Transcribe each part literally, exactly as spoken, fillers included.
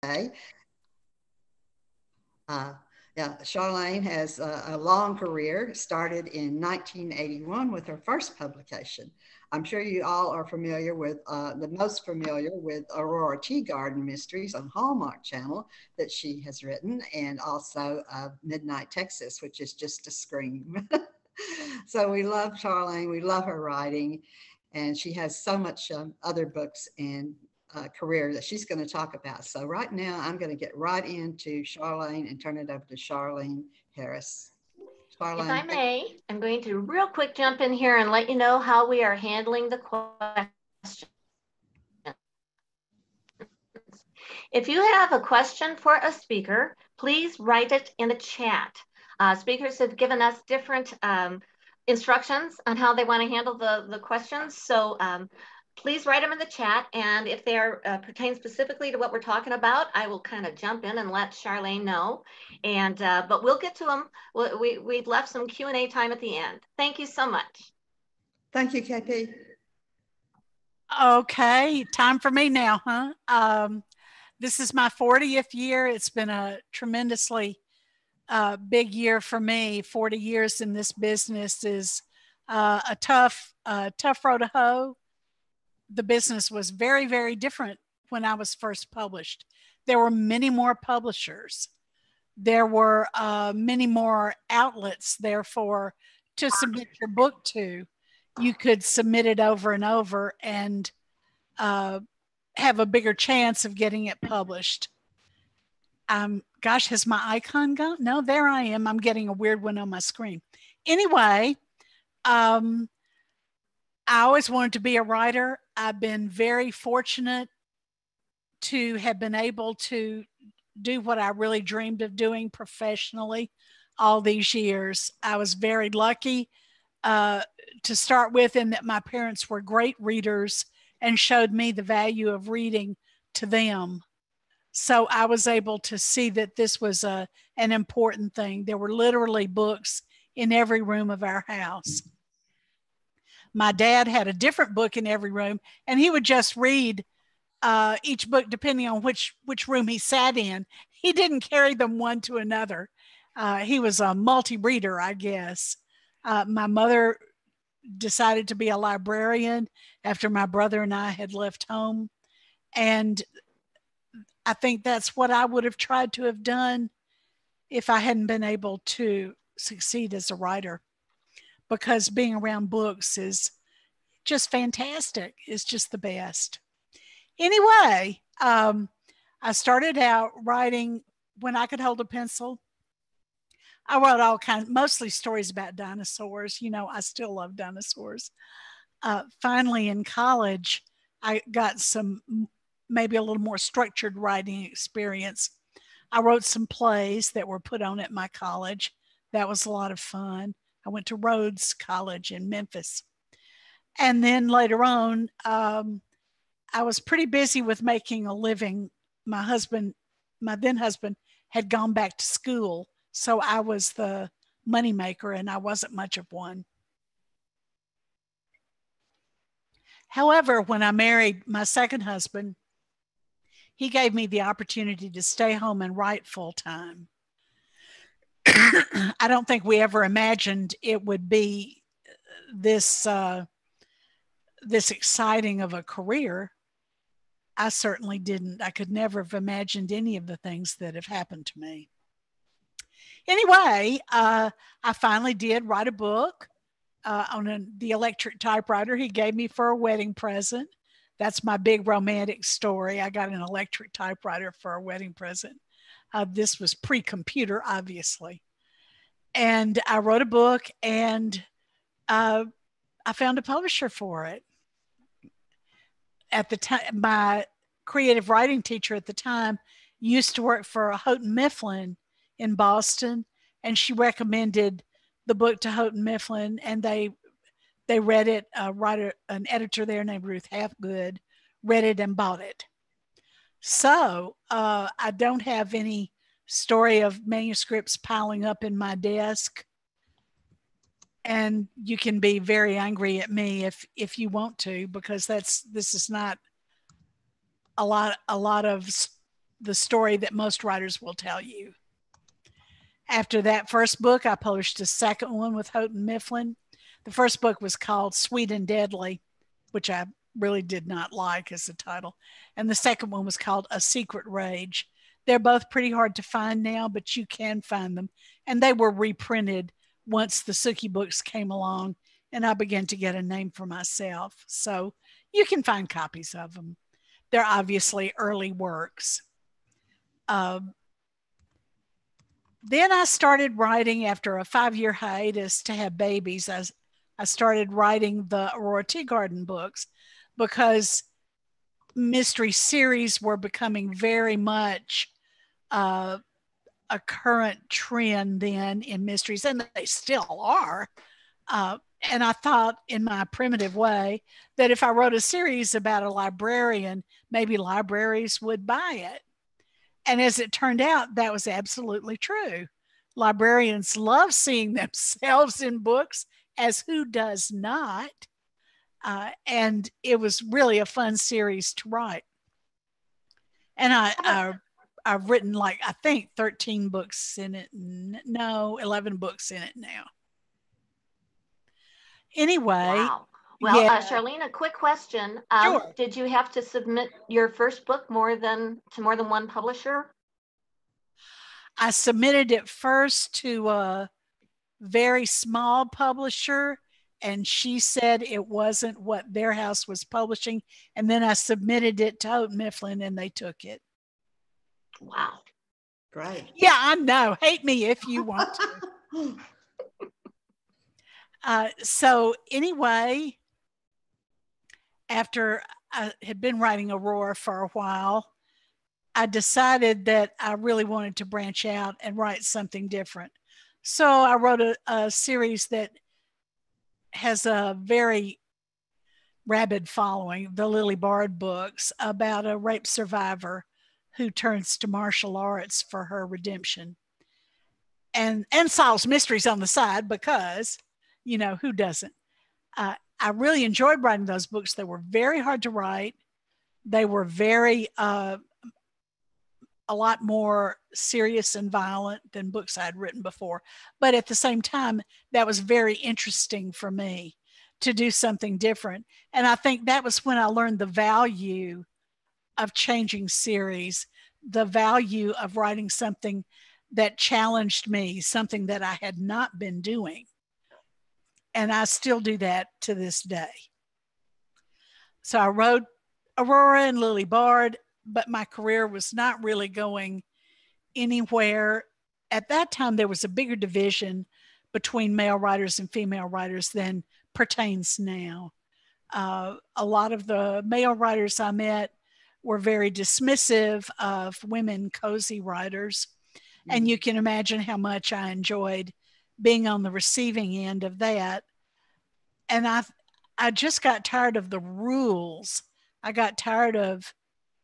Uh, yeah, Charlaine has a, a long career, started in nineteen eighty-one with her first publication. I'm sure you all are familiar with, uh, the most familiar with Aurora Tea Garden Mysteries on Hallmark Channel that she has written, and also uh, Midnight Texas, which is just a scream. So we love Charlaine, we love her writing, and she has so much um, other books and uh, career that she's going to talk about. So right now, I'm going to get right into Charlaine and turn it over to Charlaine Harris. If I Charlaine. may, I'm going to real quick jump in here and let you know how we are handling the questions. If you have a question for a speaker, please write it in the chat. Uh, speakers have given us different um, instructions on how they want to handle the, the questions. So um, please write them in the chat. And if they are uh, pertain specifically to what we're talking about, I will kind of jump in and let Charlaine know. And uh, but we'll get to them. We, we, we've left some Q and A time at the end. Thank you so much. Thank you, K P. Okay, time for me now, huh? Um, this is my fortieth year. It's been a tremendously uh, big year for me. forty years in this business is uh, a tough, uh, tough road to hoe. The business was very, very different when I was first published. There were many more publishers. There were uh, many more outlets, therefore, to submit your book to. You could submit it over and over and uh, have a bigger chance of getting it published. Um, gosh, has my icon gone? No, there I am. I'm getting a weird one on my screen. Anyway, um, I always wanted to be a writer. I've been very fortunate to have been able to do what I really dreamed of doing professionally all these years. I was very lucky uh, to start with in that my parents were great readers and showed me the value of reading to them. So I was able to see that this was a, an important thing. There were literally books in every room of our house. My dad had a different book in every room, and he would just read uh, each book depending on which, which room he sat in. He didn't carry them one to another. Uh, he was a multi-reader, I guess. Uh, my mother decided to be a librarian after my brother and I had left home. And I think that's what I would have tried to have done if I hadn't been able to succeed as a writer, because being around books is just fantastic. It's just the best. Anyway, um, I started out writing when I could hold a pencil. I wrote all kinds, mostly stories about dinosaurs. You know, I still love dinosaurs. Uh, finally, in college, I got some maybe a little more structured writing experience. I wrote some plays that were put on at my college. That was a lot of fun. I went to Rhodes College in Memphis. And then later on, um, I was pretty busy with making a living. My husband, my then husband, had gone back to school. So I was the moneymaker and I wasn't much of one. However, when I married my second husband, he gave me the opportunity to stay home and write full time. I don't think we ever imagined it would be this, uh, this exciting of a career. I certainly didn't. I could never have imagined any of the things that have happened to me. Anyway, uh, I finally did write a book uh, on a, the electric typewriter he gave me for a wedding present. That's my big romantic story. I got an electric typewriter for a wedding present. Uh, this was pre-computer, obviously. And I wrote a book, and uh, I found a publisher for it. At the time, my creative writing teacher at the time used to work for Houghton Mifflin in Boston, and she recommended the book to Houghton Mifflin, and they they read it. A writer, an editor there named Ruth Halfgood, read it and bought it. So uh, I don't have any story of manuscripts piling up in my desk. And you can be very angry at me if if you want to, because that's this is not a lot a lot of the story that most writers will tell you. After that first book, I published a second one with Houghton Mifflin. The first book was called Sweet and Deadly, which I really did not like as a title. And the second one was called A Secret Rage. They're both pretty hard to find now, but you can find them. And they were reprinted once the Sookie books came along and I began to get a name for myself. So you can find copies of them. They're obviously early works. Um, then I started writing after a five-year hiatus to have babies. I, I started writing the Aurora Teagarden books because mystery series were becoming very much uh, a current trend then in mysteries, and they still are. Uh, and I thought in my primitive way that if I wrote a series about a librarian, maybe libraries would buy it. And as it turned out, that was absolutely true. Librarians love seeing themselves in books, as who does not? Uh, and it was really a fun series to write. And I, I, I've written like, I think thirteen books in it. No, eleven books in it now. Anyway. Wow. Well, yeah. uh, Charlaine, a quick question. Um, Sure. Did you have to submit your first book more than to more than one publisher? I submitted it first to a very small publisher, and she said it wasn't what their house was publishing. And then I submitted it to Houghton Mifflin and they took it. Wow. Great. Yeah, I know. Hate me if you want to. uh, so anyway, after I had been writing Aurora for a while, I decided that I really wanted to branch out and write something different. So I wrote a, a series that has a very rabid following, the Lily Barb books, about a rape survivor who turns to martial arts for her redemption. And, and solves mysteries on the side because, you know, who doesn't? Uh, I really enjoyed writing those books. They were very hard to write. They were very, uh, a lot more serious and violent than books I'd written before. But at the same time, that was very interesting for me to do something different. And I think that was when I learned the value of changing series, the value of writing something that challenged me, something that I had not been doing. And I still do that to this day. So I wrote Aurora and Lily Barb, but my career was not really going anywhere. At that time, there was a bigger division between male writers and female writers than pertains now. Uh, a lot of the male writers I met were very dismissive of women cozy writers. Mm-hmm. And you can imagine how much I enjoyed being on the receiving end of that. And I, I just got tired of the rules. I got tired of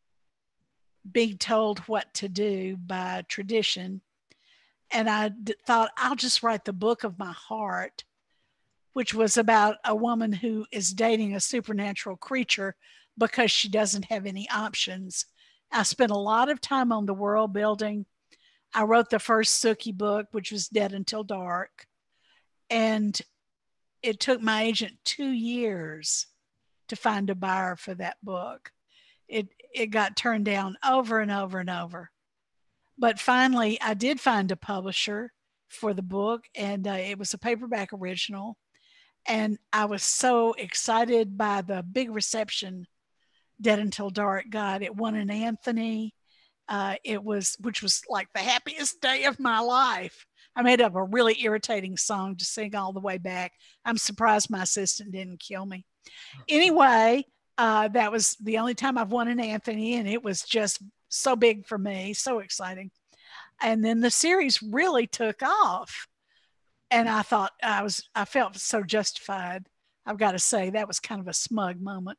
being told what to do by tradition. And I d- thought, I'll just write the book of my heart, which was about a woman who is dating a supernatural creature because she doesn't have any options. I spent a lot of time on the world building. I wrote the first Sookie book, which was Dead Until Dark. And it took my agent two years to find a buyer for that book. It, it got turned down over and over and over. But finally, I did find a publisher for the book, and uh, it was a paperback original. And I was so excited by the big reception Dead Until Dark got. It won an Anthony. Uh, it was, which was like the happiest day of my life. I made up a really irritating song to sing all the way back. I'm surprised my assistant didn't kill me. Anyway, uh, that was the only time I've won an Anthony, and it was just so big for me, so exciting. And then the series really took off. And I thought I was, I felt so justified. I've got to say that was kind of a smug moment.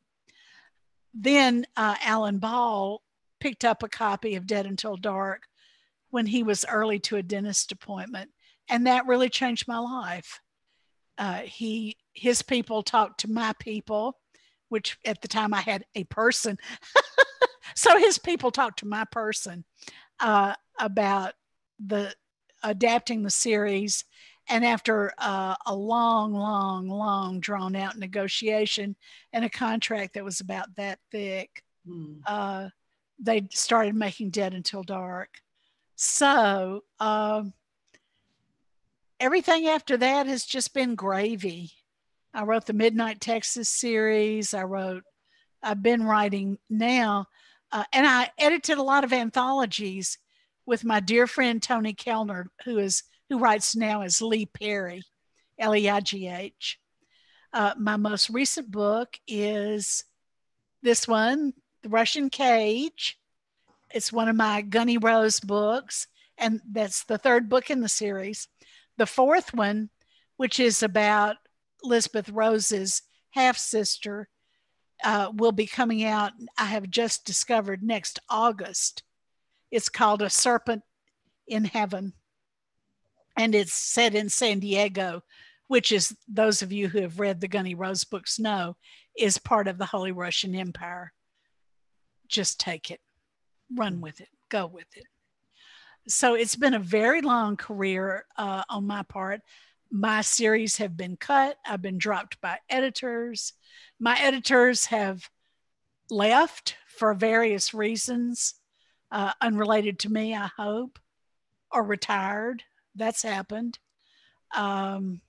Then uh, Alan Ball picked up a copy of Dead Until Dark when he was early to a dentist appointment. And that really changed my life. Uh, he, his people talked to my people, which at the time I had a person. So his people talked to my person uh, about the adapting the series. And after uh, a long, long, long drawn out negotiation and a contract that was about that thick, mm. uh, they started making Dead Until Dark. So uh, everything after that has just been gravy. I wrote the Midnight Texas series. I wrote, I've been writing now, uh, and I edited a lot of anthologies with my dear friend Tony Kellner, who is who writes now as Lee Perry, L E I G H. Uh, my most recent book is this one, The Russian Cage. It's one of my Gunny Rose books, and that's the third book in the series. The fourth one, which is about Elizabeth Rose's half-sister, uh, will be coming out, I have just discovered, next August. It's called A Serpent in Heaven. And it's set in San Diego, which is, those of you who have read the Gunny Rose books know, is part of the Holy Russian Empire. Just take it, run with it, go with it. So it's been a very long career uh, on my part. My series have been cut. I've been dropped by editors. My editors have left for various reasons, uh, unrelated to me, I hope, or retired. That's happened. Um,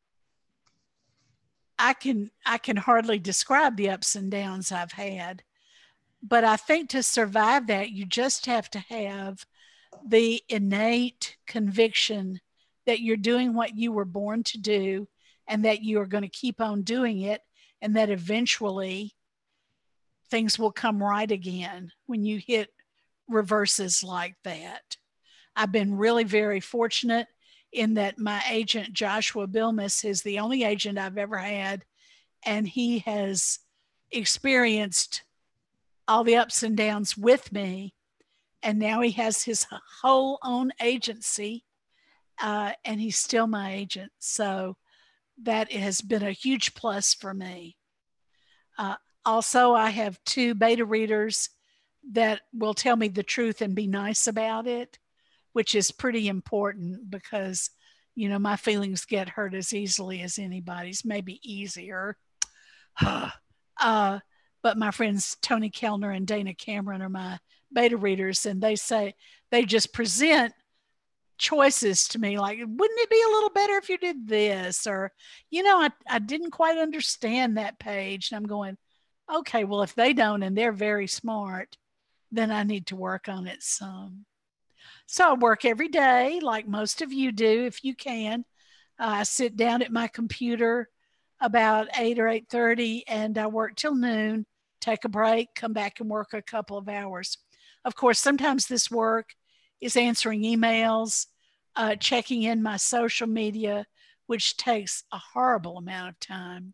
I can I can hardly describe the ups and downs I've had, but I think to survive that, you just have to have the innate conviction that you're doing what you were born to do, and that you are going to keep on doing it, and that eventually things will come right again when you hit reverses like that. I've been really very fortunate in that my agent, Joshua Bilmus, is the only agent I've ever had, and he has experienced all the ups and downs with me, and now he has his whole own agency, uh, and he's still my agent. So that has been a huge plus for me. Uh, also, I have two beta readers that will tell me the truth and be nice about it, which is pretty important because, you know, my feelings get hurt as easily as anybody's, maybe easier. uh, but my friends Tony Kellner and Dana Cameron are my beta readers, and they say, they just present choices to me like, wouldn't it be a little better if you did this? Or, you know, I, I didn't quite understand that page. And I'm going, okay, well, if they don't and they're very smart, then I need to work on it some. So I work every day like most of you do, if you can. Uh, I sit down at my computer about eight or eight thirty, and I work till noon, take a break, come back and work a couple of hours. Of course, sometimes this work is answering emails, uh, checking in my social media, which takes a horrible amount of time.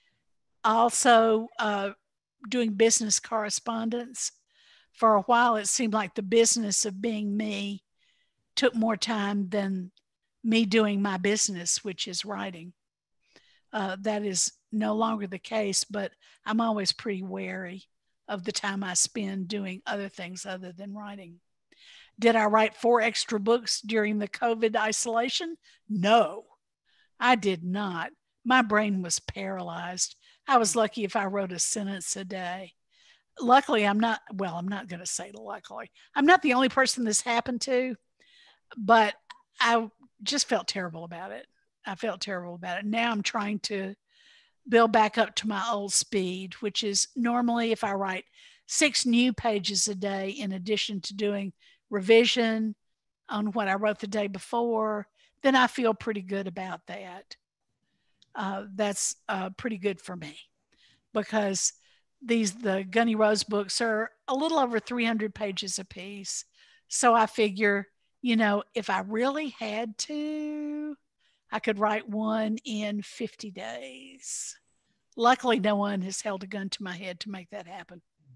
Also, uh, doing business correspondence. For a while, it seemed like the business of being me took more time than me doing my business, which is writing. Uh, that is no longer the case, but I'm always pretty wary of the time I spend doing other things other than writing. Did I write four extra books during the COVID isolation? No, I did not. My brain was paralyzed. I was lucky if I wrote a sentence a day. Luckily, I'm not, well, I'm not going to say luckily. I'm not the only person this happened to, but I just felt terrible about it. I felt terrible about it. Now I'm trying to build back up to my old speed, which is normally if I write six new pages a day, in addition to doing revision on what I wrote the day before, then I feel pretty good about that. Uh, that's uh, pretty good for me, because these, the Gunny Rose books are a little over three hundred pages a piece. So I figure, you know, if I really had to, I could write one in fifty days. Luckily, no one has held a gun to my head to make that happen.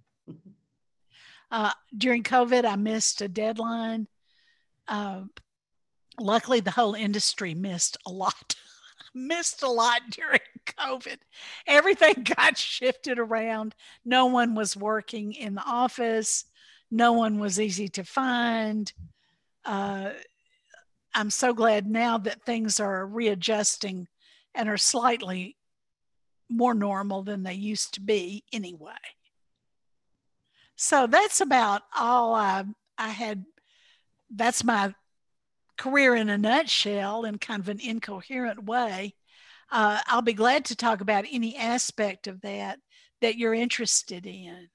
Uh, during COVID, I missed a deadline. Uh, luckily, the whole industry missed a lot. missed a lot during COVID. Everything got shifted around. No one was working in the office. No one was easy to find. Uh, I'm so glad now that things are readjusting and are slightly more normal than they used to be anyway. So that's about all I, I had. That's my career in a nutshell in kind of an incoherent way. Uh, I'll be glad to talk about any aspect of that that you're interested in.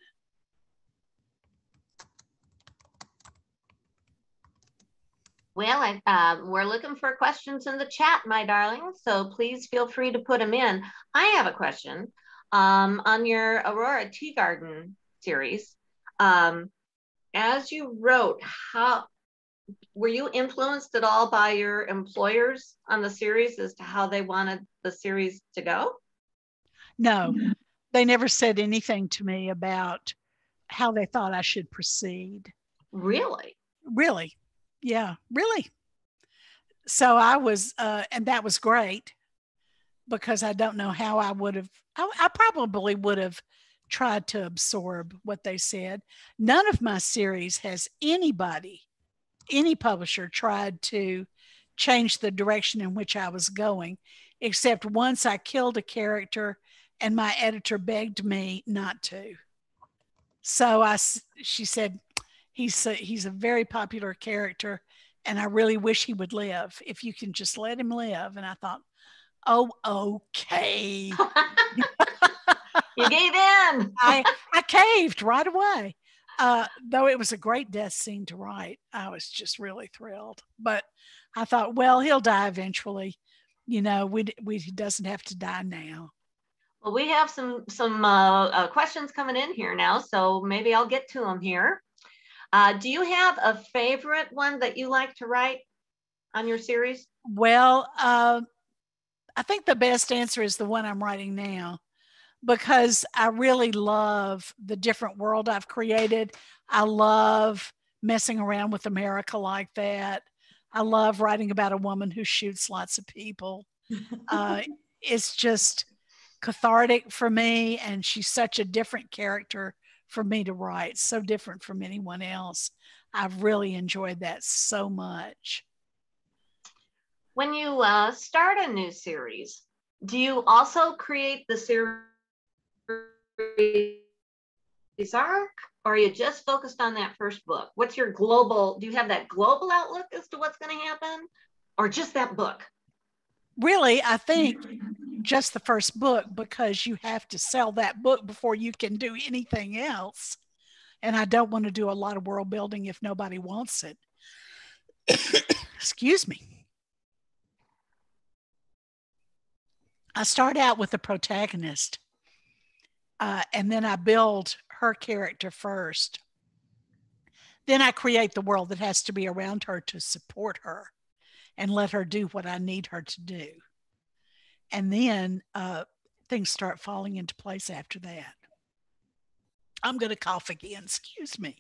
Well, I, uh, we're looking for questions in the chat, my darling. So please feel free to put them in. I have a question um, on your Aurora Tea Garden series. Um, as you wrote, how were you influenced at all by your employers on the series as to how they wanted the series to go? No, they never said anything to me about how they thought I should proceed. Really? Really? Yeah, really. So I was, uh, and that was great because I don't know how I would have, I, I probably would have tried to absorb what they said. None of my series has anybody, any publisher tried to change the direction in which I was going, except once I killed a character and my editor begged me not to. So I, she said, he's a, he's a very popular character and I really wish he would live. If you can just let him live. And I thought, oh, okay. You gave in. I, I caved right away. Uh, though it was a great death scene to write. I was just really thrilled. But I thought, well, he'll die eventually. You know, we, we, he doesn't have to die now. Well, we have some, some uh, uh, questions coming in here now, so maybe I'll get to them here. Uh, do you have a favorite one that you like to write on your series? Well, uh, I think the best answer is the one I'm writing now, because I really love the different world I've created. I love messing around with America like that. I love writing about a woman who shoots lots of people. Uh, it's just cathartic for me, and she's such a different character for me to write, so different from anyone else. I've really enjoyed that so much. When you uh, start a new series, do you also create the series arc, or are you just focused on that first book? What's your global, do you have that global outlook as to what's going to happen, or just that book? Really, I think just the first book, because you have to sell that book before you can do anything else. And I don't want to do a lot of world building if nobody wants it. Excuse me. I start out with the protagonist, uh, and then I build her character first. Then I create the world that has to be around her to support her and let her do what I need her to do. And then uh, things start falling into place after that. I'm going to cough again. Excuse me.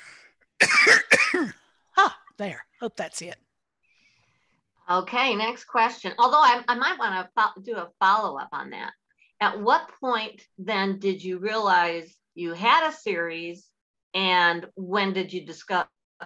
Ah, there. Hope that's it. Okay, next question. Although I, I might want to do a follow-up on that. At what point then did you realize you had a series, and when did you discuss,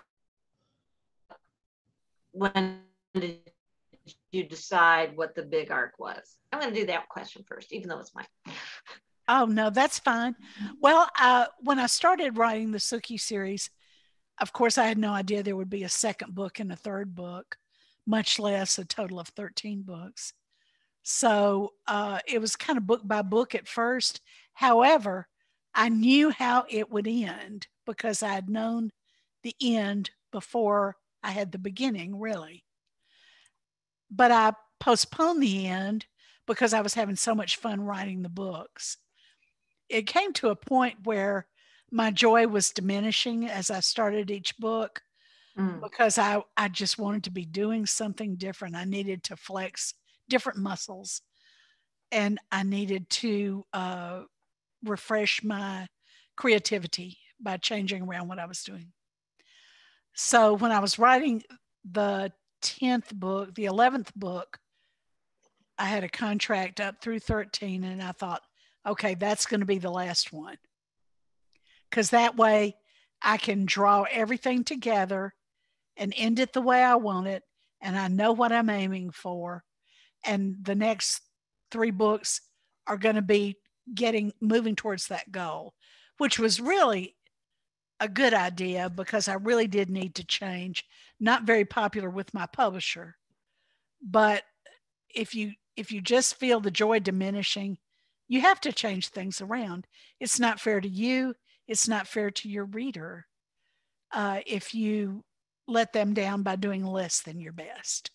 when did you decide what the big arc was? I'm going to do that question first, even though it's mine. Oh, no, that's fine. Well, uh, when I started writing the Sookie series, of course, I had no idea there would be a second book and a third book, much less a total of thirteen books. So uh, it was kind of book by book at first. However, I knew how it would end because I had known the end before I had the beginning, really. But I postponed the end because I was having so much fun writing the books. It came to a point where my joy was diminishing as I started each book mm. because I, I just wanted to be doing something different. I needed to flex different muscles, and I needed to uh, refresh my creativity by changing around what I was doing. So when I was writing the tenth book, the eleventh book, I had a contract up through thirteen, and I thought, okay, that's going to be the last one. Because that way I can draw everything together and end it the way I want it. And I know what I'm aiming for. And the next three books are going to be getting, moving towards that goal, which was really a good idea because I really did need to change. Not very popular with my publisher, but if you, if you just feel the joy diminishing, you have to change things around. It's not fair to you. It's not fair to your reader uh, if you let them down by doing less than your best.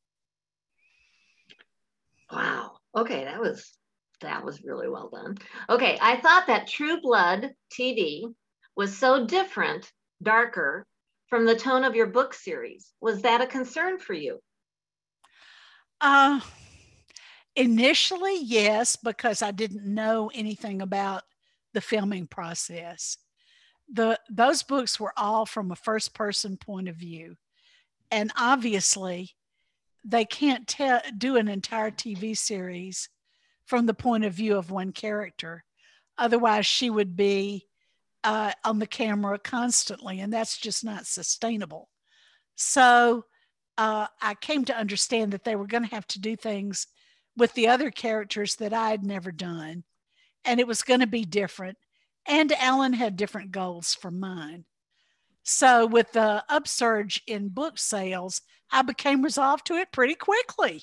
Wow. Okay, that was that was really well done. Okay, I thought that True Blood T V was so different, darker from the tone of your book series. Was that a concern for you? Uh, initially, yes, because I didn't know anything about the filming process. The those books were all from a first person point of view, and obviously they can't tell do an entire T V series from the point of view of one character. Otherwise, she would be uh, on the camera constantly, and that's just not sustainable. So uh, I came to understand that they were going to have to do things with the other characters that I had never done, and it was going to be different. And Alan had different goals from mine. So with the upsurge in book sales, I became resolved to it pretty quickly.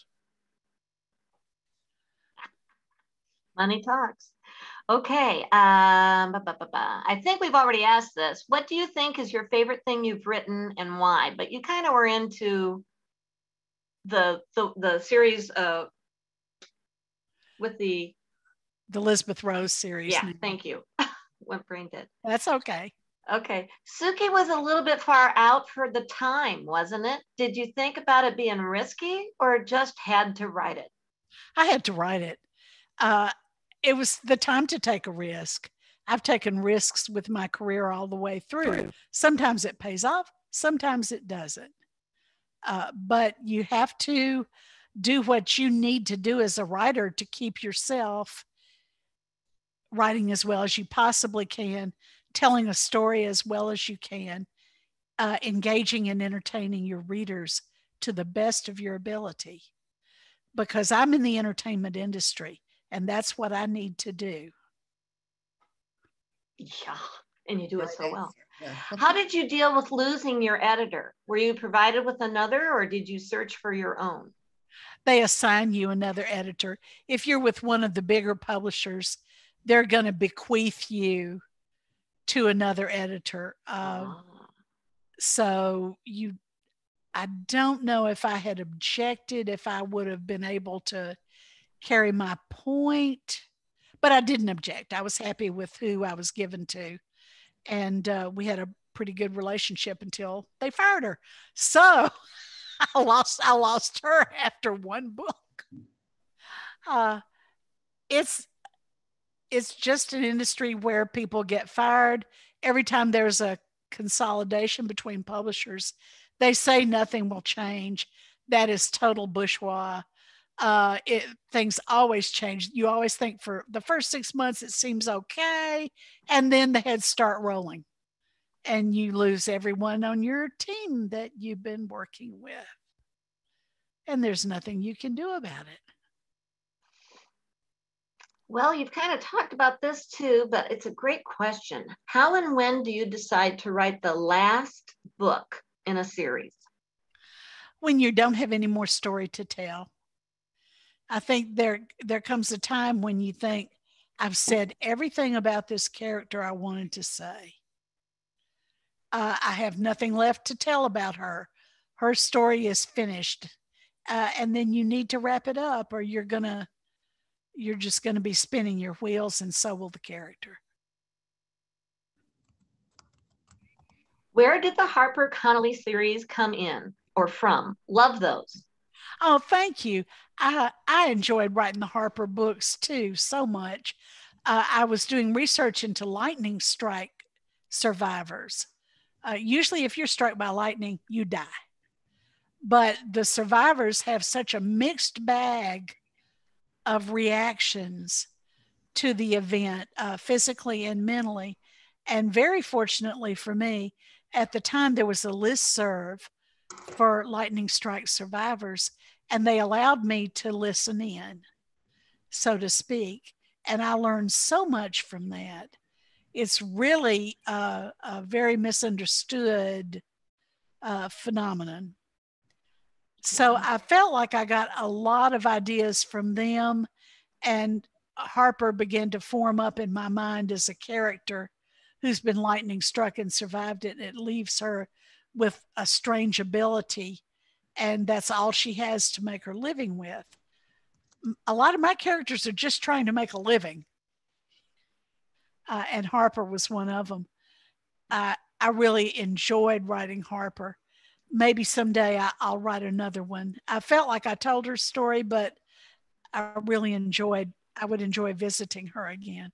Money talks. Okay. Um, ba, ba, ba, ba. I think we've already asked this. What do you think is your favorite thing you've written and why? But you kind of were into the the, the series uh, with the the Elizabeth Rose series. Yeah, now. Thank you. Went brain dead. That's okay. Okay. Suki was a little bit far out for the time, wasn't it? Did you think about it being risky or just had to write it? I had to write it. Uh, it was the time to take a risk. I've taken risks with my career all the way through. Sometimes it pays off, sometimes it doesn't. Uh, but you have to do what you need to do as a writer to keep yourself writing as well as you possibly can, telling a story as well as you can, uh, engaging and entertaining your readers to the best of your ability. Because I'm in the entertainment industry, and that's what I need to do. Yeah, and you do it so well. How did you deal with losing your editor? Were you provided with another, or did you search for your own? They assign you another editor. If you're with one of the bigger publishers, they're going to bequeath you to another editor. Uh, ah. So you, I don't know if I had objected, if I would have been able to carry my point, but I didn't object. I was happy with who I was given to. And uh, we had a pretty good relationship until they fired her. So I lost, I lost her after one book. Uh, it's, it's just an industry where people get fired. Every time there's a consolidation between publishers, they say nothing will change. That is total bourgeois. Uh, it, things always change. You always think for the first six months, it seems okay. And then the heads start rolling and you lose everyone on your team that you've been working with. And there's nothing you can do about it. Well, you've kind of talked about this too, but it's a great question. How and when do you decide to write the last book in a series? When you don't have any more story to tell. I think there there comes a time when you think, I've said everything about this character I wanted to say. Uh, I have nothing left to tell about her. Her story is finished. Uh, and then you need to wrap it up or you're gonna, you're just gonna be spinning your wheels and so will the character. Where did the Harper Connolly series come in or from? Love those. Oh, thank you. I, I enjoyed writing the Harper books too so much. Uh, I was doing research into lightning strike survivors. Uh, usually if you're struck by lightning, you die. But the survivors have such a mixed bag of reactions to the event, uh, physically and mentally. And very fortunately for me, at the time there was a listserv for lightning strike survivors, and they allowed me to listen in, so to speak. And I learned so much from that. It's really a, a very misunderstood uh, phenomenon. So I felt like I got a lot of ideas from them, and Harper began to form up in my mind as a character who's been lightning struck and survived it. And it leaves her with a strange ability, and that's all she has to make her living with. A lot of my characters are just trying to make a living. Uh, and Harper was one of them. Uh, I really enjoyed writing Harper. Maybe someday I, I'll write another one. I felt like I told her story, but I really enjoyed, I would enjoy visiting her again.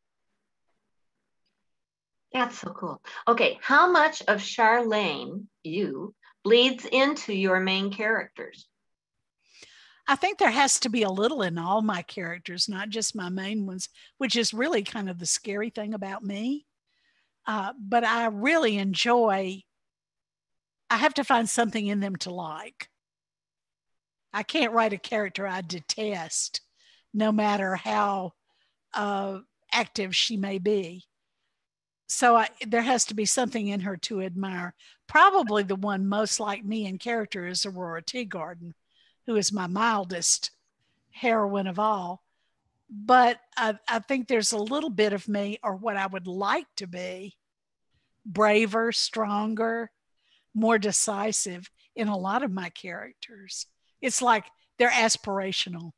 That's so cool. Okay, how much of Charlaine, you, bleeds into your main characters? I think there has to be a little in all my characters, not just my main ones, which is really kind of the scary thing about me. Uh, but I really enjoy, I have to find something in them to like. I can't write a character I detest, no matter how uh, active she may be. So I, there has to be something in her to admire. Probably the one most like me in character is Aurora Teagarden, who is my mildest heroine of all. But I, I think there's a little bit of me, or what I would like to be, braver, stronger, more decisive in a lot of my characters. It's like they're aspirational.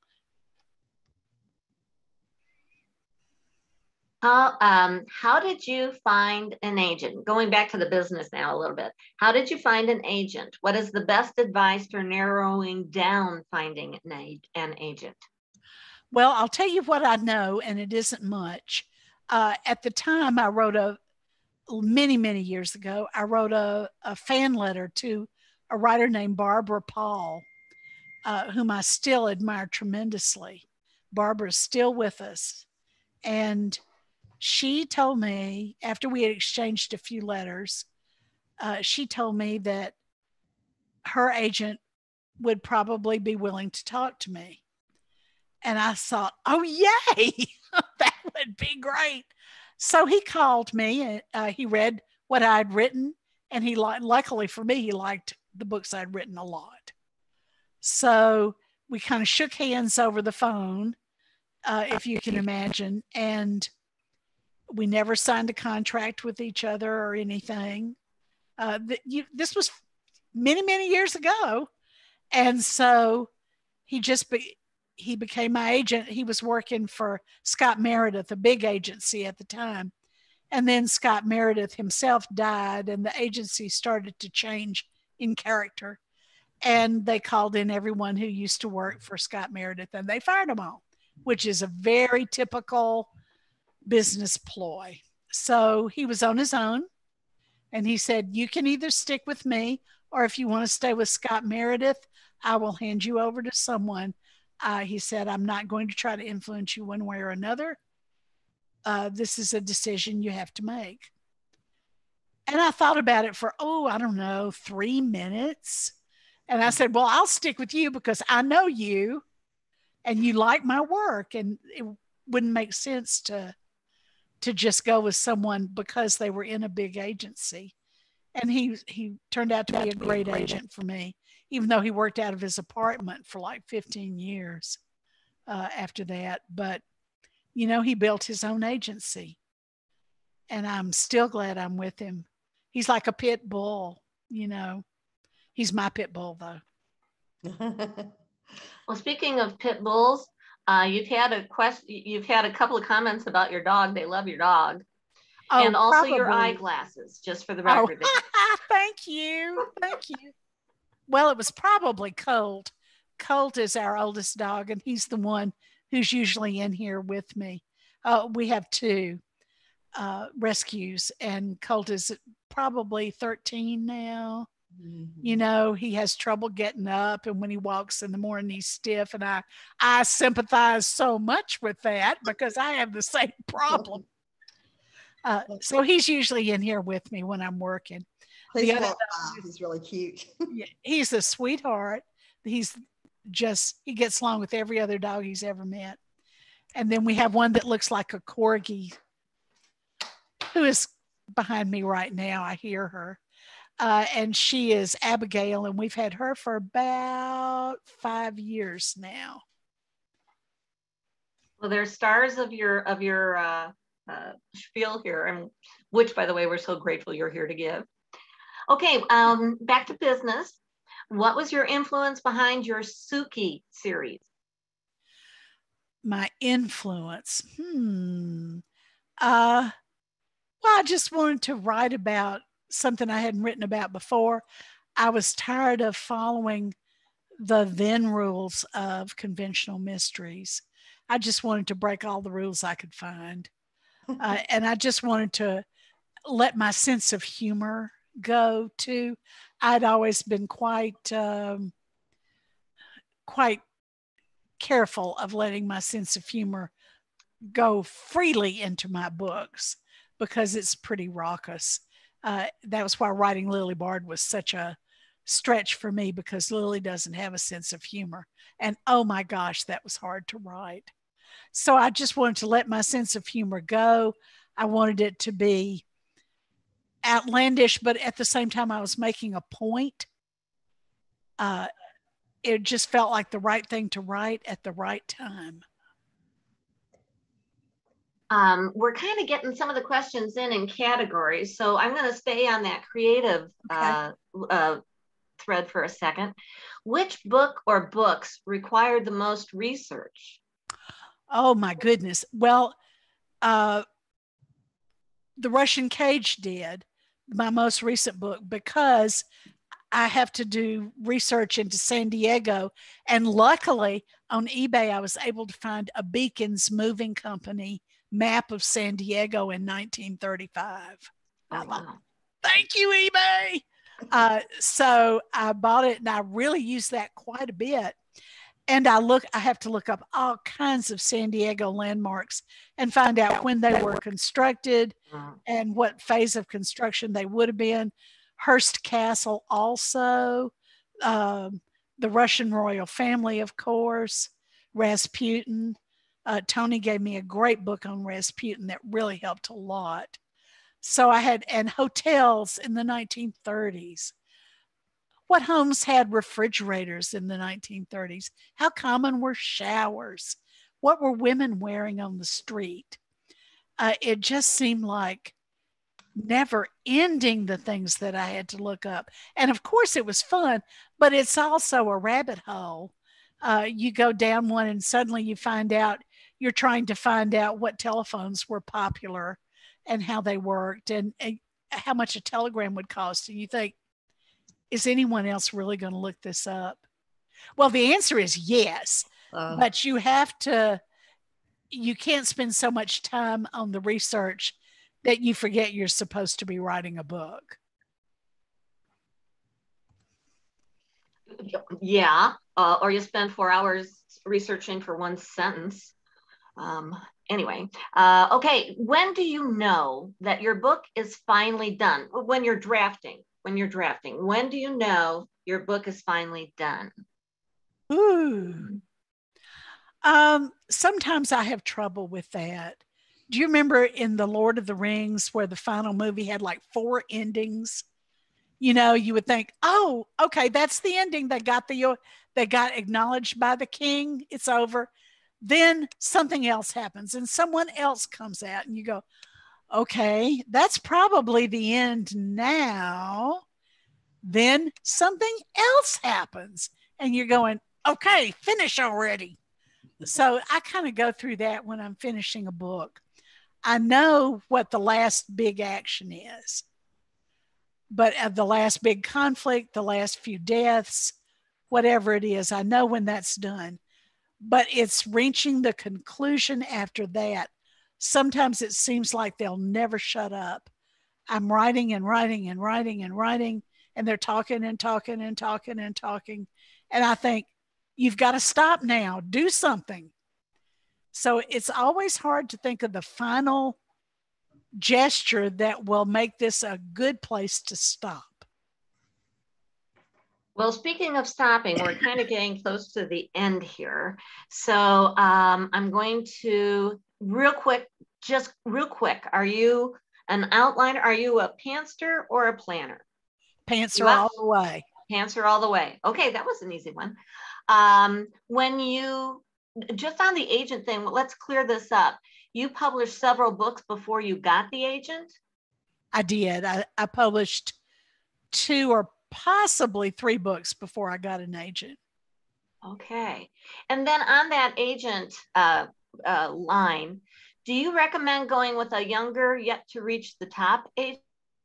How, um, how did you find an agent? Going back to the business now a little bit. How did you find an agent? What is the best advice for narrowing down finding an, an agent? Well, I'll tell you what I know, and it isn't much. Uh, at the time, I wrote a, many, many years ago, I wrote a, a fan letter to a writer named Barbara Paul, uh, whom I still admire tremendously. Barbara's still with us. And she told me, after we had exchanged a few letters, uh, she told me that her agent would probably be willing to talk to me. And I thought, oh, yay, that would be great. So he called me, and uh, he read what I'd written. And he, luckily for me, he liked the books I'd written a lot. So we kind of shook hands over the phone, uh, if you can imagine. And we never signed a contract with each other or anything. Uh, the, you, this was many, many years ago. And so he just, be, he became my agent. He was working for Scott Meredith, a big agency at the time. And then Scott Meredith himself died, and the agency started to change in character. And they called in everyone who used to work for Scott Meredith, and they fired them all, which is a very typical business ploy. So he was on his own, and he said, you can either stick with me, or if you want to stay with Scott Meredith, I will hand you over to someone. Uh, he said, I'm not going to try to influence you one way or another. Uh, this is a decision you have to make. And I thought about it for, oh, I don't know, three minutes. And I said, well, I'll stick with you because I know you and you like my work. And it wouldn't make sense to, to just go with someone because they were in a big agency. And he, he turned out to be a great agent for me, even though he worked out of his apartment for like fifteen years uh, after that. But, you know, he built his own agency. And I'm still glad I'm with him. He's like a pit bull, you know. He's my pit bull, though. Well, speaking of pit bulls, uh, you've had a question. You've had a couple of comments about your dog. They love your dog, oh, and also probably. Your eyeglasses. Just for the record. Oh, thank you, thank you. Well, it was probably Colt. Colt is our oldest dog, and he's the one who's usually in here with me. Uh, we have two uh, rescues, and Colt is probably thirteen now. Mm-hmm. You know, he has trouble getting up, and when he walks in the morning, he's stiff. And I, I sympathize so much with that because I have the same problem. Uh, so he's usually in here with me when I'm working. Please The other walk by. He's really cute. yeah, he's a sweetheart. He's just, he gets along with every other dog he's ever met. And then we have one that looks like a corgi who is behind me right now. I hear her. Uh, and she is Abigail, and we've had her for about five years now. Well, they're stars of your of your uh, uh, spiel here, and which, by the way, we're so grateful you're here to give. Okay, um, back to business. What was your influence behind your Suki series? My influence, hmm. Uh, well, I just wanted to write about something I hadn't written about before. I was tired of following the then rules of conventional mysteries. I just wanted to break all the rules I could find. Uh, and I just wanted to let my sense of humor go too. I'd always been quite, um, quite careful of letting my sense of humor go freely into my books because it's pretty raucous. Uh, that was why writing Lily Bard was such a stretch for me, because Lily doesn't have a sense of humor. And oh my gosh, that was hard to write. So I just wanted to let my sense of humor go. I wanted it to be outlandish, but at the same time, I was making a point. Uh, it just felt like the right thing to write at the right time. Um, we're kind of getting some of the questions in in categories, so I'm going to stay on that creative okay. uh, uh, thread for a second. Which book or books required the most research? Oh my goodness. Well, uh, The Russian Cage did, my most recent book, because I have to do research into San Diego. And luckily on eBay, I was able to find a Beacons Moving Company map of San Diego in nineteen thirty-five. Oh, wow. Thank you, eBay. Uh, so I bought it, and I really used that quite a bit. And I look, I have to look up all kinds of San Diego landmarks and find out when they were constructed and what phase of construction they would have been. Hearst Castle also, um, the Russian royal family, of course, Rasputin. Uh, Tony gave me a great book on Rasputin that really helped a lot. So I had, and hotels in the nineteen thirties. What homes had refrigerators in the nineteen thirties? How common were showers? What were women wearing on the street? Uh, it just seemed like never ending, the things that I had to look up. And of course it was fun, but it's also a rabbit hole. Uh, you go down one and suddenly you find out, you're trying to find out what telephones were popular and how they worked and, and how much a telegram would cost. And you think, is anyone else really going to look this up? Well, the answer is yes, uh, but you have to, you can't spend so much time on the research that you forget you're supposed to be writing a book. Yeah, uh, or you spend four hours researching for one sentence. Um, anyway, uh, okay, when do you know that your book is finally done? When you're drafting, when you're drafting, when do you know your book is finally done? Ooh. Um, sometimes I have trouble with that. Do you remember in The Lord of the Rings where the final movie had like four endings? You know, you would think, oh, okay, that's the ending. They got the, they got acknowledged by the king. It's over. Then something else happens and someone else comes out and you go, okay, that's probably the end now. Then something else happens and you're going, okay, finish already. So I kind of go through that when I'm finishing a book. I know what the last big action is, but of the last big conflict, the last few deaths, whatever it is, I know when that's done. But it's reaching the conclusion after that. Sometimes it seems like they'll never shut up. I'm writing and writing and writing and writing, and they're talking and talking and talking and talking. And I think, you've got to stop now, do something. So it's always hard to think of the final gesture that will make this a good place to stop. Well, speaking of stopping, we're kind of getting close to the end here. So um, I'm going to real quick, just real quick. Are you an outliner? Are you a pantser or a planner? Pantser all the way. Pantser all the way. Okay, that was an easy one. Um, when you, just on the agent thing, let's clear this up. You published several books before you got the agent? I did. I, I published two or possibly three books before I got an agent. Okay. And then on that agent uh, uh, line, do you recommend going with a younger yet to reach the top agent?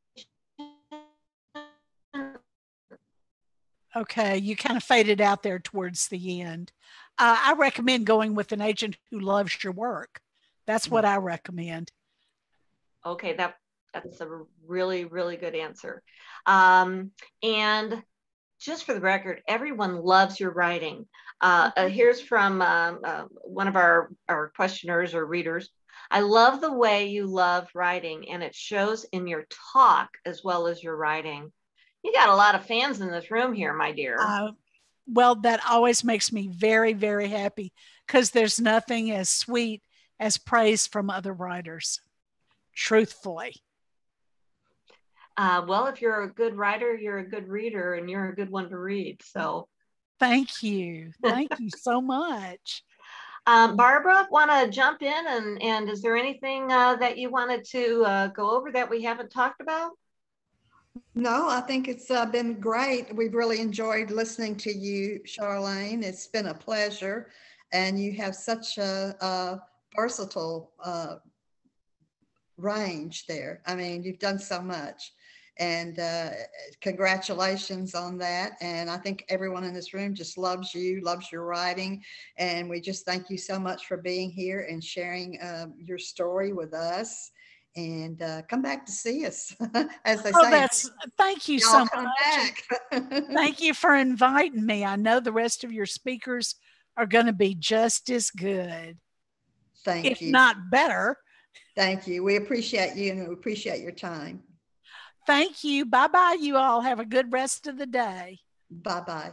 Okay, you kind of faded out there towards the end. Uh, I recommend going with an agent who loves your work. That's what I recommend. Okay, that that's a really, really good answer. Um, and just for the record, everyone loves your writing. Uh, uh, here's from um, uh, one of our, our questioners or readers. I love the way you love writing, and it shows in your talk as well as your writing. You got a lot of fans in this room here, my dear. Uh, well, that always makes me very, very happy, because there's nothing as sweet as praise from other writers, truthfully. Uh, well, if you're a good writer, you're a good reader, and you're a good one to read. So thank you. Thank you so much. Um, Barbara, want to jump in, and, and is there anything uh, that you wanted to uh, go over that we haven't talked about? No, I think it's uh, been great. We've really enjoyed listening to you, Charlaine. It's been a pleasure. And you have such a, a versatile uh, range there. I mean, you've done so much. And uh, congratulations on that. And I think everyone in this room just loves you, loves your writing. And we just thank you so much for being here and sharing uh, your story with us. And uh, come back to see us, as they oh, say. That's, thank you so much. Thank you for inviting me. I know the rest of your speakers are going to be just as good. Thank if you. If not better. Thank you. We appreciate you, and we appreciate your time. Thank you. Bye-bye, you all. Have a good rest of the day. Bye-bye.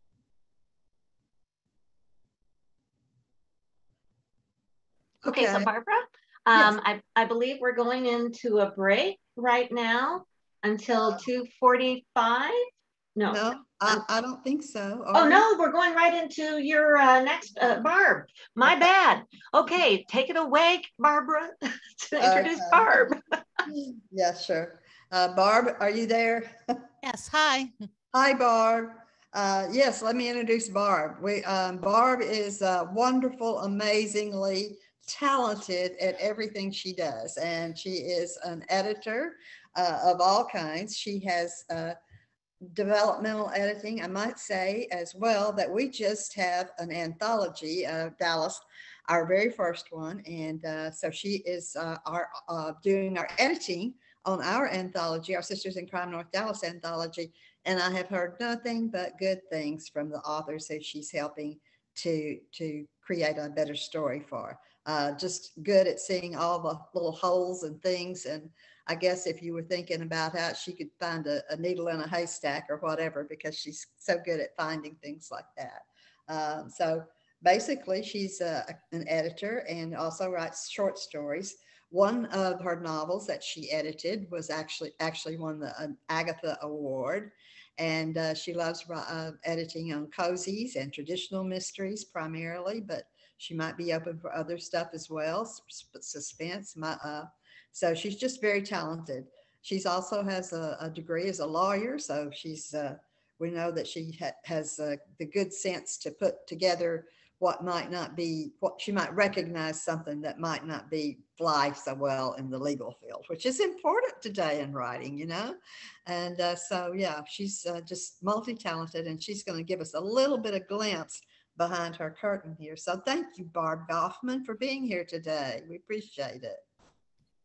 Okay, okay, so Barbara, um, yes. I, I believe we're going into a break right now until uh, two forty-five. No, no, I, I don't think so. Oh, we? no, we're going right into your uh, next, uh, Barb. My okay. bad. Okay, take it away, Barbara, to introduce okay. Barb. Yeah, sure. Uh, Barb, are you there? Yes, hi. Hi, Barb. Uh, yes, let me introduce Barb. We, um, Barb is uh, wonderful, amazingly talented at everything she does. And she is an editor uh, of all kinds. She has uh, developmental editing, I might say as well, that we just have an anthology of Dallas, our very first one. And uh, so she is uh, our uh, doing our editing on our anthology, our Sisters in Crime North Dallas anthology. And I have heard nothing but good things from the authors who she's helping to, to create a better story for. Uh, just good at seeing all the little holes and things. And I guess if you were thinking about how she could find a, a needle in a haystack or whatever, because she's so good at finding things like that. Um, so basically, she's a, an editor and also writes short stories. One of her novels that she edited was actually actually won the an Agatha Award. And uh, she loves uh, editing on cozies and traditional mysteries primarily, but she might be open for other stuff as well, suspense. My, uh, so she's just very talented. She's also has a, a degree as a lawyer, so she's. Uh, we know that she ha has uh, the good sense to put together what might not be, what she might recognize something that might not be fly so well in the legal field, which is important today in writing, you know? And uh, so, yeah, she's uh, just multi-talented, and she's going to give us a little bit of glimpse behind her curtain here. So thank you, Barb Goffman, for being here today. We appreciate it.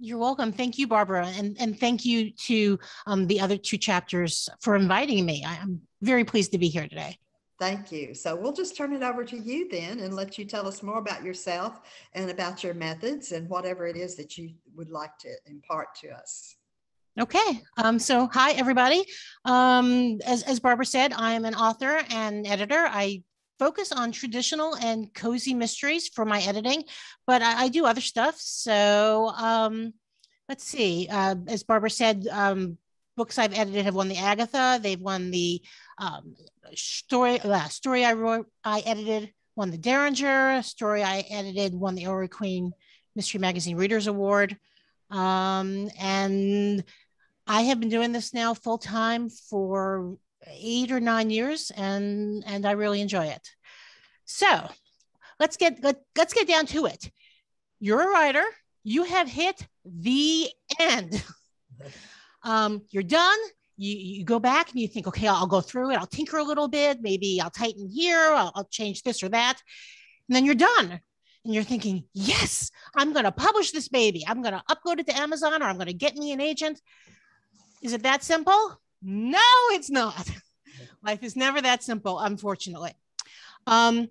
You're welcome. Thank you, Barbara. And, and thank you to um, the other two chapters for inviting me. I, I'm very pleased to be here today. Thank you. So we'll just turn it over to you then and let you tell us more about yourself and about your methods and whatever it is that you would like to impart to us. Okay. Um, so hi, everybody. Um, as, as Barbara said, I am an author and editor. I focus on traditional and cozy mysteries for my editing, but I, I do other stuff. So um, let's see. Uh, as Barbara said, um, books I've edited have won the Agatha. They've won the um, story. Uh, story I wrote, I edited, won the Derringer. Story I edited won the Ellery Queen Mystery Magazine Readers Award. Um, and I have been doing this now full time for eight or nine years, and and I really enjoy it. So let's get let, let's get down to it. You're a writer. You have hit the end. um, you're done. You, you go back and you think, okay, I'll go through it. I'll tinker a little bit. Maybe I'll tighten here. I'll, I'll change this or that. And then you're done. And you're thinking, yes, I'm going to publish this baby. I'm going to upload it to Amazon, or I'm going to get me an agent. Is it that simple? No, it's not. Life is never that simple, unfortunately. Um,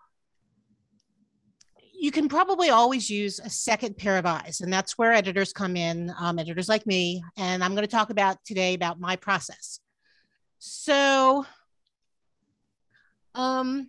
you can probably always use a second pair of eyes, and that's where editors come in, um, editors like me. And I'm going to talk about today about my process. So, um,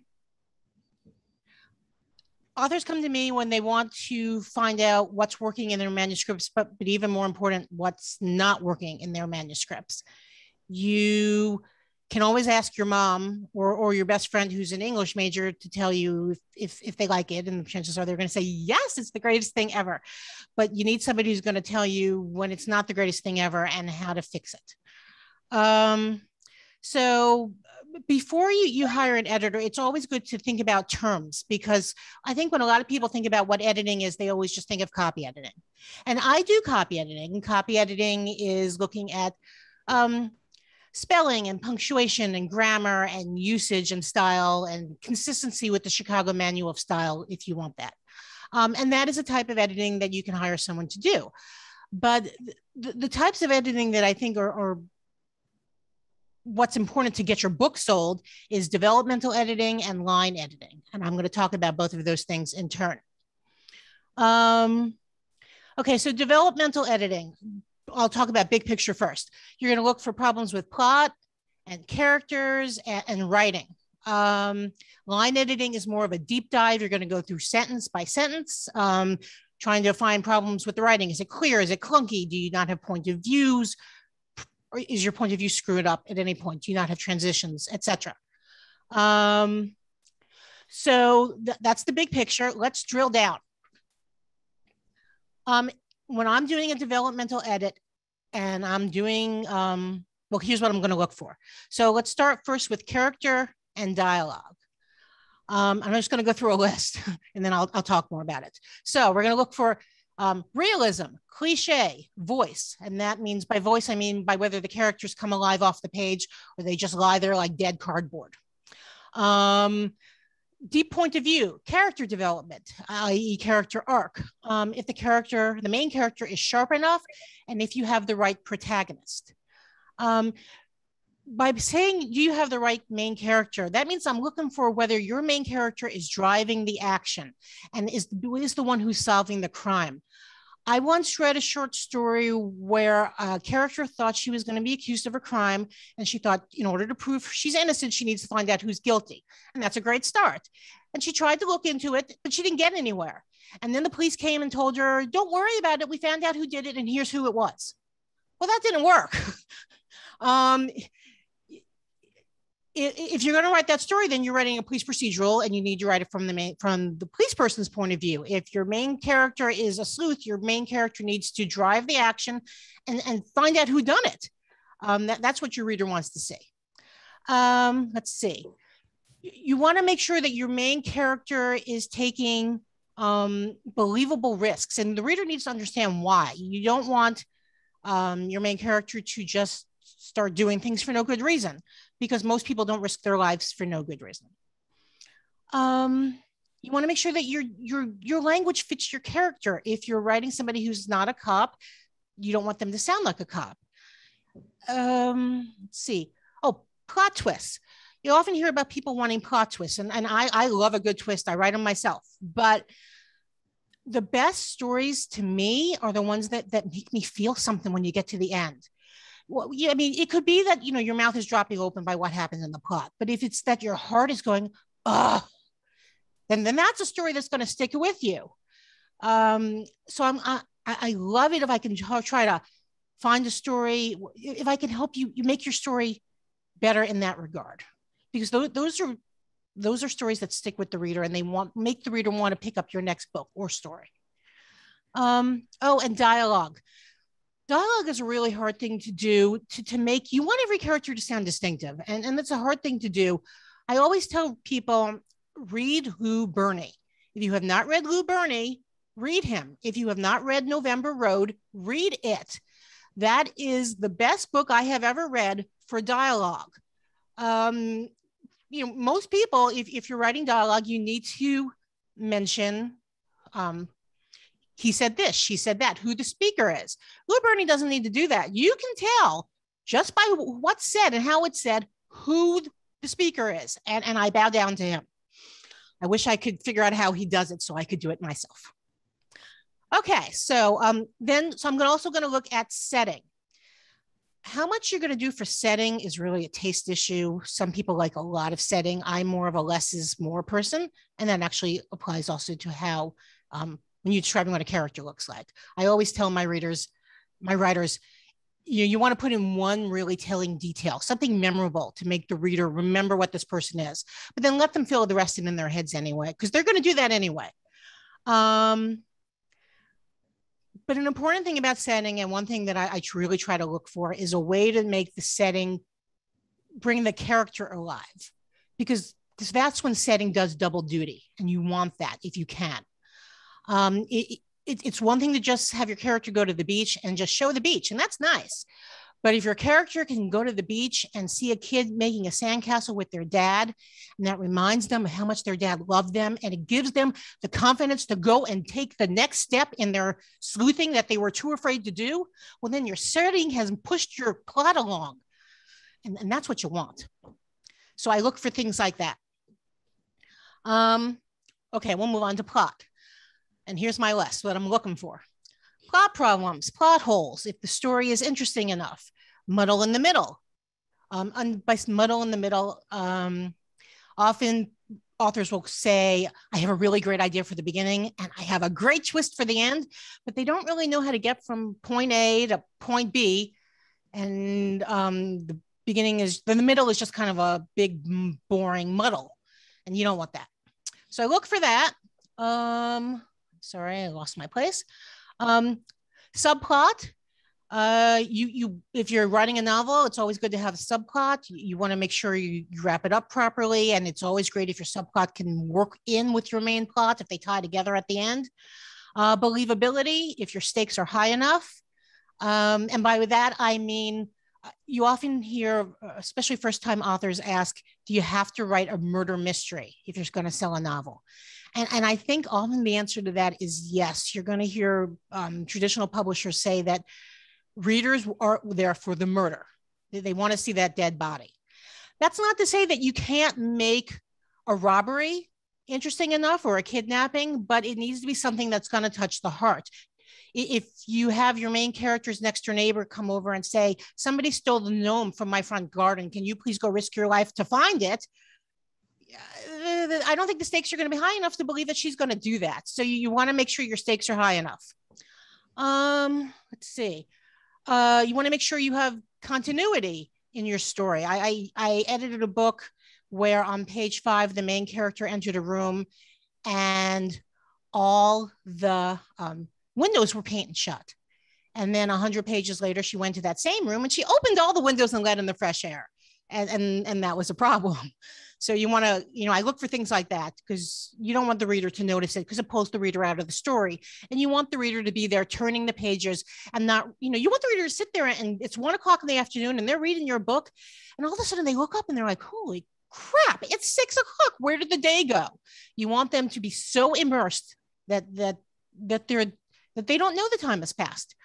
authors come to me when they want to find out what's working in their manuscripts, but, but even more important, what's not working in their manuscripts. You can always ask your mom or, or your best friend who's an English major to tell you if, if, if they like it, and the chances are they're going to say, yes, it's the greatest thing ever. But you need somebody who's going to tell you when it's not the greatest thing ever and how to fix it. Um, so before you, you hire an editor, it's always good to think about terms, because I think when a lot of people think about what editing is, they always just think of copy editing. And I do copy editing. Copy editing is looking at um, spelling and punctuation and grammar and usage and style and consistency with the Chicago Manual of Style, if you want that. Um, and that is a type of editing that you can hire someone to do. But the, the types of editing that I think are, are what's important to get your book sold is developmental editing and line editing. And I'm going to talk about both of those things in turn. Um, okay, so developmental editing. I'll talk about big picture first. You're going to look for problems with plot and characters and, and writing. Um, line editing is more of a deep dive. You're going to go through sentence by sentence, um, trying to find problems with the writing. Is it clear? Is it clunky? Do you not have point of views? Or is your point of view screwed up at any point? Do you not have transitions, et cetera? Um, so th that's the big picture. Let's drill down. Um, when I'm doing a developmental edit and I'm doing, um, well, here's what I'm going to look for. So let's start first with character and dialogue. Um, I'm just going to go through a list and then I'll, I'll talk more about it. So we're going to look for um, realism, cliche, voice. And that means by voice, I mean by whether the characters come alive off the page or they just lie there like dead cardboard. Um, deep point of view, character development, that is character arc. Um, if the character, the main character is sharp enough, and if you have the right protagonist. Um, by saying you have the right main character, that means I'm looking for whether your main character is driving the action and is, is the one who's solving the crime. I once read a short story where a character thought she was going to be accused of a crime, and she thought in order to prove she's innocent, she needs to find out who's guilty. And that's a great start. And she tried to look into it, but she didn't get anywhere. And then the police came and told her, don't worry about it. We found out who did it, and here's who it was. Well, that didn't work. um, if you're going to write that story, then you're writing a police procedural and you need to write it from the main, from the police person's point of view. If your main character is a sleuth, your main character needs to drive the action and, and find out who done it. Um, that, that's what your reader wants to see. Um, let's see. You want to make sure that your main character is taking um, believable risks, and the reader needs to understand why. You don't want um, your main character to just start doing things for no good reason, because most people don't risk their lives for no good reason. Um, you want to make sure that your your your language fits your character. If you're writing somebody who's not a cop, you don't want them to sound like a cop. Um, let's see. Oh, plot twists. You often hear about people wanting plot twists, and, and I, I love a good twist. I write them myself. But the best stories to me are the ones that, that make me feel something when you get to the end. Well, yeah, I mean, it could be that, you know, your mouth is dropping open by what happens in the plot. But if it's that your heart is going, oh, then, then that's a story that's going to stick with you. Um, so I'm, I, I love it if I can try to find a story, if I can help you, you make your story better in that regard, because those, those are those are stories that stick with the reader, and they want make the reader want to pick up your next book or story. Um, oh, and dialogue. Dialogue is a really hard thing to do to, to make. You want every character to sound distinctive, and, and that's a hard thing to do. I always tell people, read Lou Berney. If you have not read Lou Berney, read him. If you have not read November Road, read it. That is the best book I have ever read for dialogue. Um, you know, most people, if, if you're writing dialogue, you need to mention, um, he said this, she said that, who the speaker is. Lou Berney doesn't need to do that. You can tell just by what's said and how it's said, who the speaker is. And, and I bow down to him. I wish I could figure out how he does it so I could do it myself. Okay, so um, then, so I'm gonna also gonna look at setting. How much you're gonna do for setting is really a taste issue. Some people like a lot of setting. I'm more of a less is more person, and that actually applies also to how, um, when you're describing what a character looks like. I always tell my readers, my writers, you, you wanna put in one really telling detail, something memorable to make the reader remember what this person is, but then let them fill the rest in, in their heads anyway, because they're gonna do that anyway. Um, But an important thing about setting, and one thing that I, I really try to look for, is a way to make the setting bring the character alive, because, because that's when setting does double duty, and you want that if you can. Um, it, it, it's one thing to just have your character go to the beach and just show the beach, and that's nice. But if your character can go to the beach and see a kid making a sandcastle with their dad, and that reminds them of how much their dad loved them, and it gives them the confidence to go and take the next step in their sleuthing that they were too afraid to do, well, then your setting has pushed your plot along. And, and that's what you want. So I look for things like that. Um, okay, we'll move on to plot. And here's my list, what I'm looking for. Plot problems, plot holes, if the story is interesting enough. Muddle in the middle. Um, and by muddle in the middle, um, often authors will say, I have a really great idea for the beginning and I have a great twist for the end, but they don't really know how to get from point A to point B. And um, the beginning is, the middle is just kind of a big, boring muddle. And you don't want that. So I look for that. Um, sorry, I lost my place. Um, subplot. Uh, you, you, if you're writing a novel, it's always good to have a subplot. You, you want to make sure you, you wrap it up properly. And it's always great if your subplot can work in with your main plot, if they tie together at the end. Uh, believability, if your stakes are high enough. Um, and by that, I mean, you often hear, especially first-time authors ask, do you have to write a murder mystery if you're going to sell a novel? And, and I think often the answer to that is yes. You're going to hear um, traditional publishers say that readers are there for the murder. They, they want to see that dead body. That's not to say that you can't make a robbery interesting enough or a kidnapping, but it needs to be something that's going to touch the heart. If you have your main character's next door neighbor come over and say, somebody stole the gnome from my front garden, can you please go risk your life to find it? I don't think the stakes are going to be high enough to believe that she's going to do that. So you, you want to make sure your stakes are high enough. Um, let's see. Uh, you want to make sure you have continuity in your story. I, I, I edited a book where on page five, the main character entered a room and all the um, windows were painted shut. And then a hundred pages later, she went to that same room and she opened all the windows and let in the fresh air. And, and, and that was a problem. So you want to, you know, I look for things like that because you don't want the reader to notice it because it pulls the reader out of the story. And you want the reader to be there turning the pages and not, you know, you want the reader to sit there and it's one o'clock in the afternoon and they're reading your book. And all of a sudden they look up and they're like, holy crap, it's six o'clock. Where did the day go? You want them to be so immersed that that that they're that they don't know the time has passed.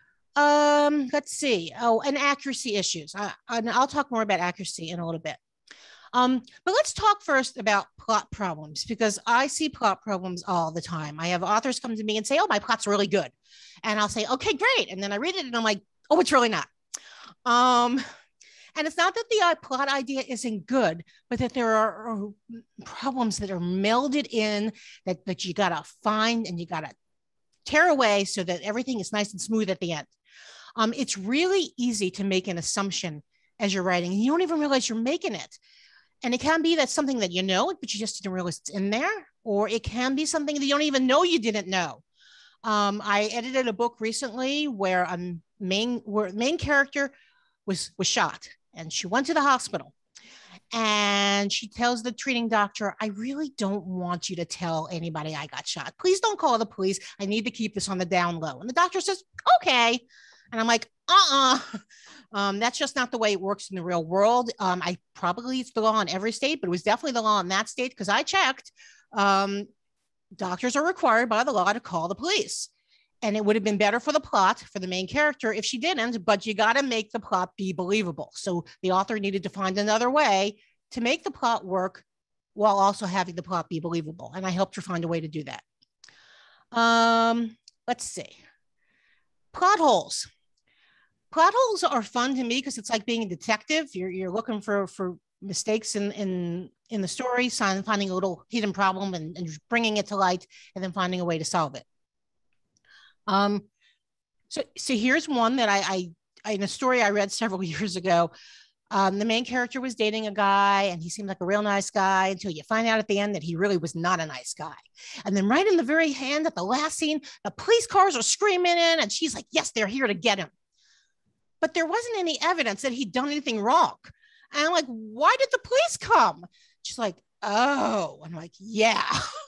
Um, let's see. Oh, and accuracy issues. I, and I'll talk more about accuracy in a little bit. Um, but let's talk first about plot problems, because I see plot problems all the time. I have authors come to me and say, oh, my plot's really good. And I'll say, okay, great. And then I read it and I'm like, oh, it's really not. Um, and it's not that the uh, plot idea isn't good, but that there are, are problems that are melded in that, that you got to find and you got to tear away so that everything is nice and smooth at the end. Um, it's really easy to make an assumption as you're writing, and you don't even realize you're making it. And it can be that something that you know, but you just didn't realize it's in there, or it can be something that you don't even know you didn't know. Um, I edited a book recently where a main where main character was was shot, and she went to the hospital, and she tells the treating doctor, "I really don't want you to tell anybody I got shot. Please don't call the police. I need to keep this on the down low." And the doctor says, "Okay," and I'm like, "Uh-uh." Um, that's just not the way it works in the real world. Um, I probably it's the law in every state, but it was definitely the law in that state because I checked. Um, doctors are required by the law to call the police. And it would have been better for the plot, for the main character, if she didn't, but you got to make the plot be believable. So the author needed to find another way to make the plot work while also having the plot be believable. And I helped her find a way to do that. Um, let's see. Plot holes. Plot holes are fun to me because it's like being a detective. You're, you're looking for, for mistakes in, in, in the story, finding a little hidden problem and, and bringing it to light, and then finding a way to solve it. Um, so, so here's one that I, I, in a story I read several years ago. Um, the main character was dating a guy and he seemed like a real nice guy until you find out at the end that he really was not a nice guy. And then right in the very end at the last scene, the police cars are screaming in and she's like, yes, they're here to get him. But there wasn't any evidence that he'd done anything wrong. And I'm like, why did the police come? She's like, oh, I'm like, yeah.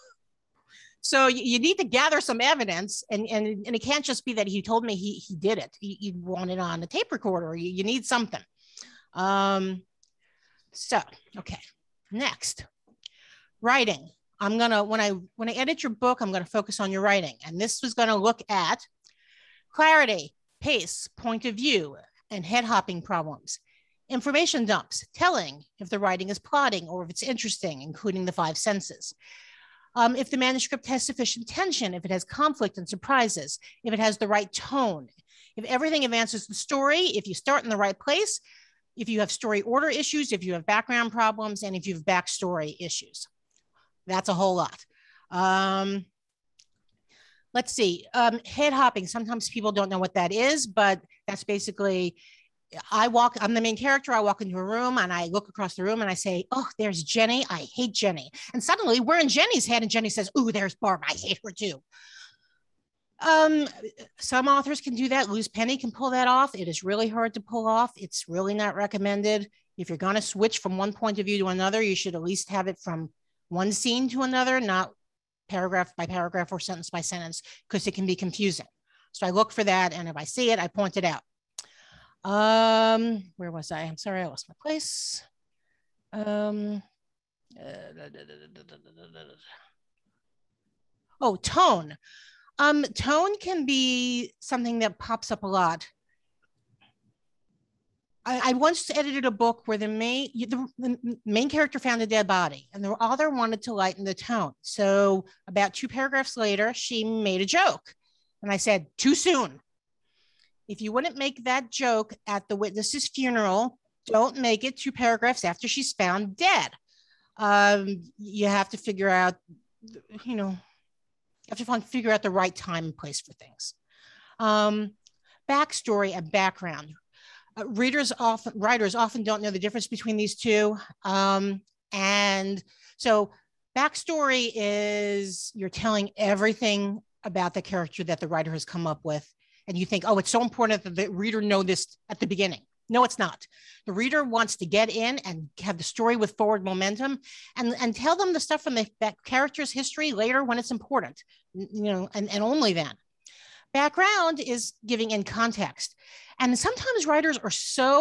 So you, you need to gather some evidence, and, and, and it can't just be that he told me he, he did it. You, you want it on a tape recorder. You, you need something. Um, so, okay, next, writing. I'm gonna, when I, when I edit your book, I'm gonna focus on your writing. And this was gonna look at clarity, pace, point of view, and head hopping problems. Information dumps, telling if the writing is plotting or if it's interesting, including the five senses. Um, if the manuscript has sufficient tension, if it has conflict and surprises, if it has the right tone, if everything advances the story, if you start in the right place, if you have story order issues, if you have background problems, and if you have backstory issues. That's a whole lot. Um, let's see, um, head hopping. Sometimes people don't know what that is, but that's basically, I walk, I'm the main character. I walk into a room and I look across the room and I say, oh, there's Jenny. I hate Jenny. And suddenly we're in Jenny's head and Jenny says, ooh, there's Barb. I hate her too. Um, some authors can do that. Luz Penny can pull that off. It is really hard to pull off. It's really not recommended. If you're going to switch from one point of view to another, you should at least have it from one scene to another, not paragraph by paragraph or sentence by sentence, because it can be confusing. So I look for that. And if I see it, I point it out. Um, where was I? I'm sorry, I lost my place. Um, uh, oh, tone. Um, tone can be something that pops up a lot. I, I once edited a book where the main, the, the main character found a dead body and the author wanted to lighten the tone. So about two paragraphs later, she made a joke. And I said, too soon. If you wouldn't make that joke at the witness's funeral, don't make it two paragraphs after she's found dead. Um, you have to figure out, you know, you have to find, figure out the right time and place for things. Um, backstory and background. Uh, readers often, writers often don't know the difference between these two. Um, and so backstory is you're telling everything about the character that the writer has come up with. And you think, oh, it's so important that the reader know this at the beginning. No, it's not. The reader wants to get in and have the story with forward momentum and, and tell them the stuff from the, that character's history later when it's important, you know, and, and only then. Background is giving in context. And sometimes writers are so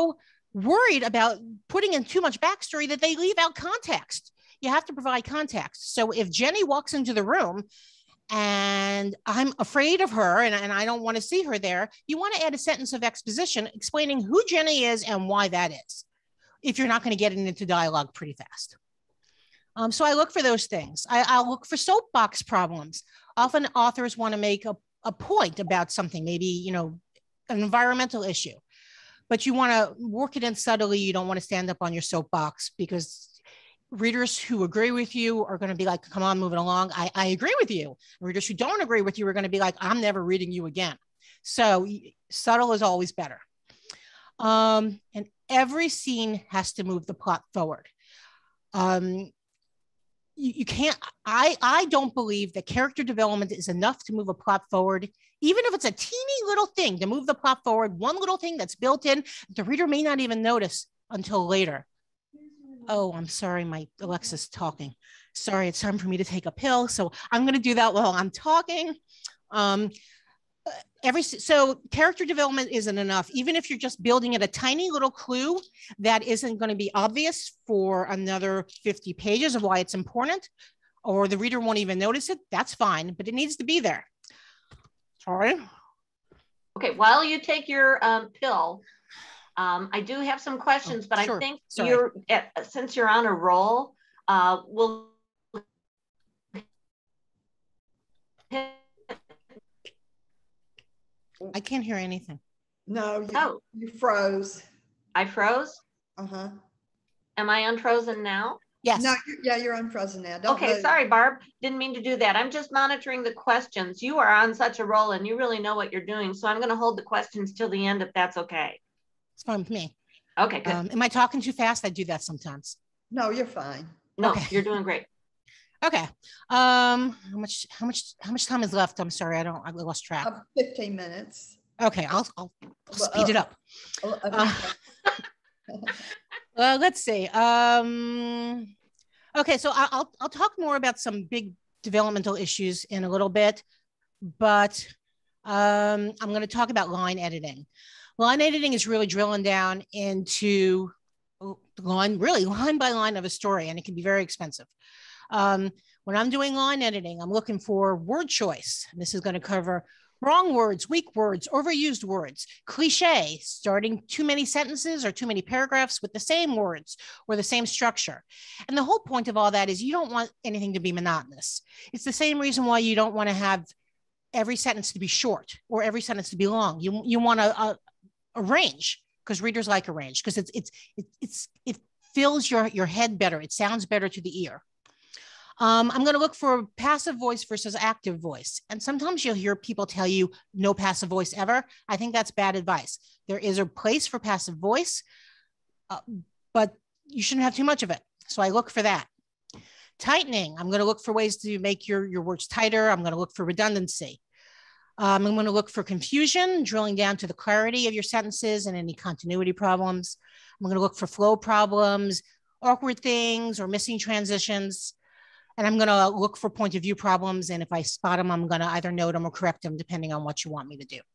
worried about putting in too much backstory that they leave out context. You have to provide context. So if Jenny walks into the room and I'm afraid of her and, and I don't want to see her there, you want to add a sentence of exposition explaining who Jenny is and why that is, if you're not going to get it into dialogue pretty fast. Um, so I look for those things. I, I'll look for soapbox problems. Often authors want to make a, a point about something, maybe, you know, an environmental issue, but you want to work it in subtly. You don't want to stand up on your soapbox, because readers who agree with you are going to be like, come on, moving along. I, I agree with you. Readers who don't agree with you are going to be like, I'm never reading you again. So subtle is always better. Um, and every scene has to move the plot forward. Um, you, you can't, I, I don't believe that character development is enough to move a plot forward, even if it's a teeny little thing to move the plot forward, one little thing that's built in, the reader may not even notice until later. Oh, I'm sorry, my Alexa's talking. Sorry, it's time for me to take a pill. So I'm going to do that while I'm talking. Um, every so character development isn't enough. Even if you're just building it a tiny little clue that isn't going to be obvious for another fifty pages of why it's important, or the reader won't even notice it, that's fine, but it needs to be there. Sorry. Okay, while you take your um, pill, Um, I do have some questions, oh, but sure. I think Sorry. you're, since you're on a roll, uh, we'll. I can't hear anything. No, you, oh. you froze. I froze? Uh-huh. Am I unfrozen now? Yes. No, yeah, you're unfrozen now. Don't okay, move. Sorry, Barb. Didn't mean to do that. I'm just monitoring the questions. You are on such a roll and you really know what you're doing. So I'm going to hold the questions till the end if that's okay. It's fine with me. Okay, good. Um, am I talking too fast? I do that sometimes. No, you're fine. No, okay. You're doing great. Okay. Um, how much, how much, how much time is left? I'm sorry, I don't, I lost track. Uh, fifteen minutes. Okay, I'll, I'll, I'll speed uh, it up. Uh, uh, well, let's see. Um, okay, so I'll, I'll talk more about some big developmental issues in a little bit, but um, I'm going to talk about line editing. Line editing is really drilling down into line, really line by line of a story, and it can be very expensive. Um, when I'm doing line editing, I'm looking for word choice. This is going to cover wrong words, weak words, overused words, cliche, starting too many sentences or too many paragraphs with the same words or the same structure. And the whole point of all that is you don't want anything to be monotonous. It's the same reason why you don't want to have every sentence to be short or every sentence to be long. You, you want a, a, a range, because readers like a range, because it's, it's, it, it's, it fills your, your head better. It sounds better to the ear. Um, I'm going to look for passive voice versus active voice. And sometimes you'll hear people tell you no passive voice ever. I think that's bad advice. There is a place for passive voice, uh, but you shouldn't have too much of it. So I look for that. Tightening, I'm going to look for ways to make your, your words tighter. I'm going to look for redundancy. Um, I'm going to look for confusion, drilling down to the clarity of your sentences and any continuity problems. I'm going to look for flow problems, awkward things, or missing transitions. And I'm going to look for point of view problems. And if I spot them, I'm going to either note them or correct them, depending on what you want me to do.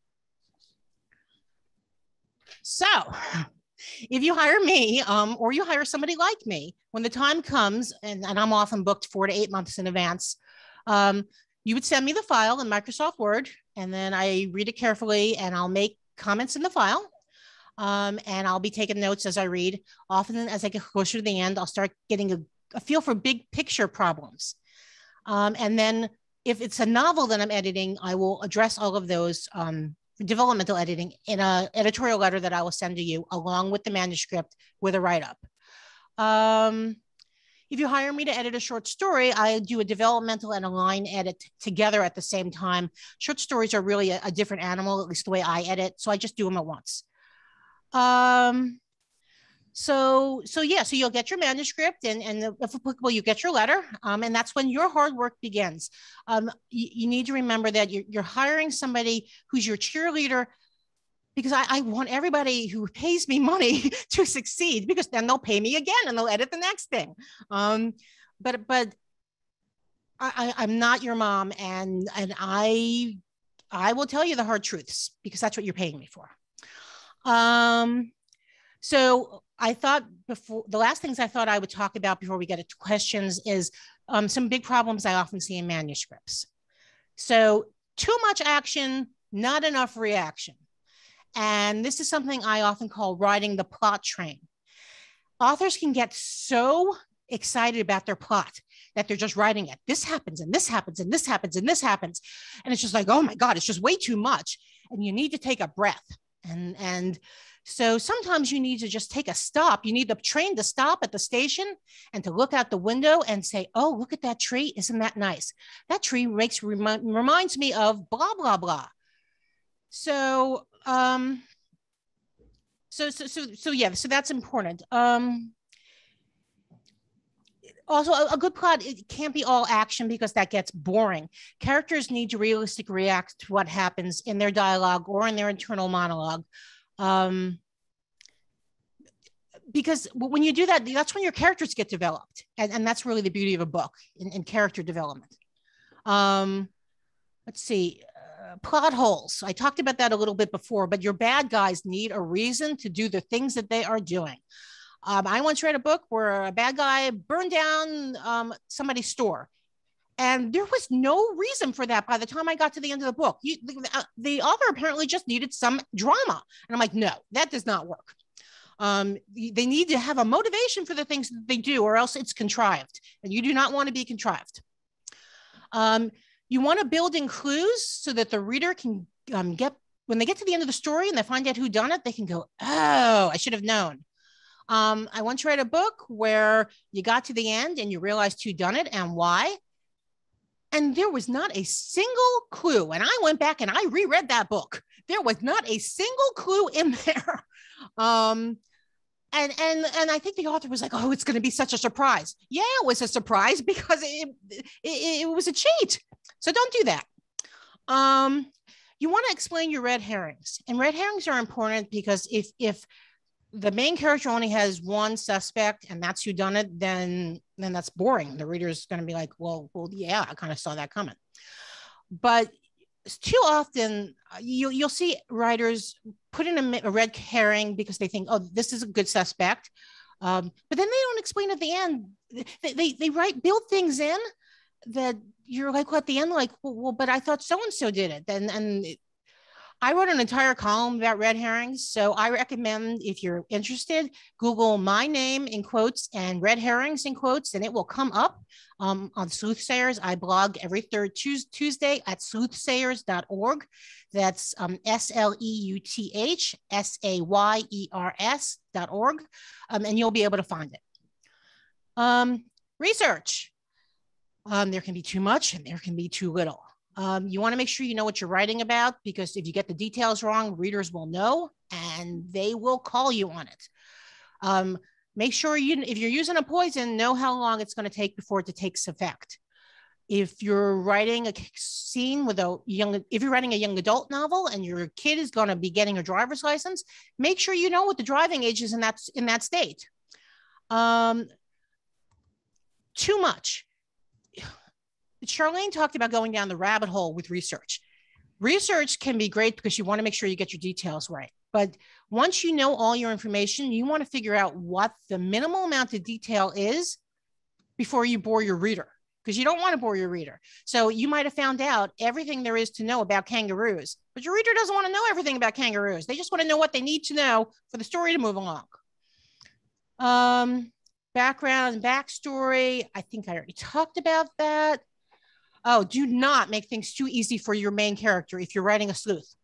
So if you hire me um, or you hire somebody like me, when the time comes, and, and I'm often booked four to eight months in advance, um, you would send me the file in Microsoft Word, and then I read it carefully and I'll make comments in the file. Um, and I'll be taking notes as I read. Often as I get closer to the end, I'll start getting a a feel for big picture problems. Um, and then if it's a novel that I'm editing, I will address all of those um, developmental editing in an editorial letter that I will send to you along with the manuscript with a write-up. Um, if you hire me to edit a short story, I do a developmental and a line edit together at the same time. Short stories are really a, a different animal, at least the way I edit. So I just do them at once. Um, So, so yeah, so you'll get your manuscript and, and if applicable, you get your letter. Um, and that's when your hard work begins. Um, you, you need to remember that you're, you're hiring somebody who's your cheerleader, because I, I want everybody who pays me money to succeed, because then they'll pay me again and they'll edit the next thing. Um, but, but I, I'm not your mom, and, and I, I will tell you the hard truths, because that's what you're paying me for. Um, So I thought before, the last things I thought I would talk about before we get to questions is um, some big problems I often see in manuscripts. So too much action, not enough reaction. And this is something I often call riding the plot train. Authors can get so excited about their plot that they're just writing it. This happens and this happens and this happens and this happens. And it's just like, oh my God, it's just way too much. And you need to take a breath. And, and so sometimes you need to just take a stop. You need the train to stop at the station and to look out the window and say, oh, look at that tree. Isn't that nice? That tree makes remi- reminds me of blah, blah, blah. So, um, so, so, so, so yeah, so that's important. Um, Also, a, a good plot, it can't be all action because that gets boring. Characters need to realistically react to what happens in their dialogue or in their internal monologue. Um, because when you do that, that's when your characters get developed. And, and that's really the beauty of a book in, in character development. Um, let's see, uh, plot holes. I talked about that a little bit before, but your bad guys need a reason to do the things that they are doing. Um, I once read a book where a bad guy burned down um, somebody's store. And there was no reason for that by the time I got to the end of the book. You, the, uh, the author apparently just needed some drama. And I'm like, no, that does not work. Um, they need to have a motivation for the things that they do, or else it's contrived. And you do not want to be contrived. Um, you want to build in clues so that the reader can um, get, when they get to the end of the story and they find out who done it, they can go, oh, I should have known. Um, I once read a book where you got to the end and you realized who done it and why. And there was not a single clue. And I went back and I reread that book. There was not a single clue in there. Um, and, and, and I think the author was like, oh, it's going to be such a surprise. Yeah, it was a surprise because it, it, it was a cheat. So don't do that. Um, you want to explain your red herrings. And red herrings are important because if, if, the main character only has one suspect and that's who done it, then, then that's boring. The reader's going to be like, well, well, yeah, I kind of saw that coming. But too often you, you'll see writers put in a, a red herring because they think, oh, this is a good suspect. Um, but then they don't explain at the end. They, they, they write, build things in that you're like, well, at the end, like, well, well but I thought so-and-so did it. And, and it, I wrote an entire column about red herrings. So I recommend, if you're interested, Google my name in quotes and red herrings in quotes, and it will come up um, on Sleuthsayers. I blog every third Tuesday at sleuthsayers dot org. That's um, S L E U T H S A Y E R S dot org. Um, and you'll be able to find it. Um, research. Um, there can be too much and there can be too little. Um, you want to make sure you know what you're writing about, because if you get the details wrong, readers will know and they will call you on it. Um, make sure you, if you're using a poison, know how long it's going to take before it takes effect. If you're writing a scene with a young, if you're writing a young adult novel and your kid is going to be getting a driver's license, make sure you know what the driving age is in that, in that state. Um, too much. Charlaine talked about going down the rabbit hole with research. Research can be great because you want to make sure you get your details right. But once you know all your information, you want to figure out what the minimal amount of detail is before you bore your reader, because you don't want to bore your reader. So you might have found out everything there is to know about kangaroos, but your reader doesn't want to know everything about kangaroos. They just want to know what they need to know for the story to move along. Um, background and backstory. I think I already talked about that. Oh, do not make things too easy for your main character if you're writing a sleuth.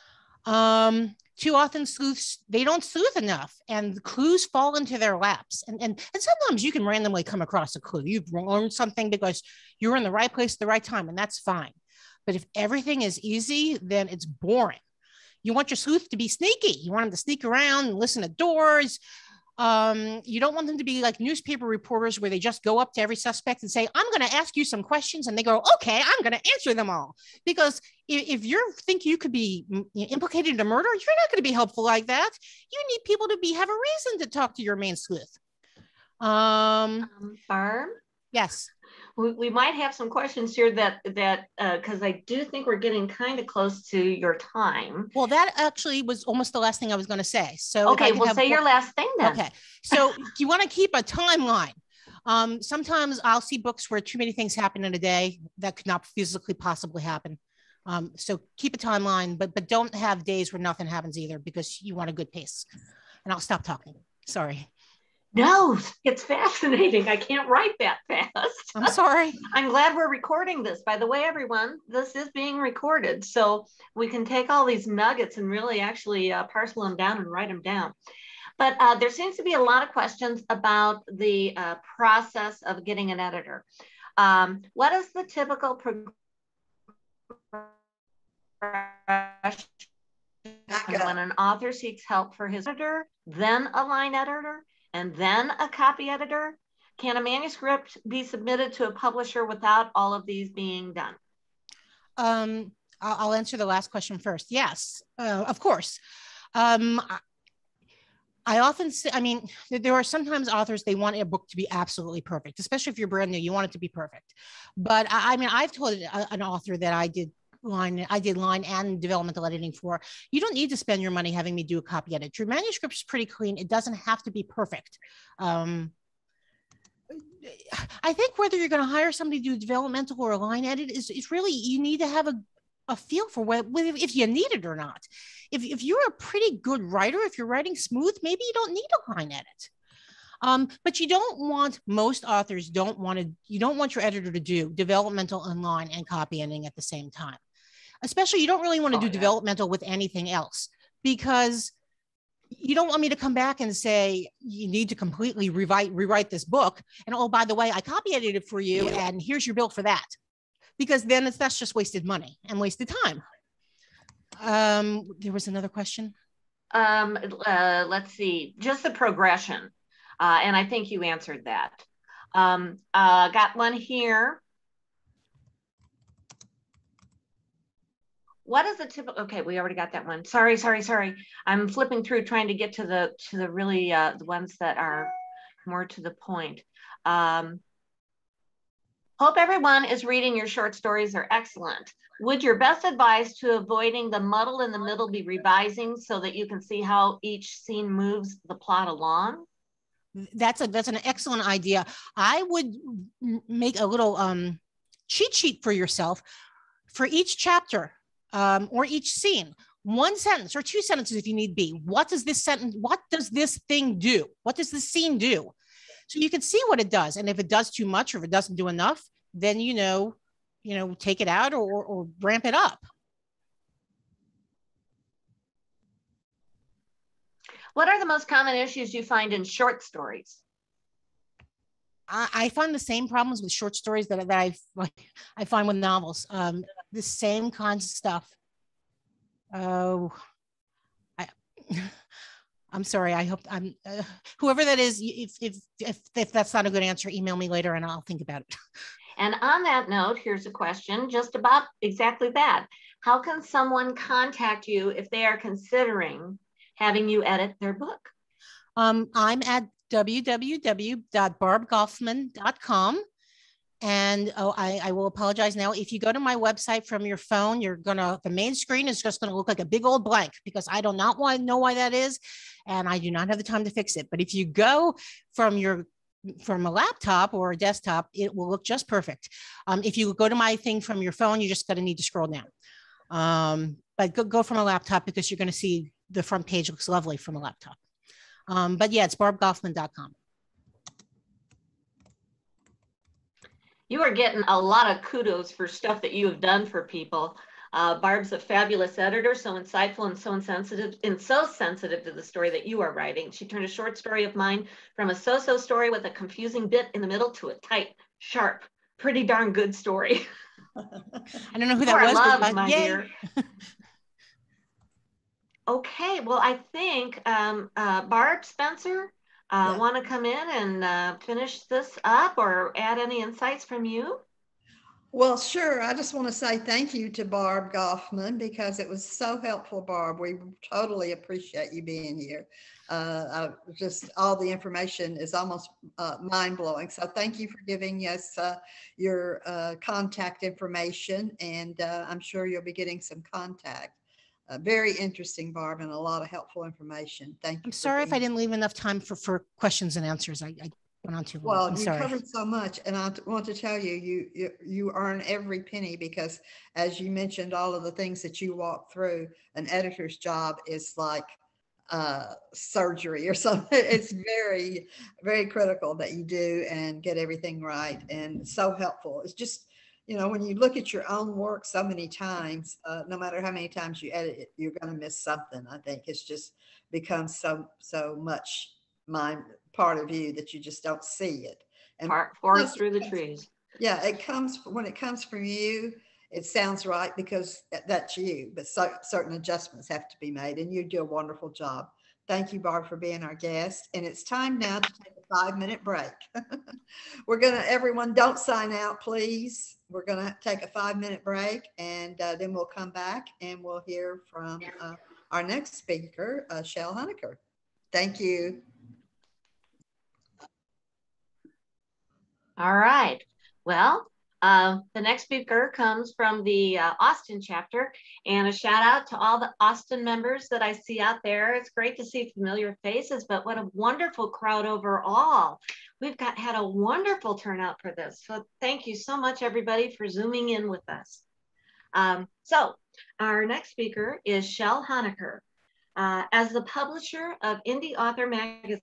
Um, too often sleuths, they don't sleuth enough and clues fall into their laps. And, and, and sometimes you can randomly come across a clue. You've learned something because you were in the right place at the right time, and that's fine. But if everything is easy, then it's boring. You want your sleuth to be sneaky. You want them to sneak around and listen at doors. Um, you don't want them to be like newspaper reporters where they just go up to every suspect and say, I'm going to ask you some questions. And they go, okay, I'm going to answer them all. Because if, if you think you could be implicated in a murder, you're not going to be helpful like that. You need people to be have a reason to talk to your main sleuth. Um, um, Barb? Yes. we, we might have some questions here that, that because uh, I do think we're getting kind of close to your time. Well, that actually was almost the last thing I was going to say. So okay, well, say your last thing then. Okay, so you want to keep a timeline. Um, sometimes I'll see books where too many things happen in a day that could not physically possibly happen. Um, so keep a timeline, but but don't have days where nothing happens either, because you want a good pace. And I'll stop talking. Sorry. No, it's fascinating. I can't write that fast. I'm sorry. I'm glad we're recording this. By the way, everyone, this is being recorded. So we can take all these nuggets and really actually uh, parcel them down and write them down. But uh, there seems to be a lot of questions about the uh, process of getting an editor. Um, what is the typical progression when an author seeks help for his editor, then a line editor, and then a copy editor? Can a manuscript be submitted to a publisher without all of these being done? Um, I'll answer the last question first. Yes, uh, of course. Um, I often say, I mean, there are sometimes authors, they want a book to be absolutely perfect, especially if you're brand new, you want it to be perfect. But I, I mean, I've told an author that I did line, I did line and developmental editing for, you don't need to spend your money having me do a copy edit. Your manuscript is pretty clean. It doesn't have to be perfect. Um, I think whether you're going to hire somebody to do developmental or a line edit is, is really, you need to have a a feel for what, if you need it or not. If, if you're a pretty good writer, if you're writing smooth, maybe you don't need a line edit. Um, but you don't want, most authors don't want to, you don't want your editor to do developmental and line and copy editing at the same time. Especially you don't really want to oh, do yeah. developmental with anything else, because you don't want me to come back and say, you need to completely rewrite, rewrite this book. And oh, by the way, I copy edited it for you yeah. and here's your bill for that. Because then it's, that's just wasted money and wasted time. Um, there was another question. Um, uh, let's see, just the progression. Uh, and I think you answered that. Um, uh, got one here. What is the typical, okay, we already got that one. Sorry, sorry, sorry. I'm flipping through trying to get to the, to the really, uh, the ones that are more to the point. Um, Hope everyone is reading your short stories. They're excellent. Would your best advice to avoiding the muddle in the middle be revising so that you can see how each scene moves the plot along? That's a that's an excellent idea. I would make a little um, cheat sheet for yourself for each chapter um, or each scene. One sentence or two sentences if you need be. What does this sentence, what does this thing do? What does this scene do? So you can see what it does. And if it does too much or if it doesn't do enough, then, you know, you know, take it out or, or ramp it up. What are the most common issues you find in short stories? I, I find the same problems with short stories that, that I, I find with novels. Um, the same kinds of stuff. Oh, I... I'm sorry. I hope I'm uh, whoever that is. If, if if if that's not a good answer, email me later and I'll think about it. And on that note, here's a question just about exactly that. How can someone contact you if they are considering having you edit their book? Um, I'm at w w w dot barb goffman dot com. And oh, I, I will apologize now. If you go to my website from your phone, you're gonna, the main screen is just gonna look like a big old blank because I do not want to know why that is. And I do not have the time to fix it. But if you go from your, from a laptop or a desktop, it will look just perfect. Um, if you go to my thing from your phone, you just gotta need to scroll down. Um, but go, go from a laptop because you're gonna see the front page looks lovely from a laptop. Um, but yeah, it's barb goffman dot com. You are getting a lot of kudos for stuff that you have done for people. Uh, Barb's a fabulous editor, so insightful and so insensitive and so sensitive to the story that you are writing. She turned a short story of mine from a so-so story with a confusing bit in the middle to a tight, sharp, pretty darn good story. I don't know who that was. Loved, but my yay. dear. Okay, well, I think um, uh, Barb, Spencer, Uh, yeah. Want to come in and uh, finish this up or add any insights from you? Well, sure. I just want to say thank you to Barb Goffman because it was so helpful, Barb. We totally appreciate you being here. Uh, I, just all the information is almost uh, mind blowing. So thank you for giving us uh, your uh, contact information, and uh, I'm sure you'll be getting some contact. Uh, very interesting, Barb, and a lot of helpful information. Thank you. I'm sorry if I being- didn't leave enough time for, for questions and answers. I, I went on too long. Well, I'm you sorry. covered so much, and I want to tell you, you, you, you earn every penny because, as you mentioned, all of the things that you walk through, an editor's job is like uh, surgery or something. It's very, very critical that you do and get everything right, and so helpful. It's just, you know, when you look at your own work so many times, uh, no matter how many times you edit it, you're going to miss something. I think it's just becomes so, so much mind part of you that you just don't see it. And Part forest through the trees. Yeah, it comes when it comes from you. It sounds right because that's you, but so, certain adjustments have to be made, and you do a wonderful job. Thank you, Barb, for being our guest. And it's time now to take a five minute break. We're gonna, everyone don't sign out, please. We're gonna take a five minute break, and uh, then we'll come back and we'll hear from uh, our next speaker, uh, Chelle Honiker. Thank you. All right. Well, uh, the next speaker comes from the uh, Austin chapter, and a shout out to all the Austin members that I see out there. It's great to see familiar faces, but what a wonderful crowd overall. We've got had a wonderful turnout for this. So thank you so much, everybody, for zooming in with us. Um, so our next speaker is Chelle Honiker. Uh, as the publisher of Indie Author Magazine,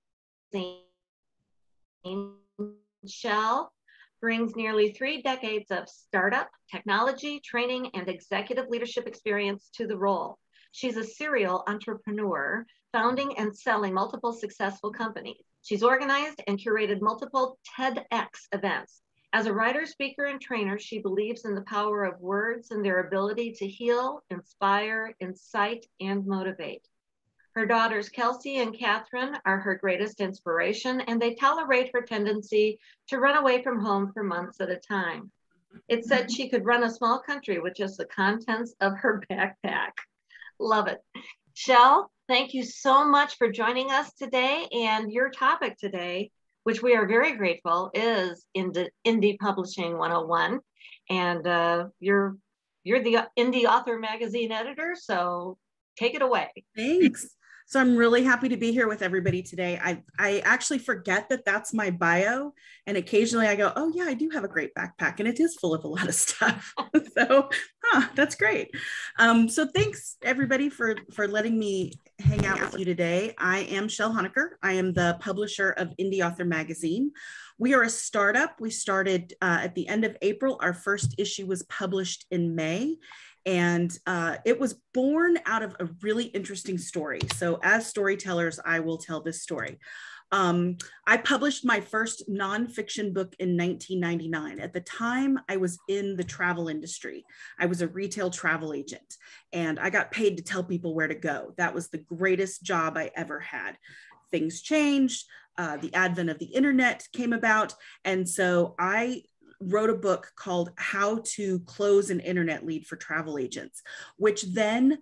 Chelle brings nearly three decades of startup, technology, training, and executive leadership experience to the role. She's a serial entrepreneur, founding and selling multiple successful companies. She's organized and curated multiple TEDx events. As a writer, speaker, and trainer, she believes in the power of words and their ability to heal, inspire, incite, and motivate. Her daughters, Kelsey and Catherine, are her greatest inspiration, and they tolerate her tendency to run away from home for months at a time. It said she could run a small country with just the contents of her backpack. Love it. Chelle, thank you so much for joining us today. And your topic today, which we are very grateful, is Indie, Indie Publishing one oh one. And uh, you're, you're the Indie Author Magazine editor, so take it away. Thanks. So I'm really happy to be here with everybody today. I, I actually forget that that's my bio. And occasionally I go, oh yeah, I do have a great backpack, and it is full of a lot of stuff. So huh, that's great. Um, so thanks everybody for, for letting me hang out with you today. I am Chelle Honiker. I am the publisher of Indie Author Magazine. We are a startup. We started uh, at the end of April. Our first issue was published in May. And uh, it was born out of a really interesting story. So as storytellers, I will tell this story. Um, I published my first nonfiction book in nineteen ninety-nine. At the time, I was in the travel industry. I was a retail travel agent, and I got paid to tell people where to go. That was the greatest job I ever had. Things changed. Uh, the advent of the internet came about. And so I wrote a book called How to Close an Internet Lead for Travel Agents, which then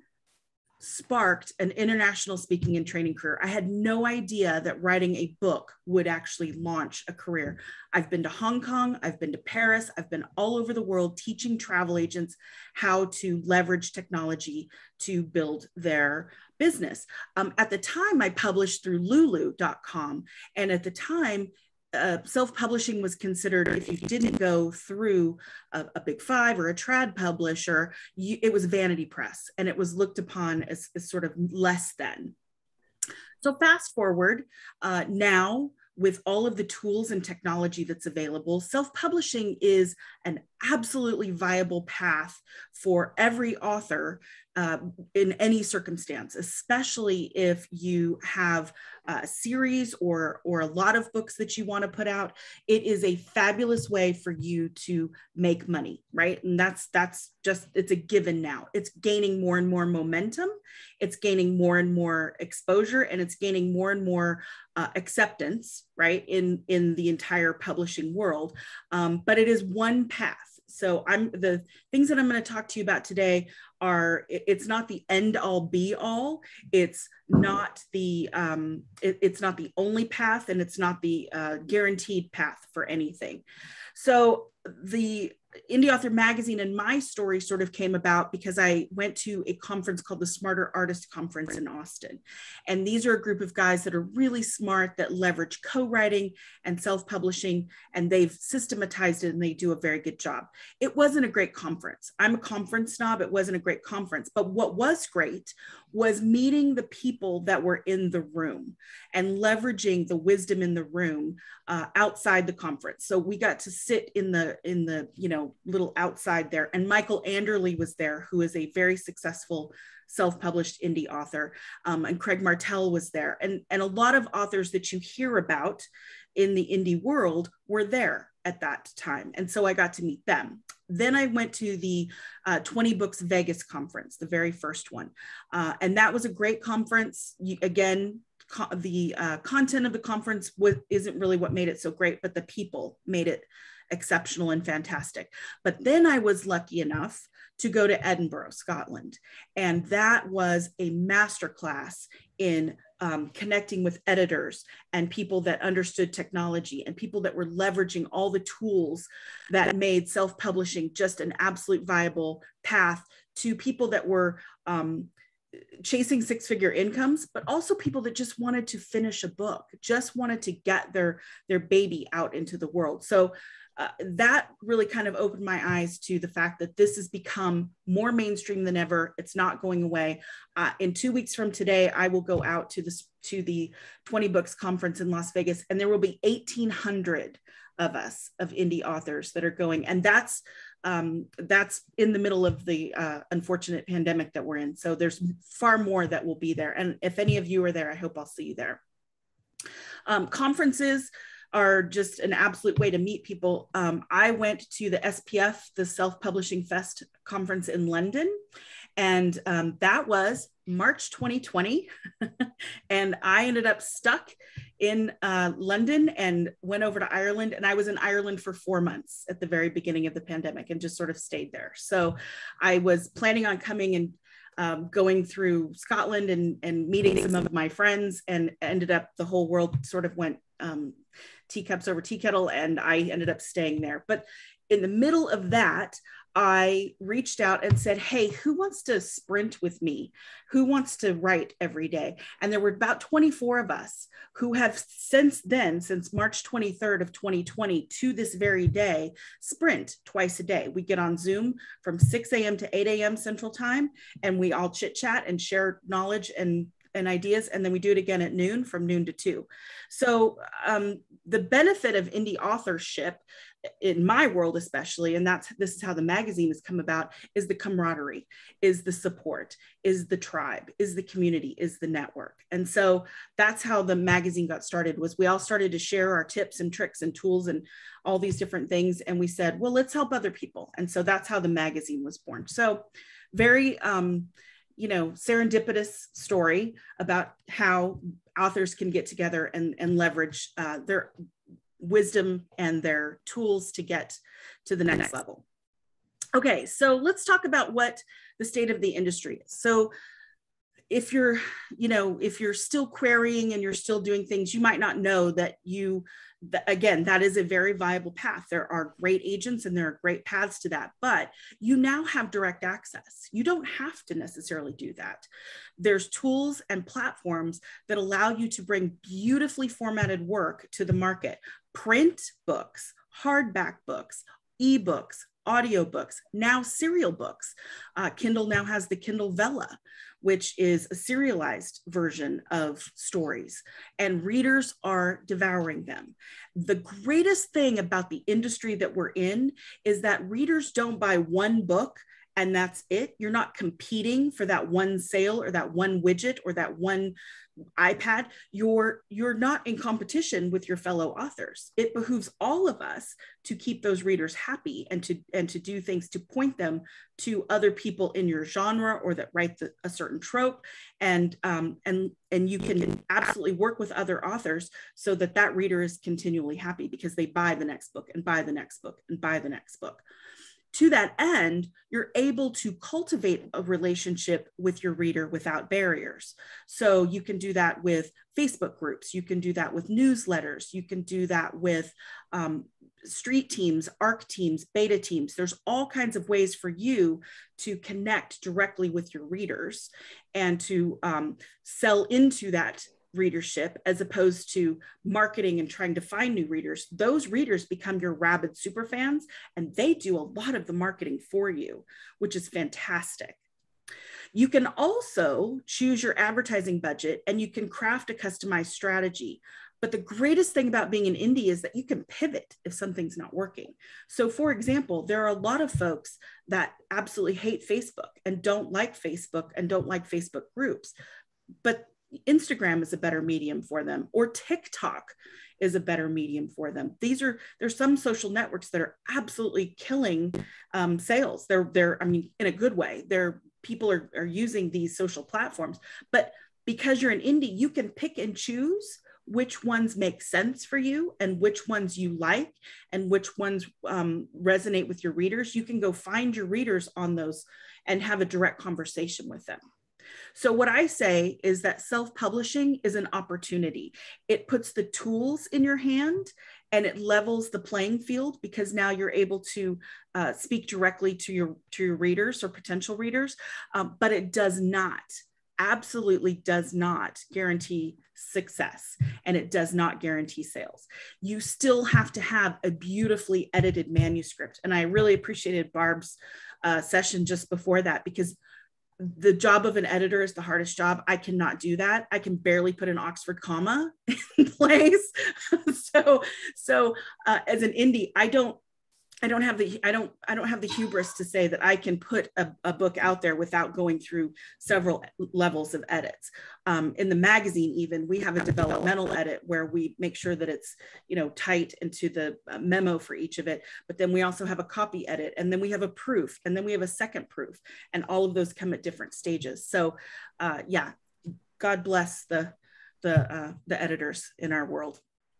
sparked an international speaking and training career. I had no idea that writing a book would actually launch a career. I've been to Hong Kong, I've been to Paris, I've been all over the world teaching travel agents how to leverage technology to build their business. Um, at the time, I published through lulu dot com, and at the time, Uh, self-publishing was considered, if you didn't go through a, a big five or a trad publisher, you, it was vanity press, and it was looked upon as, as sort of less than. So fast forward, uh, now with all of the tools and technology that's available, self-publishing is an absolutely viable path for every author uh, in any circumstance, especially if you have a series or, or a lot of books that you want to put out. It is a fabulous way for you to make money, right? And that's, that's just, it's a given now. It's gaining more and more momentum. It's gaining more and more exposure, and it's gaining more and more uh, acceptance, right, in, in the entire publishing world. Um, but it is one path. So I'm the things that I'm going to talk to you about today are, it's not the end all be all. It's not the, um, it, it's not the only path, and it's not the uh, guaranteed path for anything. So the Indie Author Magazine and my story sort of came about because I went to a conference called the Smarter Artist Conference in Austin. And these are a group of guys that are really smart, that leverage co-writing and self-publishing, and they've systematized it and they do a very good job. It wasn't a great conference. I'm a conference snob. It wasn't a great conference. But what was great was meeting the people that were in the room and leveraging the wisdom in the room uh, outside the conference. So we got to sit in the, in the, you know, little outside there. And Michael Anderle was there, who is a very successful self-published indie author. Um, and Craig Martell was there. And, and a lot of authors that you hear about in the indie world were there at that time. And so I got to meet them. Then I went to the uh, twenty Books Vegas conference, the very first one. Uh, and that was a great conference. You, again, co the uh, content of the conference was, isn't really what made it so great, but the people made it exceptional and fantastic. But then I was lucky enough to go to Edinburgh, Scotland. And that was a masterclass in um, connecting with editors and people that understood technology and people that were leveraging all the tools that made self-publishing just an absolute viable path, to people that were um, chasing six-figure incomes, but also people that just wanted to finish a book, just wanted to get their, their baby out into the world. So Uh, that really kind of opened my eyes to the fact that this has become more mainstream than ever. It's not going away. Uh, in two weeks from today, I will go out to this to the twenty Books conference in Las Vegas, and there will be eighteen hundred of us, of indie authors, that are going. And that's um, that's in the middle of the uh, unfortunate pandemic that we're in. So there's far more that will be there. And if any of you are there, I hope I'll see you there. Um, conferences are just an absolute way to meet people. Um, I went to the S P F, the Self-Publishing Fest conference in London, and um, that was March twenty twenty. And I ended up stuck in uh, London and went over to Ireland, and I was in Ireland for four months at the very beginning of the pandemic and just sort of stayed there. So I was planning on coming and Um, going through Scotland and, and meeting some of my friends, and ended up, the whole world sort of went um, teacups over tea kettle, and I ended up staying there. But in the middle of that, I reached out and said, hey, who wants to sprint with me? Who wants to write every day? And there were about twenty-four of us who have since then, since March twenty-third of twenty twenty to this very day, sprint twice a day. We get on Zoom from six A M to eight A M Central Time, and we all chit chat and share knowledge and and ideas. And then we do it again at noon, from noon to two. So um, the benefit of indie authorship, in my world especially, and that's this is how the magazine has come about, is the camaraderie, is the support, is the tribe, is the community, is the network. And so that's how the magazine got started. Was we all started to share our tips and tricks and tools and all these different things, and we said, well, let's help other people. And so that's how the magazine was born. So very um you know, serendipitous story about how authors can get together and, and leverage uh, their wisdom and their tools to get to the next level. Okay, so let's talk about what the state of the industry is. So if you're, you know, if you're still querying and you're still doing things, you might not know that you, that, again, that is a very viable path. There are great agents and there are great paths to that, but you now have direct access. You don't have to necessarily do that. There's tools and platforms that allow you to bring beautifully formatted work to the market. Print books, hardback books, ebooks, audiobooks, now serial books. Uh, Kindle now has the Kindle Vella, which is a serialized version of stories, and readers are devouring them. The greatest thing about the industry that we're in is that readers don't buy one book and that's it. You're not competing for that one sale or that one widget or that one iPad. You're, you're not in competition with your fellow authors. It behooves all of us to keep those readers happy and to, and to do things to point them to other people in your genre or that write the, a certain trope. And, um, and, and you can absolutely work with other authors so that that reader is continually happy because they buy the next book and buy the next book and buy the next book. To that end, you're able to cultivate a relationship with your reader without barriers. So you can do that with Facebook groups. You can do that with newsletters. You can do that with um, street teams, ARC teams, beta teams. There's all kinds of ways for you to connect directly with your readers and to um, sell into that readership, as opposed to marketing and trying to find new readers. Those readers become your rabid super fans, and they do a lot of the marketing for you, which is fantastic. You can also choose your advertising budget, and you can craft a customized strategy. But the greatest thing about being an indie is that you can pivot if something's not working. So for example, there are a lot of folks that absolutely hate Facebook and don't like Facebook and don't like Facebook groups, but Instagram is a better medium for them, or TikTok is a better medium for them. These are, there's some social networks that are absolutely killing um, sales. They're, they're, I mean, in a good way, they're, people are, are using these social platforms, but because you're an indie, you can pick and choose which ones make sense for you and which ones you like and which ones um, resonate with your readers. You can go find your readers on those and have a direct conversation with them. So what I say is that self-publishing is an opportunity. It puts the tools in your hand and it levels the playing field, because now you're able to uh, speak directly to your, to your readers or potential readers, um, but it does not, absolutely does not guarantee success, and it does not guarantee sales. You still have to have a beautifully edited manuscript. And I really appreciated Barb's uh, session just before that, because the job of an editor is the hardest job. I cannot do that. I can barely put an Oxford comma in place. so, so uh, as an indie, I don't, I don't have the, I don't, I don't have the hubris to say that I can put a, a book out there without going through several levels of edits. Um, in the magazine, even, we have a developmental edit where we make sure that it's, you know, tight into the memo for each of it. But then we also have a copy edit, and then we have a proof, and then we have a second proof, and all of those come at different stages. So, uh, yeah, God bless the the uh, the editors in our world.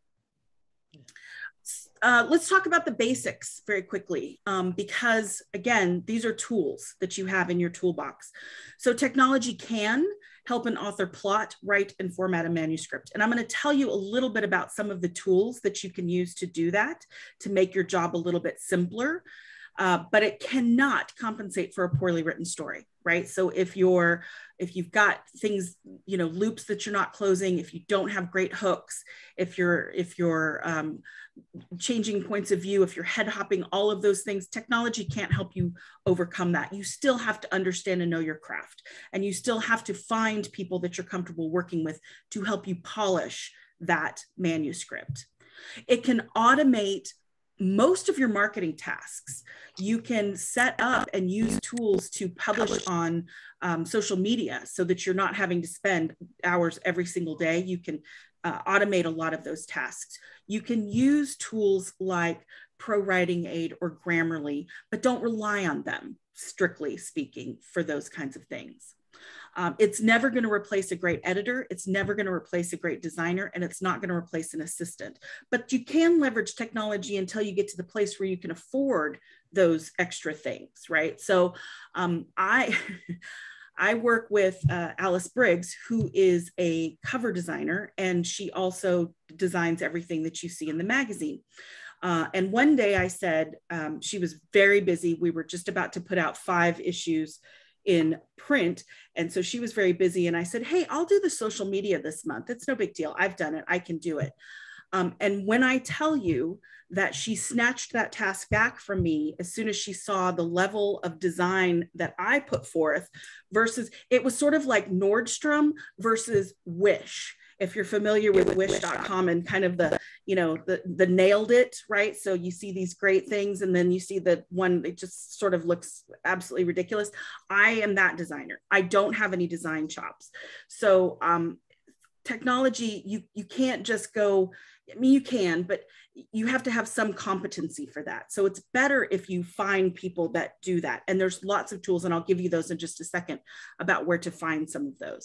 Uh, let's talk about the basics very quickly, um, because again, these are tools that you have in your toolbox. So technology can help an author plot, write, and format a manuscript. And I'm going to tell you a little bit about some of the tools that you can use to do that, to make your job a little bit simpler. Uh, but it cannot compensate for a poorly written story, right? So if you're, if you've got things, you know, loops that you're not closing, if you don't have great hooks, if you're, if you're um, changing points of view, if you're head hopping, all of those things, technology can't help you overcome that. You still have to understand and know your craft, and you still have to find people that you're comfortable working with to help you polish that manuscript. It can automate most of your marketing tasks. You can set up and use tools to publish on um, social media so that you're not having to spend hours every single day. You can uh, automate a lot of those tasks. You can use tools like Pro Writing Aid or Grammarly, but don't rely on them, strictly speaking, for those kinds of things. Um, it's never going to replace a great editor. It's never going to replace a great designer, and it's not going to replace an assistant. But you can leverage technology until you get to the place where you can afford those extra things, right? So um, I, I work with uh, Alice Briggs, who is a cover designer, and she also designs everything that you see in the magazine. Uh, and one day I said, um, she was very busy. We were just about to put out five issues in print. And so she was very busy. And I said, hey, I'll do the social media this month. It's no big deal. I've done it. I can do it. Um, and when I tell you that she snatched that task back from me as soon as she saw the level of design that I put forth, versus, it was sort of like Nordstrom versus Wish. If you're familiar with wish dot com and kind of the, you know, the, the nailed it, right? So you see these great things, and then you see the one that just sort of looks absolutely ridiculous. I am that designer. I don't have any design chops. So um, technology, you, you can't just go, I mean, you can, but you have to have some competency for that. So it's better if you find people that do that. And there's lots of tools, and I'll give you those in just a second about where to find some of those.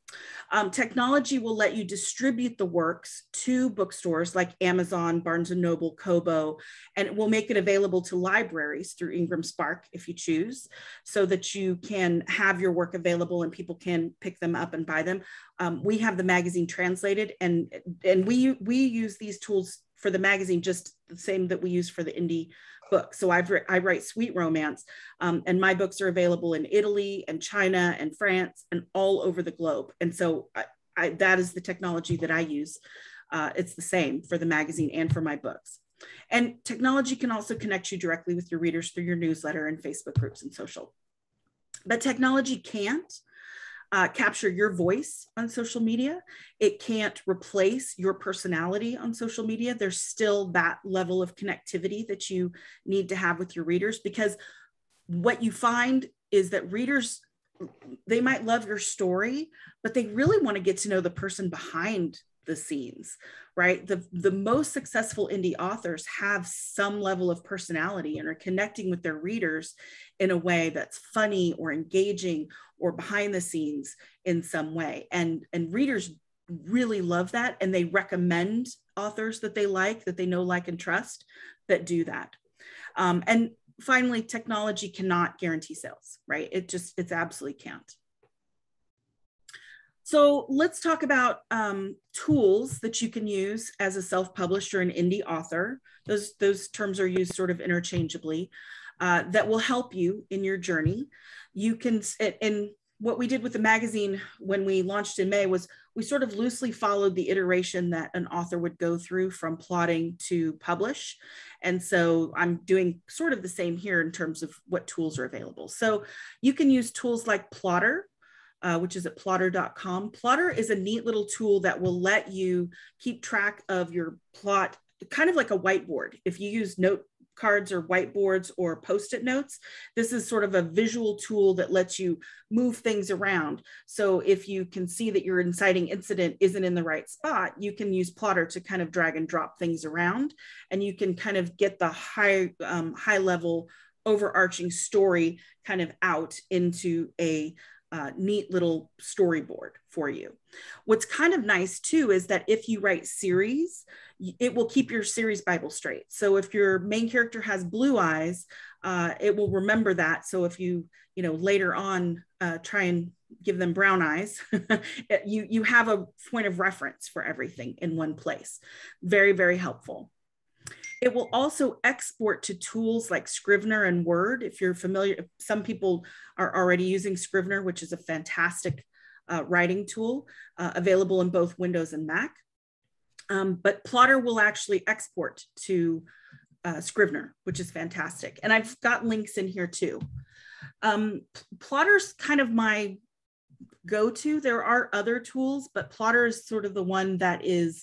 Um, technology will let you distribute the works to bookstores like Amazon, Barnes and Noble, Kobo, and it will make it available to libraries through Ingram Spark if you choose, so that you can have your work available and people can pick them up and buy them. Um, we have the magazine translated, and, and we, we use these tools for the magazine just the same that we use for the indie book. So I've I write sweet romance, um, and my books are available in Italy and China and France and all over the globe. And so I, I, that is the technology that I use. Uh, it's the same for the magazine and for my books. And technology can also connect you directly with your readers through your newsletter and Facebook groups and social. But technology can't Uh, capture your voice on social media. It can't replace your personality on social media. There's still that level of connectivity that you need to have with your readers, because what you find is that readers, they might love your story, but they really want to get to know the person behind the scenes, right? The, the most successful indie authors have some level of personality and are connecting with their readers in a way that's funny or engaging or behind the scenes in some way. And, and readers really love that. And they recommend authors that they like, that they know, like, and trust, that do that. Um, and finally, technology cannot guarantee sales, right? It just, it's absolutely can't. So let's talk about um, tools that you can use as a self-published or an indie author. Those, those terms are used sort of interchangeably, uh, that will help you in your journey. You can, and what we did with the magazine when we launched in May was we sort of loosely followed the iteration that an author would go through from plotting to publish. And so I'm doing sort of the same here in terms of what tools are available. So you can use tools like Plotter, Uh, which is at plotter dot com. Plotter is a neat little tool that will let you keep track of your plot, kind of like a whiteboard. If you use note cards or whiteboards or post-it notes, this is sort of a visual tool that lets you move things around. So if you can see that your inciting incident isn't in the right spot, you can use Plotter to kind of drag and drop things around, and you can kind of get the high, um, high level overarching story kind of out into a Uh, neat little storyboard for you. What's kind of nice too is that if you write series, it will keep your series Bible straight. So if your main character has blue eyes, uh, it will remember that. So if you, you know, later on uh, try and give them brown eyes, you, you have a point of reference for everything in one place. Very, very helpful. It will also export to tools like Scrivener and Word. If you're familiar, some people are already using Scrivener, which is a fantastic uh, writing tool, uh, available in both Windows and Mac. Um, but Plotter will actually export to uh, Scrivener, which is fantastic. And I've got links in here too. Um, Plotter's kind of my go-to. There are other tools, but Plotter is sort of the one that is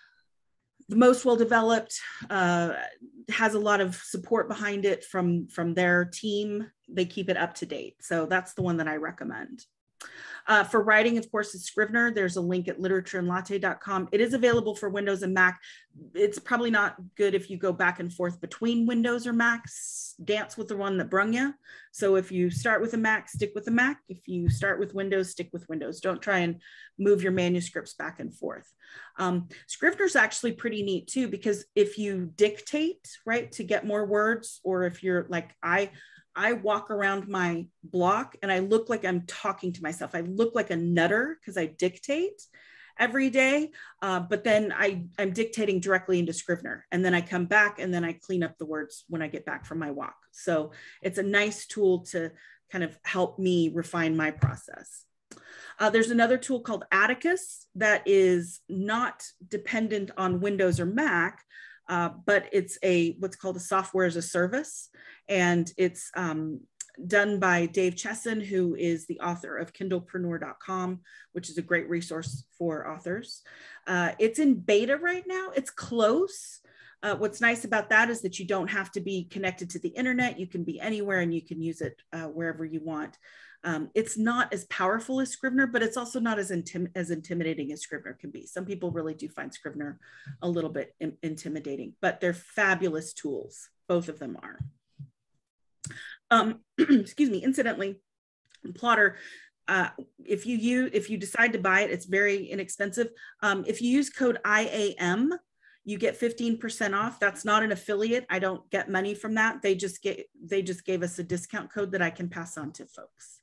the most well-developed, uh, has a lot of support behind it from, from their team. They keep it up to date. So that's the one that I recommend. Uh, for writing, of course, is Scrivener. There's a link at literature and latte dot com. It is available for Windows and Mac. It's probably not good if you go back and forth between Windows or Mac. Dance with the one that brung you. So if you start with a Mac, stick with the Mac. If you start with Windows, stick with Windows. Don't try and move your manuscripts back and forth. Um, Scrivener is actually pretty neat too, because if you dictate, right, to get more words, or if you're like I, I walk around my block and I look like I'm talking to myself. I look like a nutter because I dictate every day, uh, but then I, I'm dictating directly into Scrivener, and then I come back and then I clean up the words when I get back from my walk. So it's a nice tool to kind of help me refine my process. Uh, there's another tool called Atticus that is not dependent on Windows or Mac, uh, but it's a what's called a software as a service. And it's um, done by Dave Chesson, who is the author of kindlepreneur dot com, which is a great resource for authors. Uh, it's in beta right now. It's close. Uh, what's nice about that is that you don't have to be connected to the internet. You can be anywhere and you can use it uh, wherever you want. Um, it's not as powerful as Scrivener, but it's also not as, intim as intimidating as Scrivener can be. Some people really do find Scrivener a little bit in intimidating, but they're fabulous tools. Both of them are. Um, excuse me, incidentally, Plotter, Uh, if you use, if you decide to buy it, it's very inexpensive. Um, if you use code I A M, you get fifteen percent off. That's not an affiliate. I don't get money from that. They just get, they just gave us a discount code that I can pass on to folks.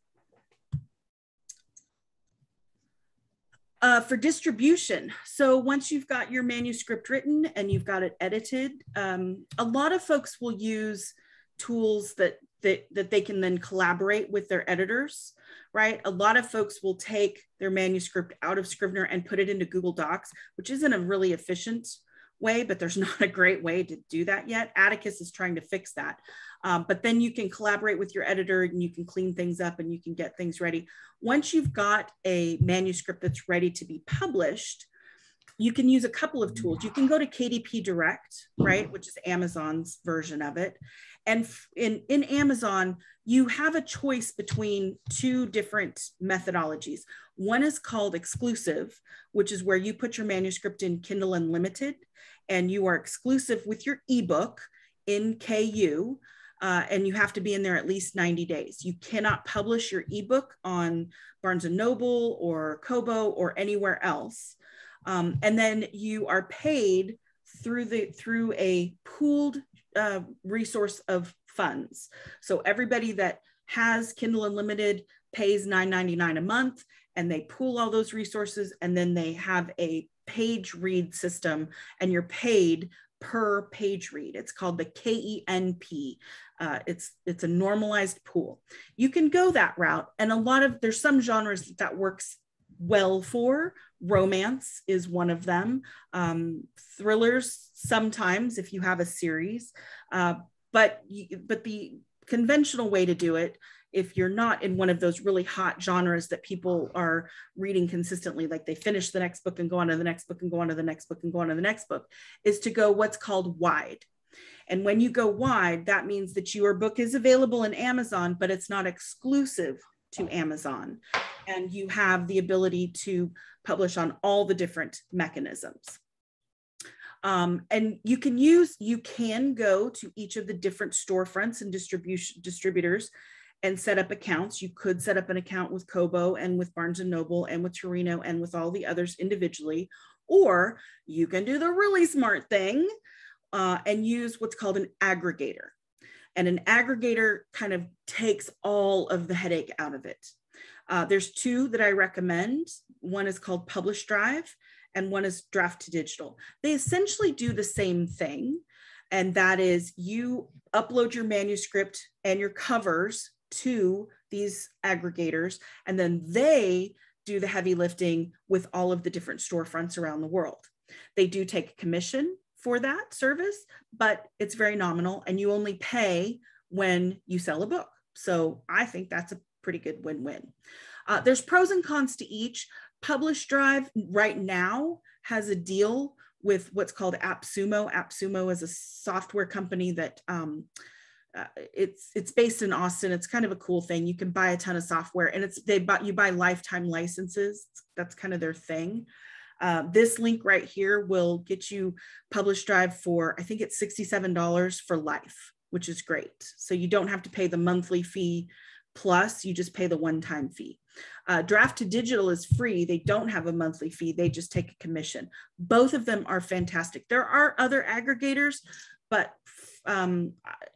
Uh, for distribution, so once you've got your manuscript written and you've got it edited, um, a lot of folks will use tools that, that, that they can then collaborate with their editors, right? A lot of folks will take their manuscript out of Scrivener and put it into Google Docs, which isn't a really efficient way, but there's not a great way to do that yet. Atticus is trying to fix that. Um, but then you can collaborate with your editor and you can clean things up and you can get things ready. Once you've got a manuscript that's ready to be published, you can use a couple of tools. You can go to K D P Direct, right, which is Amazon's version of it. And in, in Amazon, you have a choice between two different methodologies. One is called exclusive, which is where you put your manuscript in Kindle Unlimited and you are exclusive with your ebook in K U. Uh, and you have to be in there at least ninety days. You cannot publish your ebook on Barnes and Noble or Kobo or anywhere else. Um, and then you are paid through the through a pooled uh, resource of funds. So everybody that has Kindle Unlimited pays nine ninety-nine a month, and they pool all those resources, and then they have a page read system, and you're paid per page read. It's called the K E N P. Uh, it's it's a normalized pool. You can go that route, and a lot of there's some genres that, that works well for. Romance is one of them. Um, thrillers sometimes if you have a series, uh, but but the conventional way to do it, if you're not in one of those really hot genres that people are reading consistently, like they finish the next book and go on to the next book and go on to the next book and go on to the next book, is to go what's called wide. And when you go wide, that means that your book is available in Amazon, but it's not exclusive to Amazon. And you have the ability to publish on all the different mechanisms. Um, and you can use, you can go to each of the different storefronts and distribution distributors and set up accounts. You could set up an account with Kobo and with Barnes and Noble and with Torino and with all the others individually, or you can do the really smart thing uh, and use what's called an aggregator. And an aggregator kind of takes all of the headache out of it. Uh, there's two that I recommend. One is called Publish Drive and one is Draft to Digital. They essentially do the same thing. And that is you upload your manuscript and your covers to these aggregators, and then they do the heavy lifting with all of the different storefronts around the world. They do take a commission for that service, but it's very nominal and you only pay when you sell a book. So I think that's a pretty good win-win. Uh, there's pros and cons to each. Publish Drive right now has a deal with what's called AppSumo. AppSumo is a software company that um, uh, it's it's based in Austin. It's kind of a cool thing. You can buy a ton of software, and it's they buy you buy lifetime licenses. That's kind of their thing. Uh, this link right here will get you Publish Drive for, I think it's sixty-seven dollars for life, which is great. So you don't have to pay the monthly fee plus, you just pay the one-time fee. Uh, Draft to Digital is free. They don't have a monthly fee. They just take a commission. Both of them are fantastic. There are other aggregators, but um,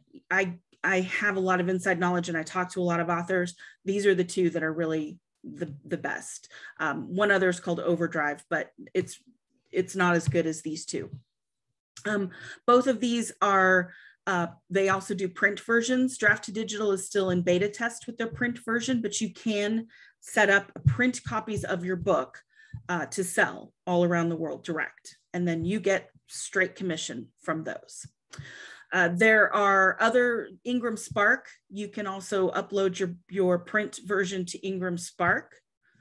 I, I have a lot of inside knowledge and I talk to a lot of authors. These are the two that are really the, the best. Um, one other is called Overdrive, but it's, it's not as good as these two. Um, both of these are, uh, they also do print versions. Draft to Digital is still in beta test with their print version, but you can set up print copies of your book uh, to sell all around the world direct. And then you get straight commission from those. Uh, there are other Ingram Spark. You can also upload your, your print version to Ingram Spark.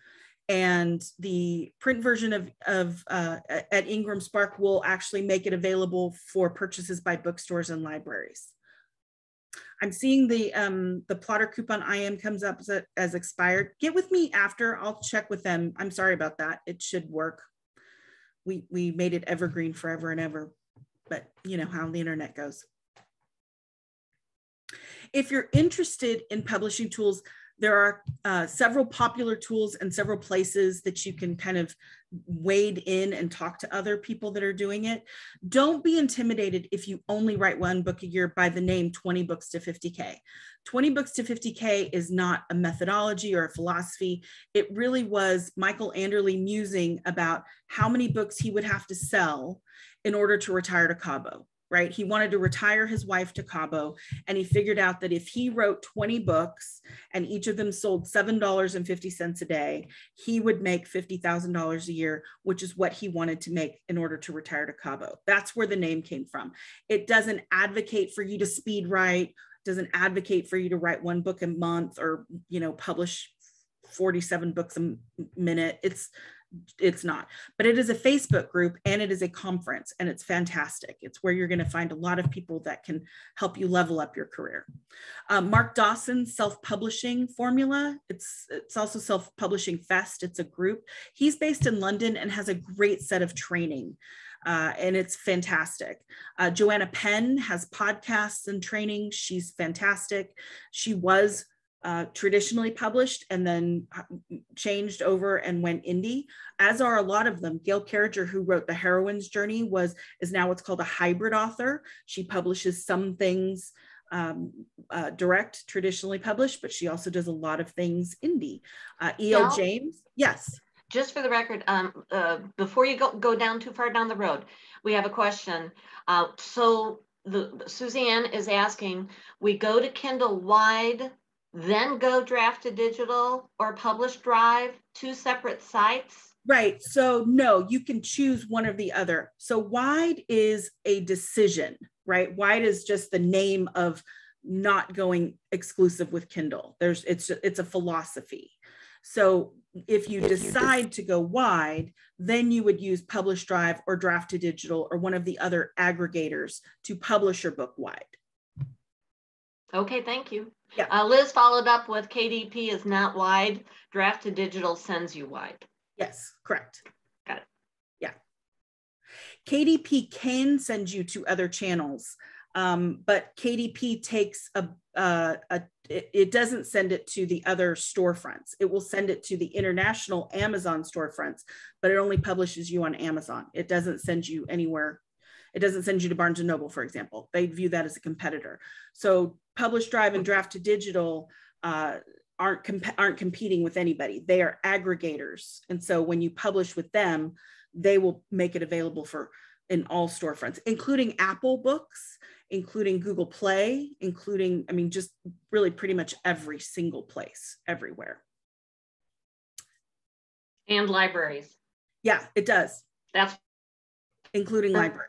And the print version of, of uh, at Ingram Spark will actually make it available for purchases by bookstores and libraries. I'm seeing the, um, the plotter coupon I M comes up as, a, as expired. Get with me after, I'll check with them. I'm sorry about that. It should work. We, we made it evergreen forever and ever, but you know how the internet goes. If you're interested in publishing tools, There are uh, several popular tools and several places that you can kind of wade in and talk to other people that are doing it. Don't be intimidated if you only write one book a year by the name twenty books to fifty K. twenty books to fifty K is not a methodology or a philosophy. It really was Michael Anderle musing about how many books he would have to sell in order to retire to Cabo. Right? He wanted to retire his wife to Cabo, and he figured out that if he wrote twenty books and each of them sold seven dollars and fifty cents a day, he would make fifty thousand dollars a year, which is what he wanted to make in order to retire to Cabo. That's where the name came from. It doesn't advocate for you to speed write, doesn't advocate for you to write one book a month or, you know, publish forty-seven books a minute. It's It's not, but it is a Facebook group and it is a conference, and it's fantastic. It's where you're going to find a lot of people that can help you level up your career. Uh, Mark Dawson's self-publishing formula. It's, it's also Self-Publishing Fest. It's a group. He's based in London and has a great set of training. Uh, and it's fantastic. Uh, Joanna Penn has podcasts and training. She's fantastic. She was Uh, traditionally published and then changed over and went indie, as are a lot of them. Gail Carriger, who wrote The Heroine's Journey, was is now what's called a hybrid author. She publishes some things um, uh, direct, traditionally published, but she also does a lot of things indie. Uh, E L. James, yes. Just for the record, um, uh, before you go, go down too far down the road, we have a question. Uh, so the Suzanne is asking, we go to Kindle Wide, then go draft to digital, or publish drive, two separate sites? Right. So no, you can choose one or the other. So wide is a decision, right? Wide is just the name of not going exclusive with Kindle. There's it's it's a philosophy. So if you decide to go wide, then you would use Publish Drive or Draft to Digital or one of the other aggregators to publish your book wide. Okay, thank you. Yeah. Uh, Liz followed up with K D P is not wide. Draft to Digital sends you wide. Yes, correct. Got it. Yeah. K D P can send you to other channels, um, but K D P takes a, uh, a it, it doesn't send it to the other storefronts. It will send it to the international Amazon storefronts, but it only publishes you on Amazon. It doesn't send you anywhere. It doesn't send you to Barnes and Noble, for example. They view that as a competitor. So Publish Drive and Draft to Digital uh, aren't, comp aren't competing with anybody. They are aggregators. And so when you publish with them, they will make it available for in all storefronts, including Apple Books, including Google Play, including, I mean, just really pretty much every single place, everywhere. And libraries. Yeah, it does. That's including libraries.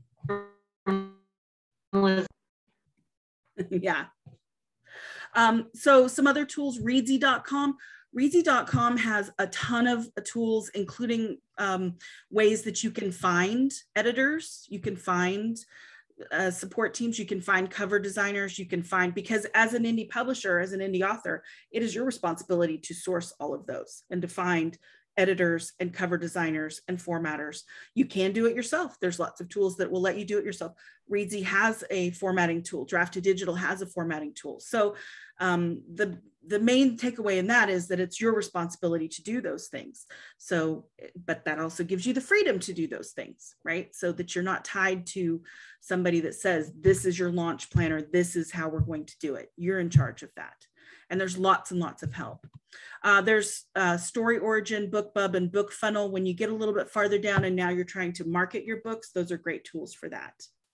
Yeah. Um, so some other tools, Readsy dot com. Readsy dot com has a ton of tools, including um, ways that you can find editors, you can find uh, support teams, you can find cover designers, you can find, because as an indie publisher, as an indie author, it is your responsibility to source all of those and to find editors and cover designers and formatters. You can do it yourself. There's lots of tools that will let you do it yourself. Readsy has a formatting tool. Draft to Digital has a formatting tool. So um, the, the main takeaway in that is that it's your responsibility to do those things. So, but that also gives you the freedom to do those things, right? So that you're not tied to somebody that says, this is your launch plan, or this is how we're going to do it. You're in charge of that. And there's lots and lots of help. Uh, there's uh, Story Origin, BookBub, and BookFunnel. When you get a little bit farther down and now you're trying to market your books, those are great tools for that.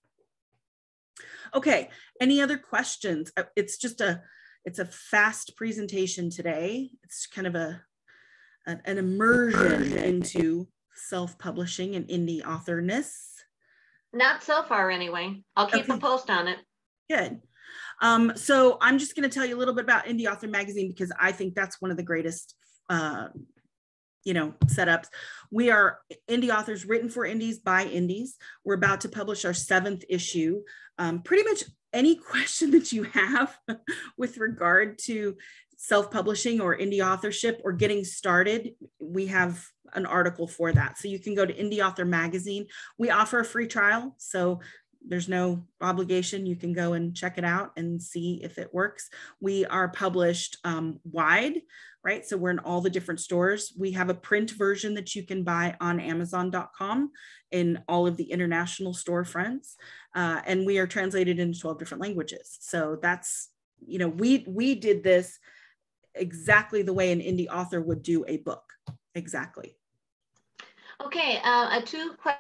Okay, any other questions? It's just a, it's a fast presentation today. It's kind of a, a an immersion into self-publishing and indie authorness. Not so far anyway. I'll keep Okay. a post on it. Good. Um, so I'm just going to tell you a little bit about Indie Author Magazine, because I think that's one of the greatest, uh, you know, setups. We are indie authors written for indies by indies. We're about to publish our seventh issue. Um, pretty much any question that you have with regard to self-publishing or indie authorship or getting started, we have an article for that. So you can go to Indie Author Magazine. We offer a free trial. So there's no obligation. You can go and check it out and see if it works. We are published um, wide, right? So we're in all the different stores. We have a print version that you can buy on amazon dot com in all of the international storefronts. Uh, and we are translated into twelve different languages. So that's, you know, we, we did this exactly the way an indie author would do a book. Exactly. Okay, uh, two questions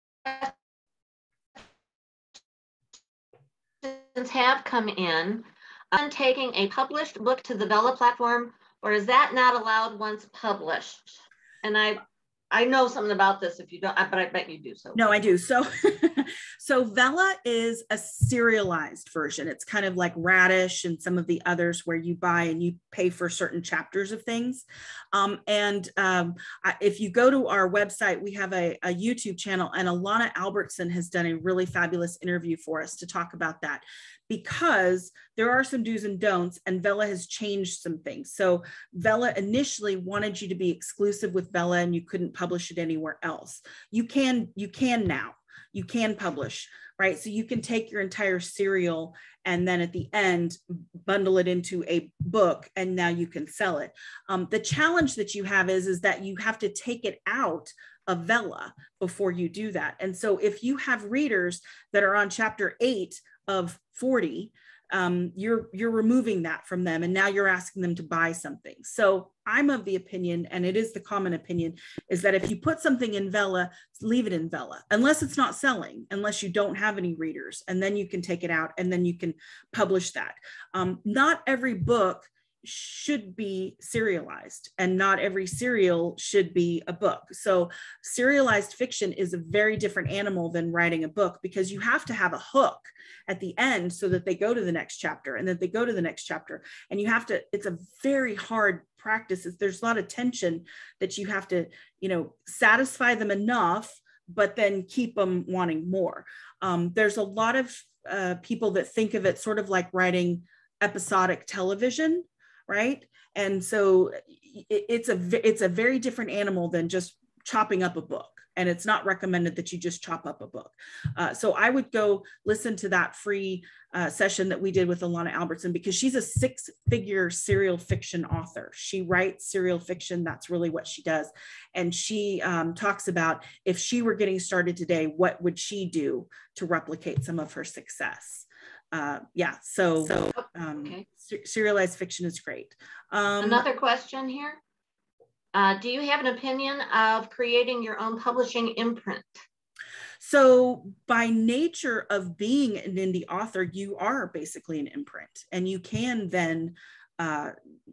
have come in. On taking a published book to the Vella platform, or is that not allowed once published? And I I know something about this if you don't, but I bet you do. So no, I do. So, so Vella is a serialized version. It's kind of like Radish and some of the others where you buy and you pay for certain chapters of things. Um, and um, if you go to our website, we have a, a YouTube channel, and Alana Albertson has done a really fabulous interview for us to talk about that, because there are some do's and don'ts, and Vella has changed some things. So Vella initially wanted you to be exclusive with Vella and you couldn't publish it anywhere else. You can, you can now, you can publish, right? So you can take your entire serial and then at the end, bundle it into a book, and now you can sell it. Um, the challenge that you have is, is that you have to take it out of Vella before you do that. And so if you have readers that are on chapter eight of forty, um, you're, you're removing that from them, and now you're asking them to buy something. So I'm of the opinion, and it is the common opinion, is that if you put something in Vella, leave it in Vella, unless it's not selling, unless you don't have any readers, and then you can take it out and then you can publish that. Um, not every book should be serialized, and not every serial should be a book. So serialized fiction is a very different animal than writing a book, because you have to have a hook at the end so that they go to the next chapter and that they go to the next chapter. And you have to, it's a very hard practice. There's a lot of tension that you have to, you know, satisfy them enough, but then keep them wanting more. Um, there's a lot of uh, people that think of it sort of like writing episodic television, right? And so it, it's a it's a very different animal than just chopping up a book. And it's not recommended that you just chop up a book. Uh, so I would go listen to that free uh, session that we did with Alana Albertson, because she's a six-figure serial fiction author. She writes serial fiction. That's really what she does. And she um, talks about, if she were getting started today, what would she do to replicate some of her success? Uh, yeah, so, so um, okay. ser serialized fiction is great. Um, Another question here. Uh, do you have an opinion of creating your own publishing imprint? So by nature of being an indie author, you are basically an imprint, and you can then, uh,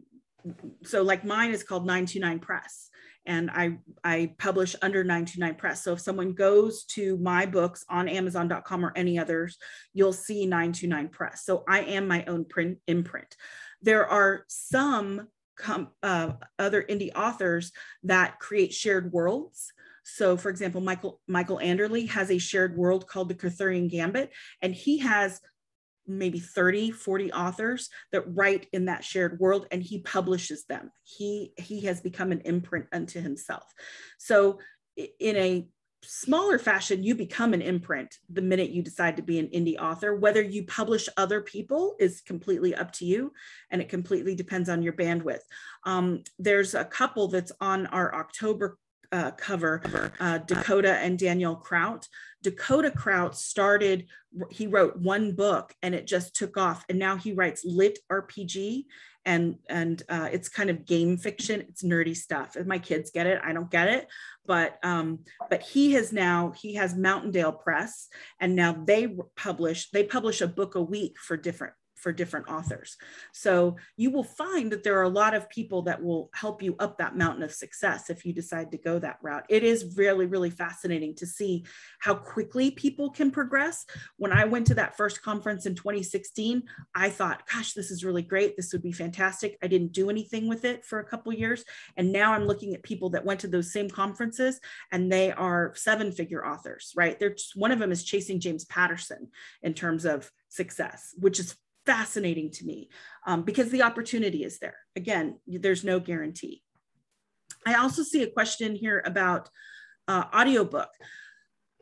so like mine is called nine two nine Press, and I, I publish under nine two nine Press. So if someone goes to my books on amazon dot com or any others, you'll see nine two nine Press. So I am my own print imprint. There are some Com, uh, other indie authors that create shared worlds. So for example, Michael, Michael Anderle has a shared world called the Arthurian Gambit, and he has maybe thirty, forty authors that write in that shared world, and he publishes them. He, he has become an imprint unto himself. So in a smaller fashion, you become an imprint the minute you decide to be an indie author. Whether you publish other people is completely up to you, and it completely depends on your bandwidth. Um, there's a couple that's on our October uh, cover, uh, Dakota and Danielle Kraut. Dakota Kraut started, he wrote one book and it just took off, and now he writes lit R P G, and and uh, it's kind of game fiction. It's nerdy stuff. And my kids get it. I don't get it, but um, but he has now he has Mountaindale Press, and now they publish they publish a book a week for different for different authors. So you will find that there are a lot of people that will help you up that mountain of success if you decide to go that route. It is really, really fascinating to see how quickly people can progress. When I went to that first conference in twenty sixteen, I thought, gosh, this is really great. This would be fantastic. I didn't do anything with it for a couple of years. And now I'm looking at people that went to those same conferences, and they are seven-figure authors, right? They're just, one of them is chasing James Patterson in terms of success, which is fascinating to me um, because the opportunity is there. Again, there's no guarantee. I also see a question here about uh, audiobook.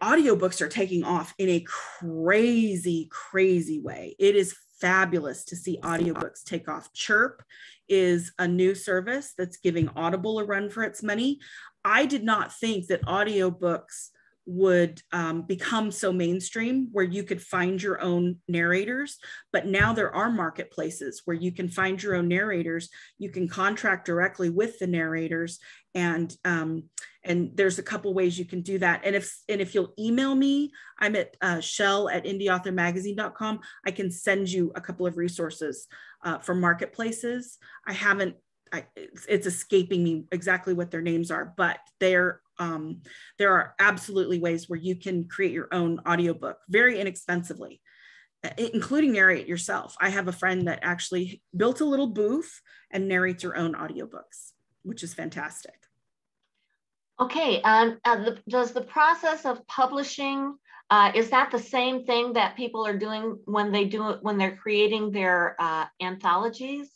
audiobooks are taking off in a crazy, crazy way. It is fabulous to see audiobooks take off. Chirp is a new service that's giving Audible a run for its money. I did not think that audiobooks would um, become so mainstream where you could find your own narrators, but now there are marketplaces where you can find your own narrators. You can contract directly with the narrators, and um, and there's a couple ways you can do that. And if and if you'll email me, I'm at uh, Chelle at indie author magazine dot com. I can send you a couple of resources uh, for marketplaces. I haven't. I, it's, it's escaping me exactly what their names are, but they're Um, there are absolutely ways where you can create your own audiobook very inexpensively, including narrate yourself. I have a friend that actually built a little booth and narrates her own audiobooks, which is fantastic. Okay, um, uh, the, does the process of publishing, uh, is that the same thing that people are doing when they do it, when they're creating their uh, anthologies?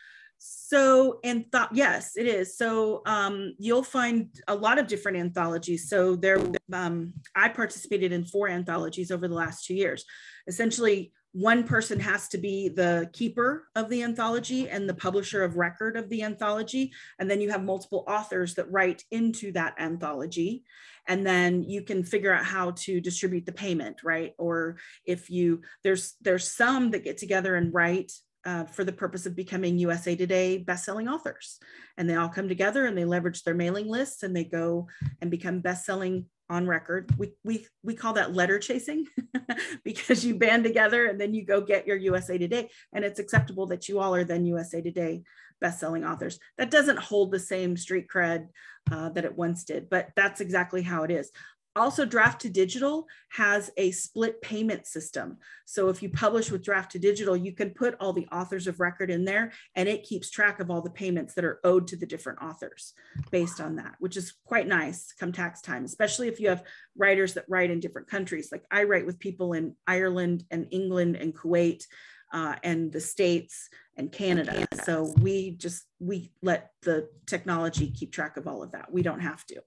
So, and thought, yes, it is. So um, you'll find a lot of different anthologies. So there, um, I participated in four anthologies over the last two years. Essentially, one person has to be the keeper of the anthology and the publisher of record of the anthology. And then you have multiple authors that write into that anthology. And then you can figure out how to distribute the payment, right? Or if you, there's, there's some that get together and write Uh, for the purpose of becoming U S A Today bestselling authors. And they all come together and they leverage their mailing lists and they go and become bestselling on record. We, we, we call that letter chasing because you band together and then you go get your U S A Today, and it's acceptable that you all are then U S A Today bestselling authors. That doesn't hold the same street cred uh, that it once did, but that's exactly how it is. Also, Draft to Digital has a split payment system. So if you publish with Draft to Digital, you can put all the authors of record in there, and it keeps track of all the payments that are owed to the different authors based on that, which is quite nice come tax time, especially if you have writers that write in different countries. Like I write with people in Ireland and England and Kuwait uh, and the States and Canada. Canada. So we just, we let the technology keep track of all of that. We don't have to.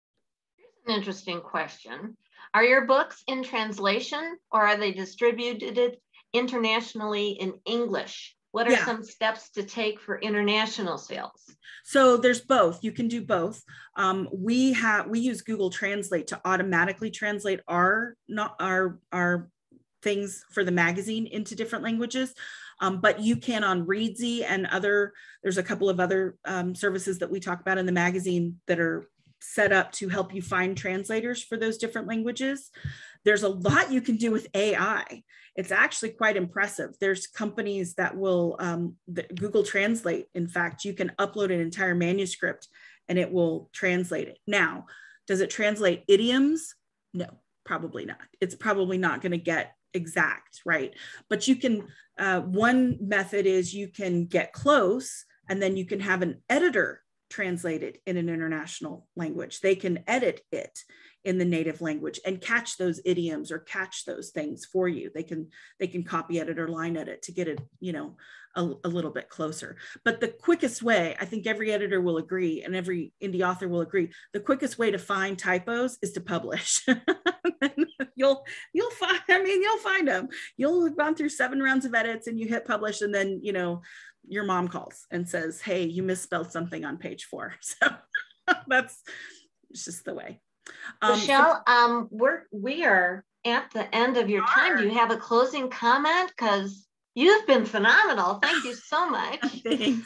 An interesting question. Are your books in translation, or are they distributed internationally in English? What are yeah. some steps to take for international sales? So there's both. You can do both. Um, we have we use Google Translate to automatically translate our not our our things for the magazine into different languages. Um, but you can on Readsy and other. There's a couple of other um, services that we talk about in the magazine that are set up to help you find translators for those different languages. There's a lot you can do with A I. It's actually quite impressive. There's companies that will, um, that Google Translate, in fact, you can upload an entire manuscript and it will translate it. Now, does it translate idioms? No, probably not. It's probably not going to get exact, right? But you can, uh, one method is you can get close and then you can have an editor translated in an international language. They can edit it in the native language and catch those idioms or catch those things for you. They can they can copy edit or line edit to get it, you know, a, a little bit closer. But the quickest way, I think every editor will agree and every indie author will agree, the quickest way to find typos is to publish. you'll you'll find, I mean, you'll find them. You'll have gone through seven rounds of edits and you hit publish, and then, you know, your mom calls and says, hey, you misspelled something on page four. So that's it's just the way. Um, Chelle, so, um, we're, we are at the end of your time. Do you have a closing comment? Because you've been phenomenal. Thank you so much. Thanks.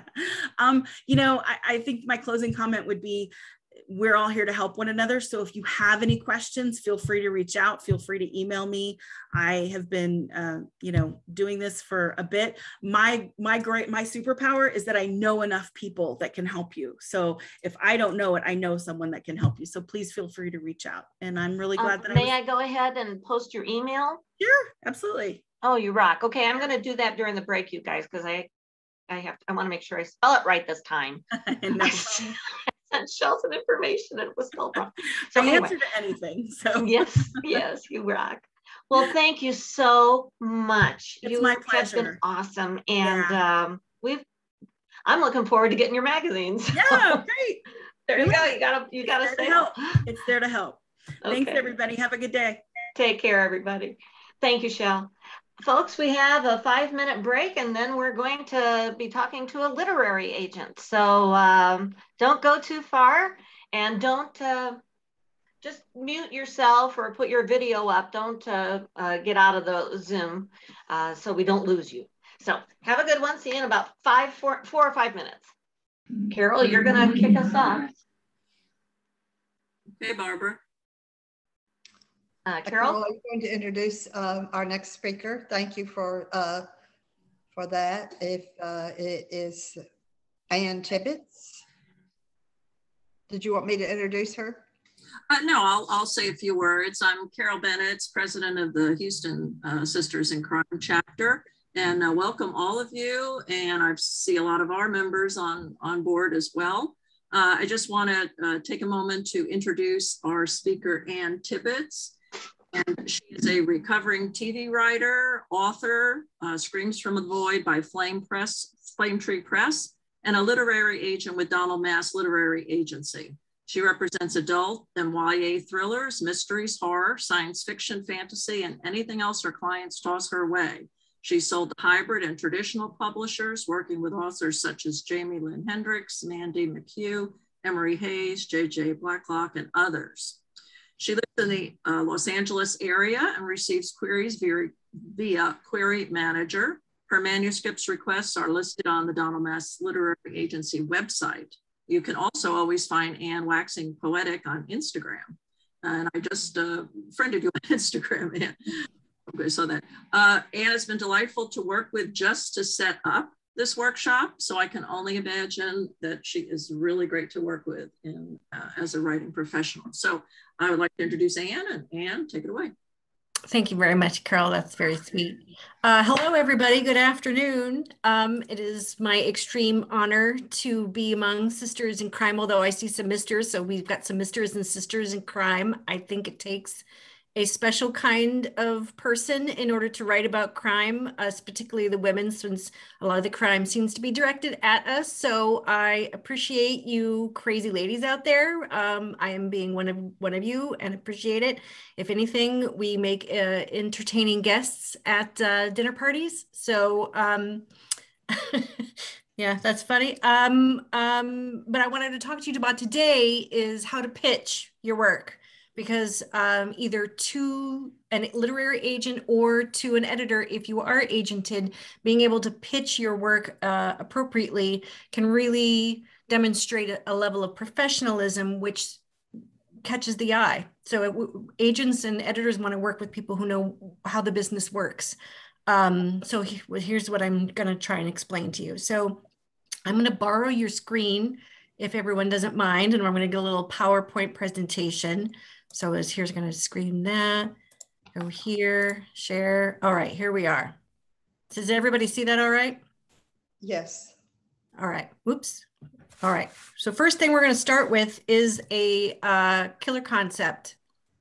Um, you know, I, I think my closing comment would be, we're all here to help one another. So if you have any questions, feel free to reach out. Feel free to email me. I have been, uh, you know, doing this for a bit. My, my great, my superpower is that I know enough people that can help you. So if I don't know it, I know someone that can help you. So please feel free to reach out. And I'm really glad um, that may I, was... I go ahead and post your email? Sure, absolutely. Oh, you rock. Okay, I'm going to do that during the break, you guys, because I, I have, I want to make sure I spell it right this time. And Chelle some information and it was still wrong. So I anyway. answer to anything. So yes, yes, you rock. Well, thank you so much. It's you my have pleasure. been awesome, and yeah. um, we've. I'm looking forward to getting your magazines. Yeah, great. There you go. You gotta, you gotta say help. It's there to help. Thanks, Okay. everybody. Have a good day. Take care, everybody. Thank you, Chelle. Folks, we have a five minute break and then we're going to be talking to a literary agent. So um, don't go too far and don't uh, just mute yourself or put your video up. Don't uh, uh, get out of the Zoom uh, so we don't lose you. So have a good one. See you in about five, four, four or five minutes. Carol, you're going to kick us off. Okay, Barbara. Uh, Carol? Carol, are you going to introduce uh, our next speaker? Thank you for uh, for that. If uh, it is Ann Tibbets. Did you want me to introduce her? Uh, no, I'll, I'll say a few words. I'm Carol Bennett, president of the Houston uh, Sisters in Crime chapter, and uh, welcome all of you. And I see a lot of our members on, on board as well. Uh, I just want to uh, take a moment to introduce our speaker, Ann Tibbets. And she is a recovering T V writer, author, uh, Screams from the Void by Flame Press, Flame Tree Press, and a literary agent with Donald Mass Literary Agency. She represents adult and Y A thrillers, mysteries, horror, science fiction, fantasy, and anything else her clients toss her way. She sold to hybrid and traditional publishers, working with authors such as Jamie Lynn Hendricks, Mandy McHugh, Emery Hayes, J J Blacklock, and others. She lives in the uh, Los Angeles area and receives queries via, via Query Manager. Her manuscripts requests are listed on the Donald Mass Literary Agency website. You can also always find Ann Waxing Poetic on Instagram. And I just uh, friended you on Instagram, Ann. Okay, so that uh, Ann has been delightful to work with just to set up this workshop. So I can only imagine that she is really great to work with in, uh, as a writing professional. So I would like to introduce Ann, and Ann, take it away. Thank you very much, Carol. That's very sweet. Uh, hello, everybody. Good afternoon. Um, it is my extreme honor to be among sisters in crime, although I see some misters. So we've got some misters and sisters in crime. I think it takes a special kind of person in order to write about crime, uh, particularly the women, since a lot of the crime seems to be directed at us. So I appreciate you crazy ladies out there. Um, I am being one of one of you and appreciate it. If anything, we make uh, entertaining guests at uh, dinner parties. So um, yeah, that's funny. Um, um, but I wanted to talk to you about today is how to pitch your work. Because um, either to an literary agent or to an editor, if you are agented, being able to pitch your work uh, appropriately can really demonstrate a, a level of professionalism which catches the eye. So it, agents and editors want to work with people who know how the business works. Um, so he, well, here's what I'm going to try and explain to you. So I'm going to borrow your screen if everyone doesn't mind, and I'm going to get a little PowerPoint presentation. So is here's going to screen that, go here, share. All right, here we are. Does everybody see that all right? Yes. All right, whoops. All right, so first thing we're going to start with is a uh, killer concept.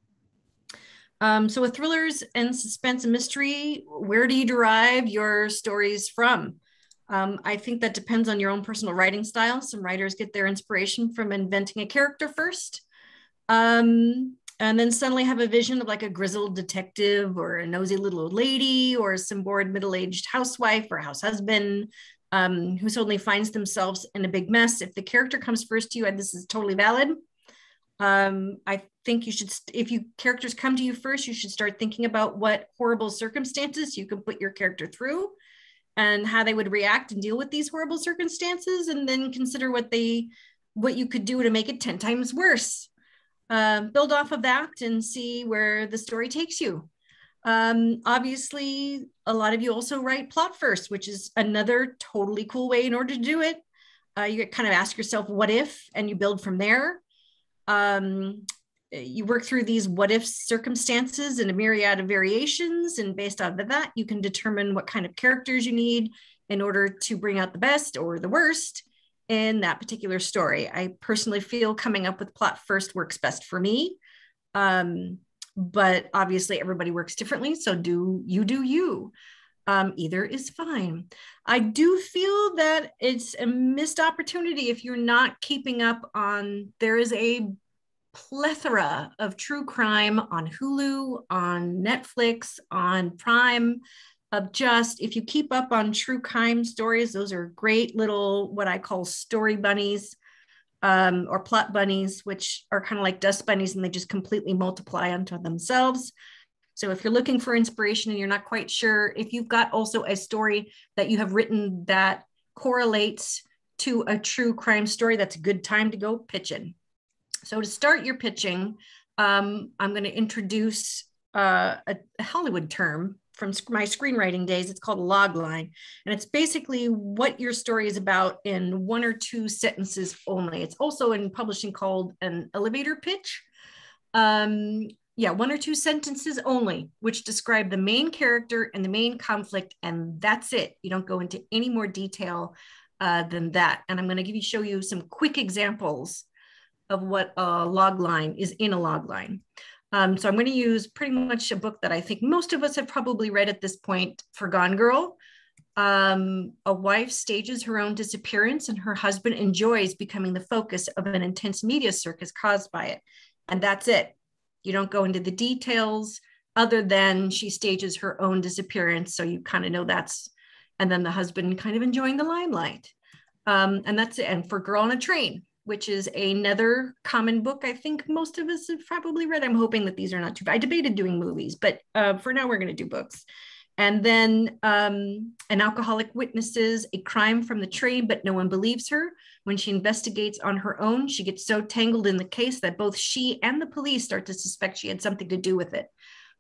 Um, so with thrillers and suspense and mystery, where do you derive your stories from? Um, I think that depends on your own personal writing style. Some writers get their inspiration from inventing a character first. Um, and then suddenly have a vision of like a grizzled detective or a nosy little old lady or some bored middle-aged housewife or house husband um, who suddenly finds themselves in a big mess. If the character comes first to you, and this is totally valid, um, I think you should, if you characters come to you first, you should start thinking about what horrible circumstances you can put your character through and how they would react and deal with these horrible circumstances, and then consider what they, what you could do to make it ten times worse. Uh, build off of that and see where the story takes you. Um, obviously, a lot of you also write plot first, which is another totally cool way in order to do it. Uh, you kind of ask yourself, what if, and you build from there. Um, you work through these what if circumstances in a myriad of variations, and based off of that, you can determine what kind of characters you need in order to bring out the best or the worst in that particular story. I personally feel coming up with plot first works best for me. Um, but obviously everybody works differently. So do you do you. Um, either is fine. I do feel that it's a missed opportunity if you're not keeping up on, there is a plethora of true crime on Hulu, on Netflix, on Prime, of just, if you keep up on true crime stories, those are great little, what I call story bunnies, um, or plot bunnies, which are kind of like dust bunnies and they just completely multiply unto themselves. So if you're looking for inspiration and you're not quite sure, if you've got also a story that you have written that correlates to a true crime story, that's a good time to go pitching. So to start your pitching, um, I'm going to introduce uh, a, a Hollywood term from my screenwriting days. It's called a log line. And it's basically what your story is about in one or two sentences only. It's also in publishing called an elevator pitch. Um, yeah, one or two sentences only, which describe the main character and the main conflict. And that's it. You don't go into any more detail uh, than that. And I'm going to give you, show you some quick examples of what a log line is in a log line. Um, so I'm going to use pretty much a book that I think most of us have probably read at this point, for Gone Girl. Um, a wife stages her own disappearance and her husband enjoys becoming the focus of an intense media circus caused by it. And that's it. You don't go into the details other than she stages her own disappearance. So you kind of know that's, and then the husband kind of enjoying the limelight. Um, and that's it. And for Girl on a Train, which is another common book I think most of us have probably read. I'm hoping that these are not too bad. I debated doing movies, but uh, for now we're going to do books. And then um, An Alcoholic Witnesses a crime from the train, but no one believes her. When she investigates on her own, she gets so tangled in the case that both she and the police start to suspect she had something to do with it.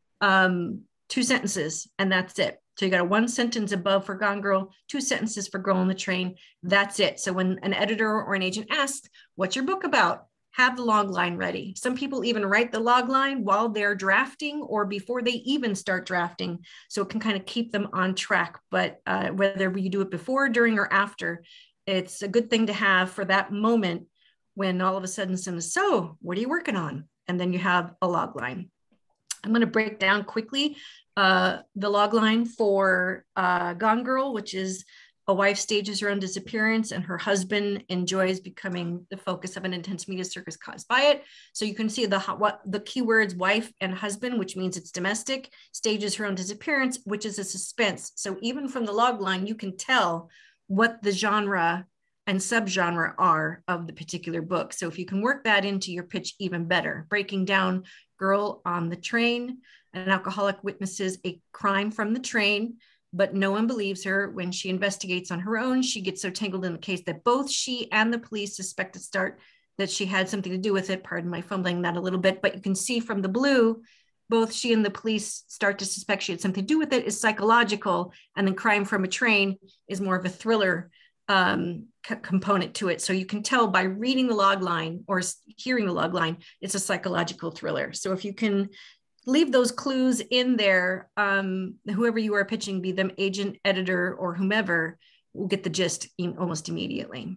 Um, two sentences, and that's it. So you got a one sentence above for Gone Girl, two sentences for Girl on the Train. That's it. So when an editor or an agent asks, what's your book about? Have the log line ready. Some people even write the log line while they're drafting or before they even start drafting. So it can kind of keep them on track. But uh, whether you do it before, during, or after, it's a good thing to have for that moment when all of a sudden someone says, so what are you working on? And then you have a log line. I'm going to break down quickly uh, the log line for uh, Gone Girl, which is a wife stages her own disappearance and her husband enjoys becoming the focus of an intense media circus caused by it. So you can see the what the keywords wife and husband, which means it's domestic, stages her own disappearance, which is a suspense. So even from the log line, you can tell what the genre and subgenre are of the particular book. So if you can work that into your pitch, even better. Breaking down Girl on the Train, An Alcoholic Witnesses a crime from the train, but no one believes her. When she investigates on her own, she gets so tangled in the case that both she and the police suspect to start that she had something to do with it. Pardon my fumbling that a little bit, but you can see from the blue, both she and the police start to suspect she had something to do with it is psychological, and then Crime from a Train is more of a thriller um, component to it. So you can tell by reading the log line or hearing the log line, it's a psychological thriller. So if you can leave those clues in there, um, whoever you are pitching, be them agent, editor, or whomever, will get the gist in almost immediately.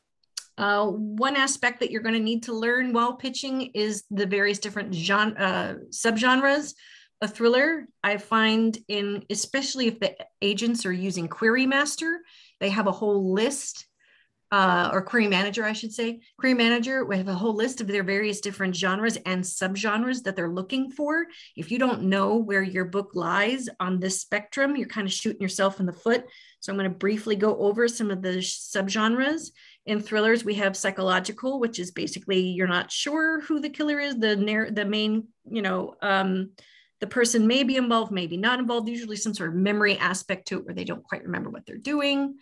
Uh, one aspect that you're going to need to learn while pitching is the various different genre, uh, subgenres. A thriller, I find in, especially if the agents are using Query Master, they have a whole list, uh, or Query Manager, I should say. Query Manager, we have a whole list of their various different genres and subgenres that they're looking for. If you don't know where your book lies on this spectrum, you're kind of shooting yourself in the foot. So I'm going to briefly go over some of the subgenres. In thrillers, we have psychological, which is basically you're not sure who the killer is. The, the main, you know, um, the person may be involved, maybe not involved, usually some sort of memory aspect to it where they don't quite remember what they're doing.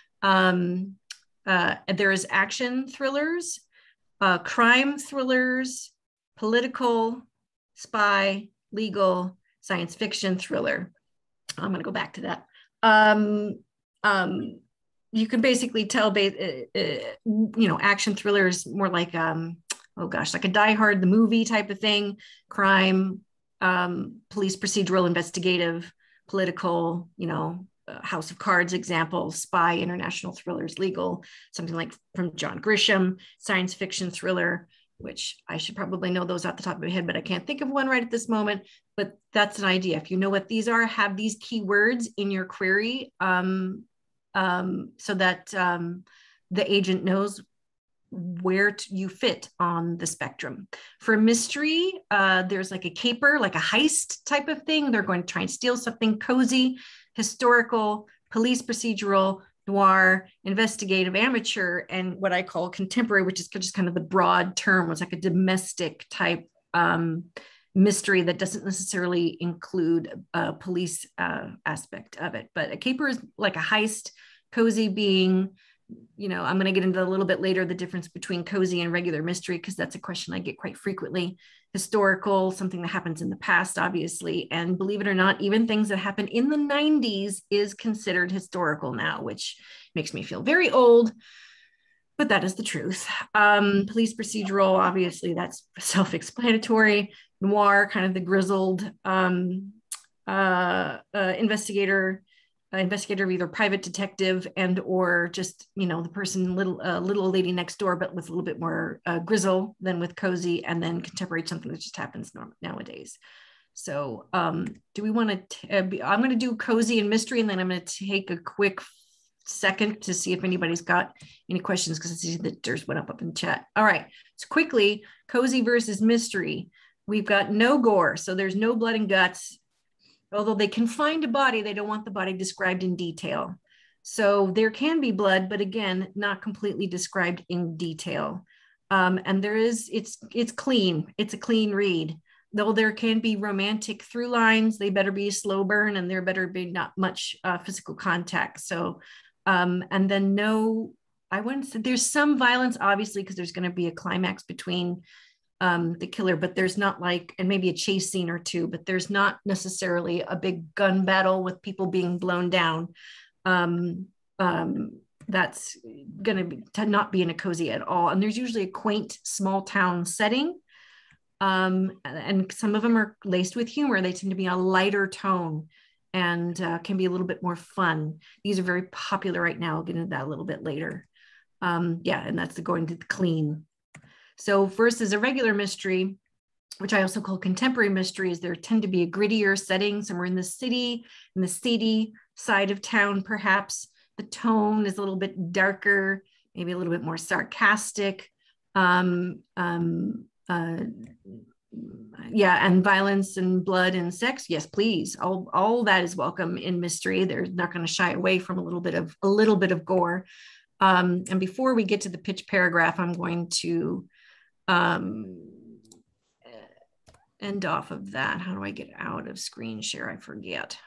Um, uh, there is action thrillers, uh, crime thrillers, political, spy, legal, science fiction thriller. I'm going to go back to that. Um, um, you can basically tell, uh, uh, you know, action thrillers more like, um, oh gosh, like a Die Hard, the movie type of thing, crime, um, police procedural, investigative, political, you know, uh, House of Cards example, spy, international thrillers, legal, something like from John Grisham, science fiction thriller, which I should probably know those off the top of my head, but I can't think of one right at this moment, but that's an idea. If you know what these are, have these keywords in your query um, um, so that um, the agent knows where to, you fit on the spectrum. For mystery, uh, there's like a caper, like a heist type of thing. They're going to try and steal something. Cozy, historical, police procedural, noir, investigative, amateur, and what I call contemporary, which is just kind of the broad term. It's like a domestic type um, mystery that doesn't necessarily include a police uh, aspect of it. But a caper is like a heist, cozy being, you know, I'm going to get into a little bit later the difference between cozy and regular mystery, because that's a question I get quite frequently. Historical, something that happens in the past, obviously. And believe it or not, even things that happened in the nineties is considered historical now, which makes me feel very old, but that is the truth. Um, police procedural, obviously, that's self-explanatory. Noir, kind of the grizzled um, uh, uh, investigator, uh, investigator, either private detective and or just, you know, the person, little uh, little lady next door, but with a little bit more uh, grizzle than with cozy, and then contemporary, something that just happens nowadays. So um, do we want to, uh, I'm going to do cozy and mystery, and then I'm going to take a quick second to see if anybody's got any questions, because I see that there's one up, up in the chat. All right, so quickly, cozy versus mystery. We've got no gore, so there's no blood and guts. Although they can find a body, they don't want the body described in detail. So there can be blood, but again, not completely described in detail. Um, and there is, it's, it's clean. It's a clean read. Though there can be romantic through lines, they better be a slow burn, and there better be not much uh, physical contact. So, um, and then no, I wouldn't say, there's some violence, obviously, because there's going to be a climax between um, the killer, but there's not like, and maybe a chase scene or two, but there's not necessarily a big gun battle with people being blown down. Um, um, that's going to be to not be in a cozy at all. And there's usually a quaint small town setting. Um, and some of them are laced with humor. They tend to be a lighter tone and uh, can be a little bit more fun. These are very popular right now. I'll get into that a little bit later. Um, yeah, and that's the going to the clean. So versus a regular mystery, which I also call contemporary mysteries, there tend to be a grittier setting, somewhere in the city, in the seedy side of town, perhaps. The tone is a little bit darker, maybe a little bit more sarcastic. Um, um, uh, yeah, and violence and blood and sex, yes, please. All, all that is welcome in mystery. They're not going to shy away from a little bit of a little bit of gore. Um, and before we get to the pitch paragraph, I'm going to um, end off of that. How do I get out of screen share? I forget.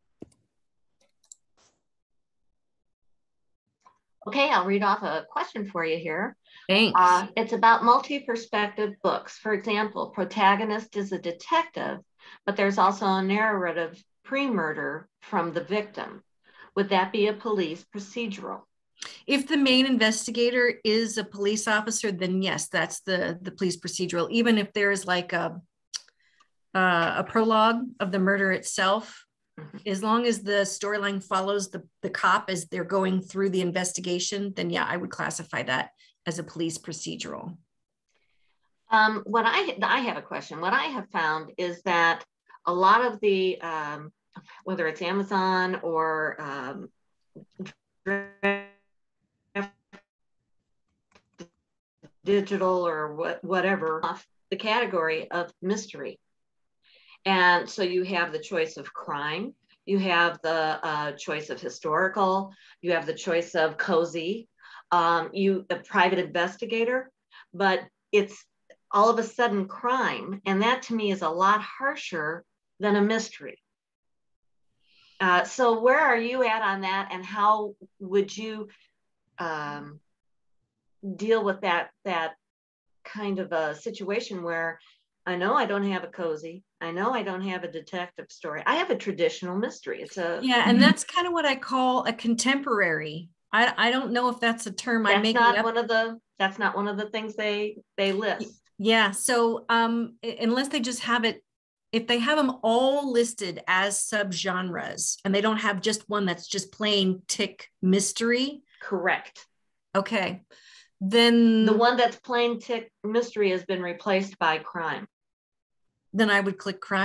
Okay, I'll read off a question for you here. Thanks. Uh, it's about multi-perspective books. For example, protagonist is a detective, but there's also a narrative pre-murder from the victim. Would that be a police procedural? If the main investigator is a police officer, then yes, that's the, the police procedural. Even if there's like a, uh, a prologue of the murder itself, mm-hmm. as long as the storyline follows the, the cop as they're going through the investigation, then yeah, I would classify that as a police procedural. Um, what I, I have a question. What I have found is that a lot of the, um, whether it's Amazon or um, digital or what, whatever, the category of mystery. And so you have the choice of crime, you have the uh, choice of historical, you have the choice of cozy, um, you a private investigator, but it's all of a sudden crime. And that to me is a lot harsher than a mystery. Uh, so where are you at on that, and how would you um, deal with that, that kind of a situation where I know I don't have a cozy, I know I don't have a detective story, I have a traditional mystery. It's a yeah, and that's kind of what I call a contemporary. I, I don't know if that's a term that's I'm making not up. one of the that's not one of the things they they list. Yeah, so um, unless they just have it, if they have them all listed as subgenres and they don't have just one that's just plain tick mystery. Correct. Okay. Then the one that's plain tick mystery has been replaced by crime. Then I would click crime.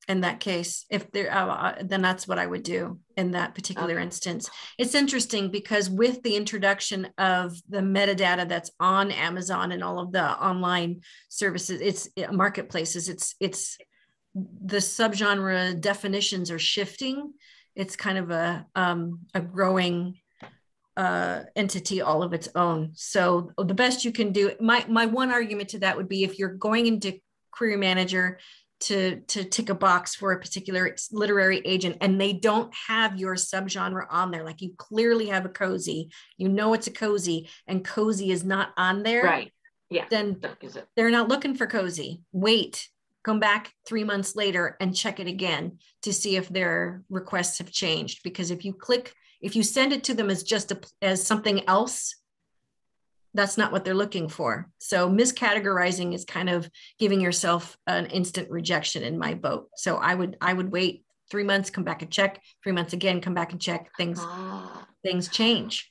in that case. If there, uh, then that's what I would do in that particular okay. instance. It's interesting because with the introduction of the metadata that's on Amazon and all of the online services, it's marketplaces, it's, it's the subgenre definitions are shifting. It's kind of a, um, a growing uh, entity all of its own. So the best you can do, my, my one argument to that would be if you're going into Query Manager to, to tick a box for a particular literary agent and they don't have your subgenre on there, like you clearly have a cozy, you know it's a cozy, and cozy is not on there, right? Yeah, then they're not looking for cozy. Wait, come back three months later and check it again to see if their requests have changed. Because if you click, if you send it to them as just a, as something else, that's not what they're looking for. So miscategorizing is kind of giving yourself an instant rejection in my boat. So I would, I would wait three months, come back and check, three months again, come back and check. Things, ah. things change.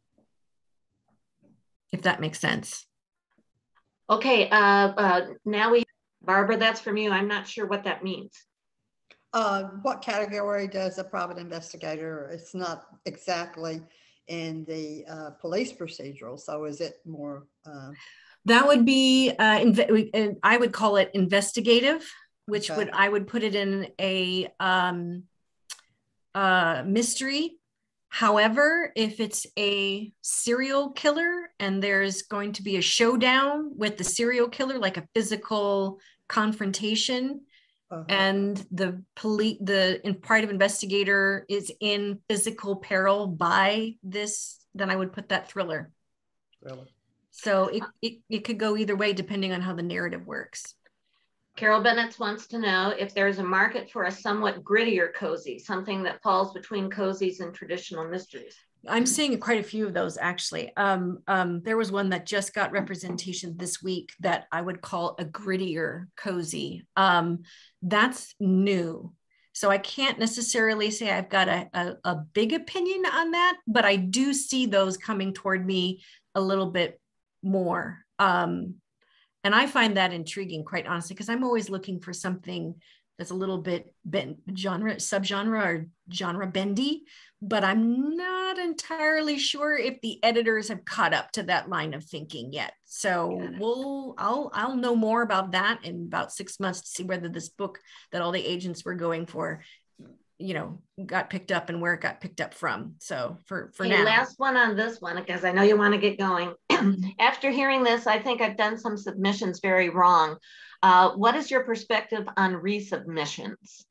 If that makes sense. Okay, uh, uh, now we, Barbara, that's from you. I'm not sure what that means. Uh, what category does a private investigator? It's not exactly in the uh, police procedural. So is it more? Uh... That would be, uh, inv I would call it investigative, which okay. would, I would put it in a um, uh, mystery. However, if it's a serial killer and there's going to be a showdown with the serial killer, like a physical confrontation, uh-huh. and the police, the in part of investigator is in physical peril by this, then I would put that thriller. Really? So it, it, it could go either way depending on how the narrative works. Carol Bennett wants to know if there's a market for a somewhat grittier cozy, something that falls between cozies and traditional mysteries. I'm seeing quite a few of those actually. Um, um, there was one that just got representation this week that I would call a grittier cozy. Um, that's new. So I can't necessarily say I've got a, a, a big opinion on that, but I do see those coming toward me a little bit more. Um, And I find that intriguing, quite honestly, because I'm always looking for something that's a little bit ben, genre, subgenre or genre bendy, but I'm not entirely sure if the editors have caught up to that line of thinking yet. So we'll, I'll, I'll know more about that in about six months to see whether this book that all the agents were going for, you know, got picked up and where it got picked up from. So for, for okay, now. Last one on this one, because I know you want to get going. After hearing this, I think I've done some submissions very wrong. Uh, what is your perspective on resubmissions?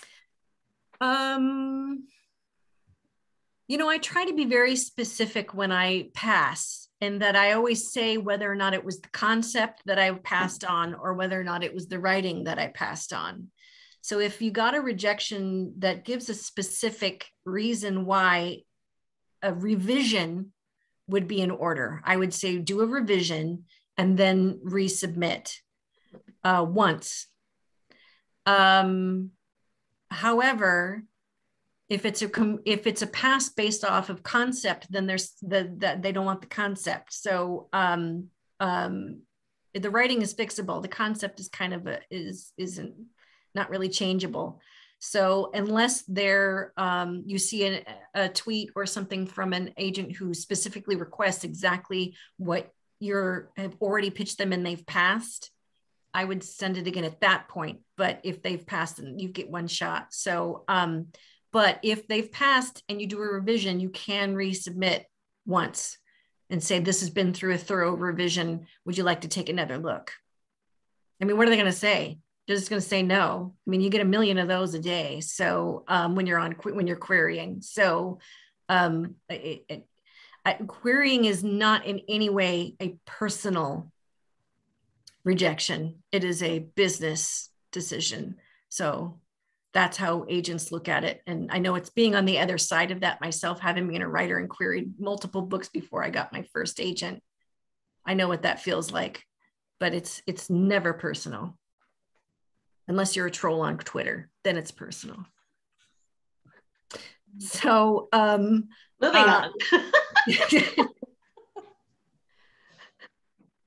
Um, you know, I try to be very specific when I pass, and that I always say whether or not it was the concept that I passed on or whether or not it was the writing that I passed on. So if you got a rejection that gives a specific reason why a revision would be in order, I would say do a revision and then resubmit uh, once. Um, however, if it's a if it's a pass based off of concept, then there's the that they don't want the concept. So um, um, the writing is fixable. The concept is kind of a is isn't. not really changeable. So unless there, um, you see a, a tweet or something from an agent who specifically requests exactly what you have already pitched them and they've passed, I would send it again at that point. But if they've passed, then you get one shot. So, um, but if they've passed and you do a revision, you can resubmit once and say, this has been through a thorough revision. Would you like to take another look? I mean, what are they going to say? They're just going to say no. I mean, you get a million of those a day. So um, when you're on, when you're querying, so um, it, it, I, querying is not in any way a personal rejection. It is a business decision. So that's how agents look at it. And I know it's being on the other side of that myself, having been a writer and queried multiple books before I got my first agent. I know what that feels like, but it's it's never personal. Unless you're a troll on Twitter, then it's personal. So um, moving uh, on.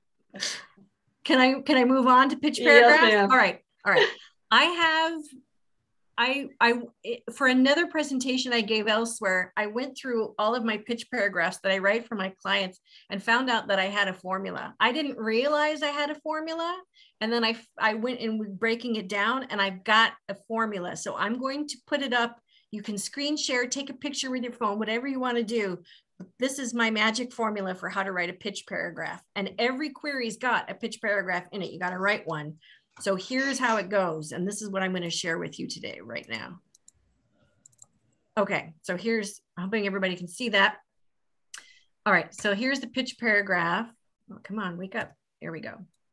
Can I can I move on to pitch paragraphs? Yes, all right, all right. I have I, I, for another presentation I gave elsewhere, I went through all of my pitch paragraphs that I write for my clients and found out that I had a formula. I didn't realize I had a formula. And then I, I went and was breaking it down and I've got a formula. So I'm going to put it up. You can screen share, take a picture with your phone, whatever you want to do. This is my magic formula for how to write a pitch paragraph. And every query's got a pitch paragraph in it. You got to write one. So here's how it goes. And this is what I'm going to share with you today, right now. Okay, so here's, I'm hoping everybody can see that. All right, so here's the pitch paragraph. Oh, come on, wake up. Here we go.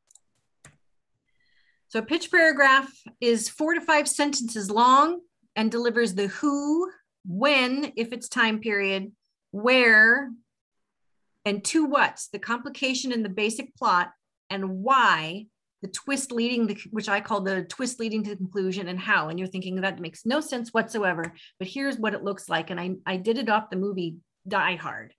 So a pitch paragraph is four to five sentences long and delivers the who, when, if it's time period, where, and two whats, the complication and the basic plot, and why, the twist leading, the, which I call the twist leading to the conclusion, and how. And you're thinking that makes no sense whatsoever, but here's what it looks like. And I, I did it off the movie Die Hard.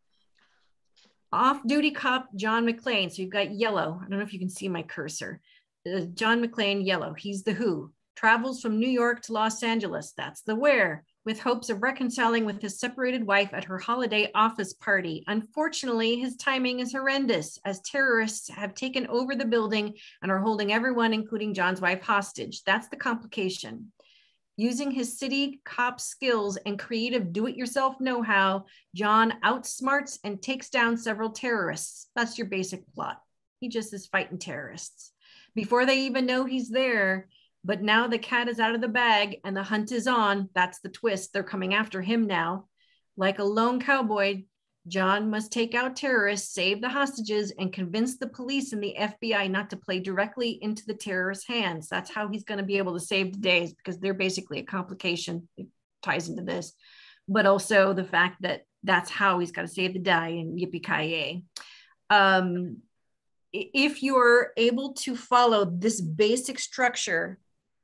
Off-duty cop John McClane. So you've got yellow. I don't know if you can see my cursor. Uh, John McClane, yellow. He's the who. Travels from New York to Los Angeles. That's the where. With hopes of reconciling with his separated wife at her holiday office party. Unfortunately, his timing is horrendous as terrorists have taken over the building and are holding everyone, including John's wife, hostage. That's the complication. Using his city cop skills and creative do-it-yourself know-how, John outsmarts and takes down several terrorists. That's your basic plot. He just is fighting terrorists. Before they even know he's there, but now the cat is out of the bag and the hunt is on. That's the twist. They're coming after him now. Like a lone cowboy, John must take out terrorists, save the hostages, and convince the police and the F B I not to play directly into the terrorists' hands. That's how he's going to be able to save the days, because they're basically a complication. It ties into this, but also the fact that that's how he's got to save the day, and yippee-ki-yay. Um, if you're able to follow this basic structure,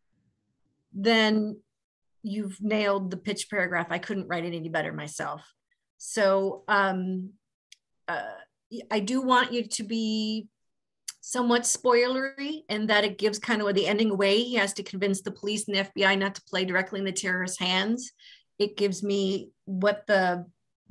then you've nailed the pitch paragraph. I couldn't write it any better myself. So um, uh, I do want you to be somewhat spoilery, and that it gives kind of the ending away. He has to convince the police and the F B I not to play directly in the terrorists' hands. It gives me what the,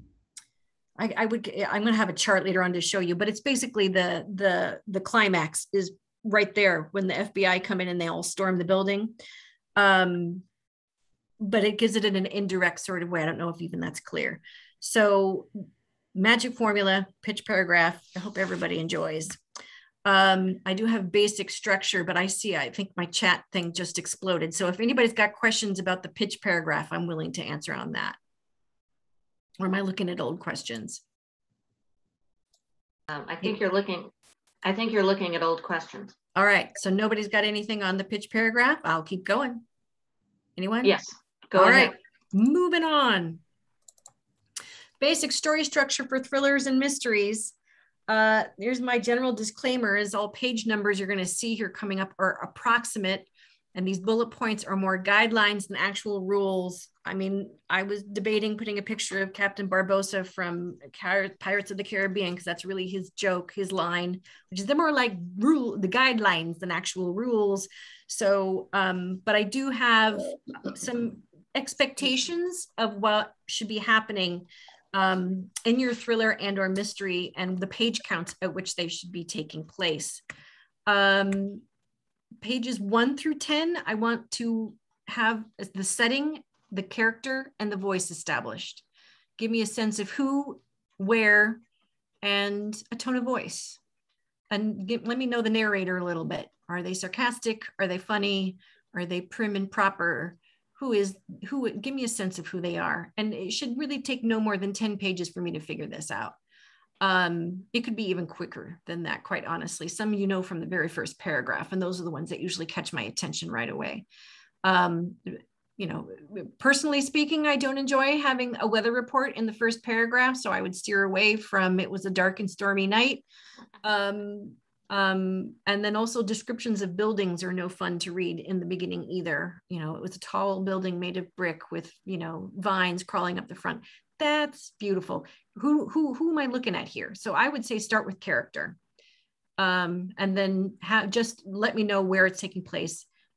I, I would, I'm going to have a chart later on to show you, but it's basically the, the, the climax is right there when the F B I come in and they all storm the building. Um, but it gives it in an indirect sort of way. I don't know if even that's clear. So magic formula, pitch paragraph. I hope everybody enjoys. Um, I do have basic structure, but I see, I think my chat thing just exploded. So if anybody's got questions about the pitch paragraph, I'm willing to answer on that. Or am I looking at old questions? Um, I think you're looking, I think you're looking at old questions. All right, so nobody's got anything on the pitch paragraph. I'll keep going. Anyone? Yes, go All ahead. right, moving on. Basic story structure for thrillers and mysteries. Uh, here's my general disclaimer is all page numbers you're gonna see here coming up are approximate, and these bullet points are more guidelines than actual rules. I mean, I was debating putting a picture of Captain Barbosa from Pirates of the Caribbean, because that's really his joke, his line, which is they're more like rule, the guidelines than actual rules. So, um, but I do have some expectations of what should be happening um, in your thriller and or mystery, and the page counts at which they should be taking place. Um, pages one through ten, I want to have the setting, the character, and the voice established. Give me a sense of who, where, and a tone of voice. And get, let me know the narrator a little bit. Are they sarcastic? Are they funny? Are they prim and proper? Who is, who, give me a sense of who they are. And it should really take no more than ten pages for me to figure this out. Um, it could be even quicker than that, quite honestly. Some you know from the very first paragraph, and those are the ones that usually catch my attention right away. Um, you know, personally speaking, I don't enjoy having a weather report in the first paragraph, so I would steer away from it was a dark and stormy night. Um, um, and then also descriptions of buildings are no fun to read in the beginning either. You know, it was a tall building made of brick with, you know, vines crawling up the front. That's beautiful. Who, who, who am I looking at here? So I would say start with character. Um, and then have, just let me know where it's taking place.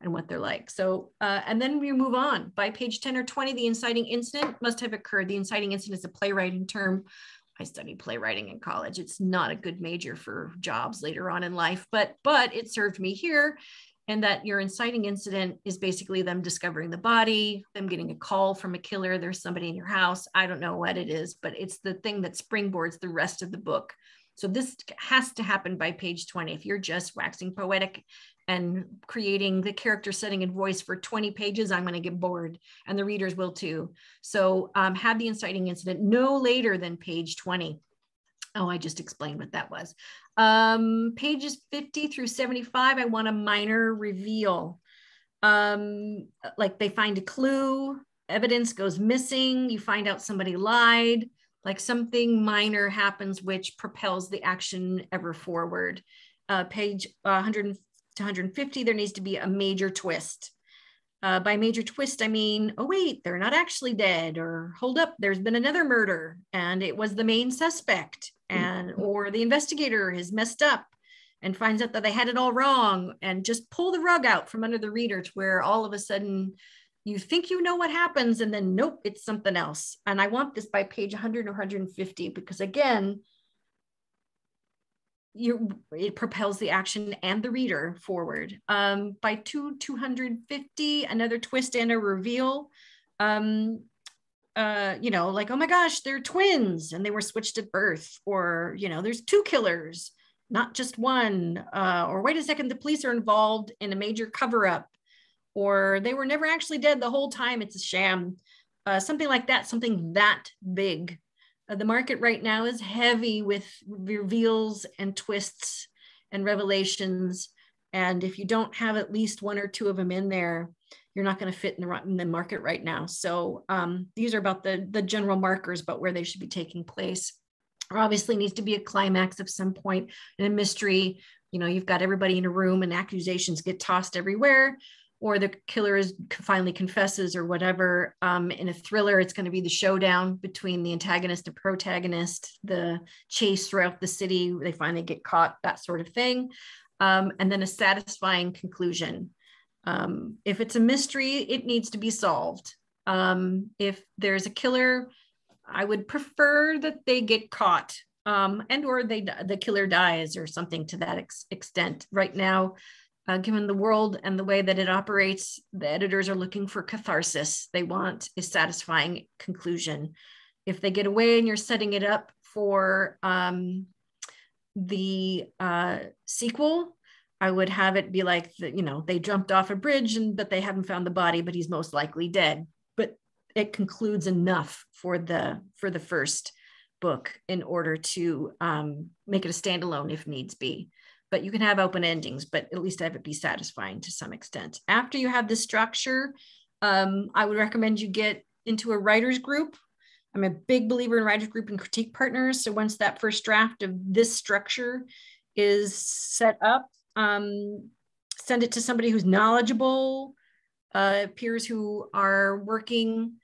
and what they're like. So, uh, and then we move on. By page ten or twenty, the inciting incident must have occurred. The inciting incident is a playwriting term. I studied playwriting in college. It's not a good major for jobs later on in life, but, but it served me here. And that your inciting incident is basically them discovering the body, them getting a call from a killer, there's somebody in your house. I don't know what it is, but it's the thing that springboards the rest of the book. So this has to happen by page twenty. If you're just waxing poetic and creating the character setting and voice for twenty pages, I'm going to get bored, and the readers will too. So um, have the inciting incident no later than page twenty. Oh, I just explained what that was. Um, pages fifty through seventy-five, I want a minor reveal. Um, like they find a clue, evidence goes missing, you find out somebody lied, like something minor happens which propels the action ever forward. Uh, page one hundred to one hundred fifty, there needs to be a major twist. Uh, by major twist, I mean, oh wait, they're not actually dead, or hold up, there's been another murder and it was the main suspect, and or the investigator has messed up and finds out that they had it all wrong, and just pull the rug out from under the reader to where all of a sudden you think you know what happens and then nope, it's something else. And I want this by page one hundred or one hundred fifty because again, you it propels the action and the reader forward. Um, by two, two hundred fifty, another twist and a reveal. Um, uh, you know, like, oh my gosh, they're twins and they were switched at birth, or, you know, there's two killers, not just one, uh, or wait a second, the police are involved in a major cover-up, or they were never actually dead the whole time, it's a sham. Uh, something like that, something that big. Uh, the market right now is heavy with reveals and twists and revelations. And if you don't have at least one or two of them in there, you're not going to fit in the, in the market right now. So um, these are about the, the general markers about where they should be taking place. There obviously needs to be a climax of some point in a mystery. You know, you've got everybody in a room and accusations get tossed everywhere, or the killer is finally confesses or whatever. Um, in a thriller, it's going to be the showdown between the antagonist and protagonist, the chase throughout the city, they finally get caught, that sort of thing. Um, and then a satisfying conclusion. Um, if it's a mystery, it needs to be solved. Um, if there's a killer, I would prefer that they get caught um, and or they the killer dies or something to that ex extent. Right now, uh, given the world and the way that it operates, the editors are looking for catharsis. They want a satisfying conclusion. If they get away and you're setting it up for um, the uh, sequel, I would have it be like, the, you know, they jumped off a bridge and but they haven't found the body, but he's most likely dead. But it concludes enough for the for the first book in order to um, make it a standalone if needs be. But you can have open endings, but at least have it be satisfying to some extent. After you have this structure, um, I would recommend you get into a writer's group. I'm a big believer in writer's group and critique partners. So once that first draft of this structure is set up, um, send it to somebody who's knowledgeable, uh, peers who are working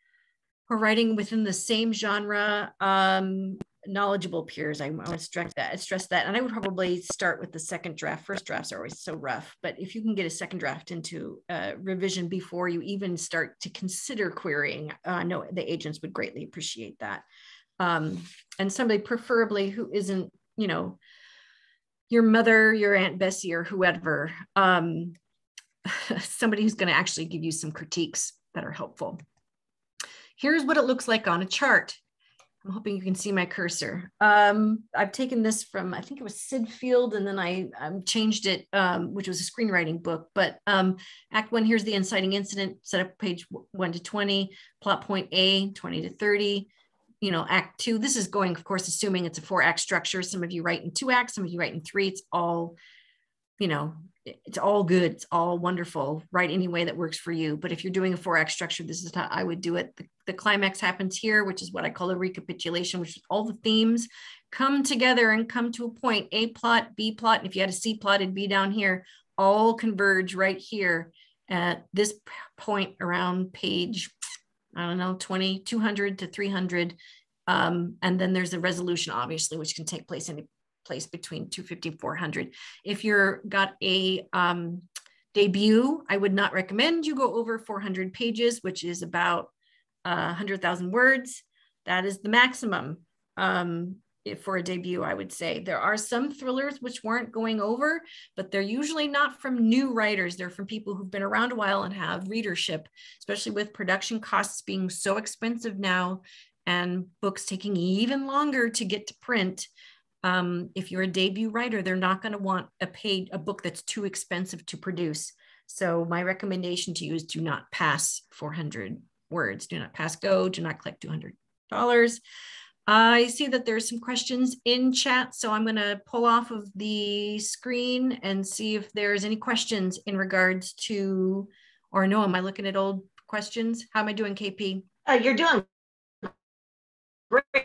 or writing within the same genre, um, knowledgeable peers. I, I would stress that, stress that. And I would probably start with the second draft. First drafts are always so rough, but if you can get a second draft into uh, revision before you even start to consider querying, I uh, know the agents would greatly appreciate that. Um, and somebody preferably who isn't, you know, your mother, your Aunt Bessie, or whoever, um, somebody who's going to actually give you some critiques that are helpful. Here's what it looks like on a chart. I'm hoping you can see my cursor. Um, I've taken this from, I think it was Sid Field, and then I um, changed it, um, which was a screenwriting book. But um, Act One, here's the inciting incident, set up page one to twenty, plot point A, twenty to thirty. You know, Act Two, this is going, of course, assuming it's a four act structure. Some of you write in two acts, some of you write in three. It's all, you know, it's all good. It's all wonderful. Write any way that works for you. But if you're doing a four act structure, this is how I would do it. The, the climax happens here, which is what I call a recapitulation, which is all the themes come together and come to a point. A plot, B plot, and if you had a C plot, it'd be down here, all converge right here at this point around page, I don't know, twenty, two hundred to three hundred. Um, and then there's a resolution, obviously, which can take place any place between two fifty and four hundred. If you're got a um, debut, I would not recommend you go over four hundred pages, which is about uh, one hundred thousand words. That is the maximum um, if for a debut, I would say. There are some thrillers which weren't going over, but they're usually not from new writers. They're from people who've been around a while and have readership, especially with production costs being so expensive now and books taking even longer to get to print. Um, if you're a debut writer, they're not going to want a paid a book that's too expensive to produce. So my recommendation to you is do not pass four hundred words. Do not pass go. Do not collect two hundred dollars. I see that there's some questions in chat, so I'm going to pull off of the screen and see if there's any questions in regards to, or no, am I looking at old questions? How am I doing, K P? Uh, you're doing great,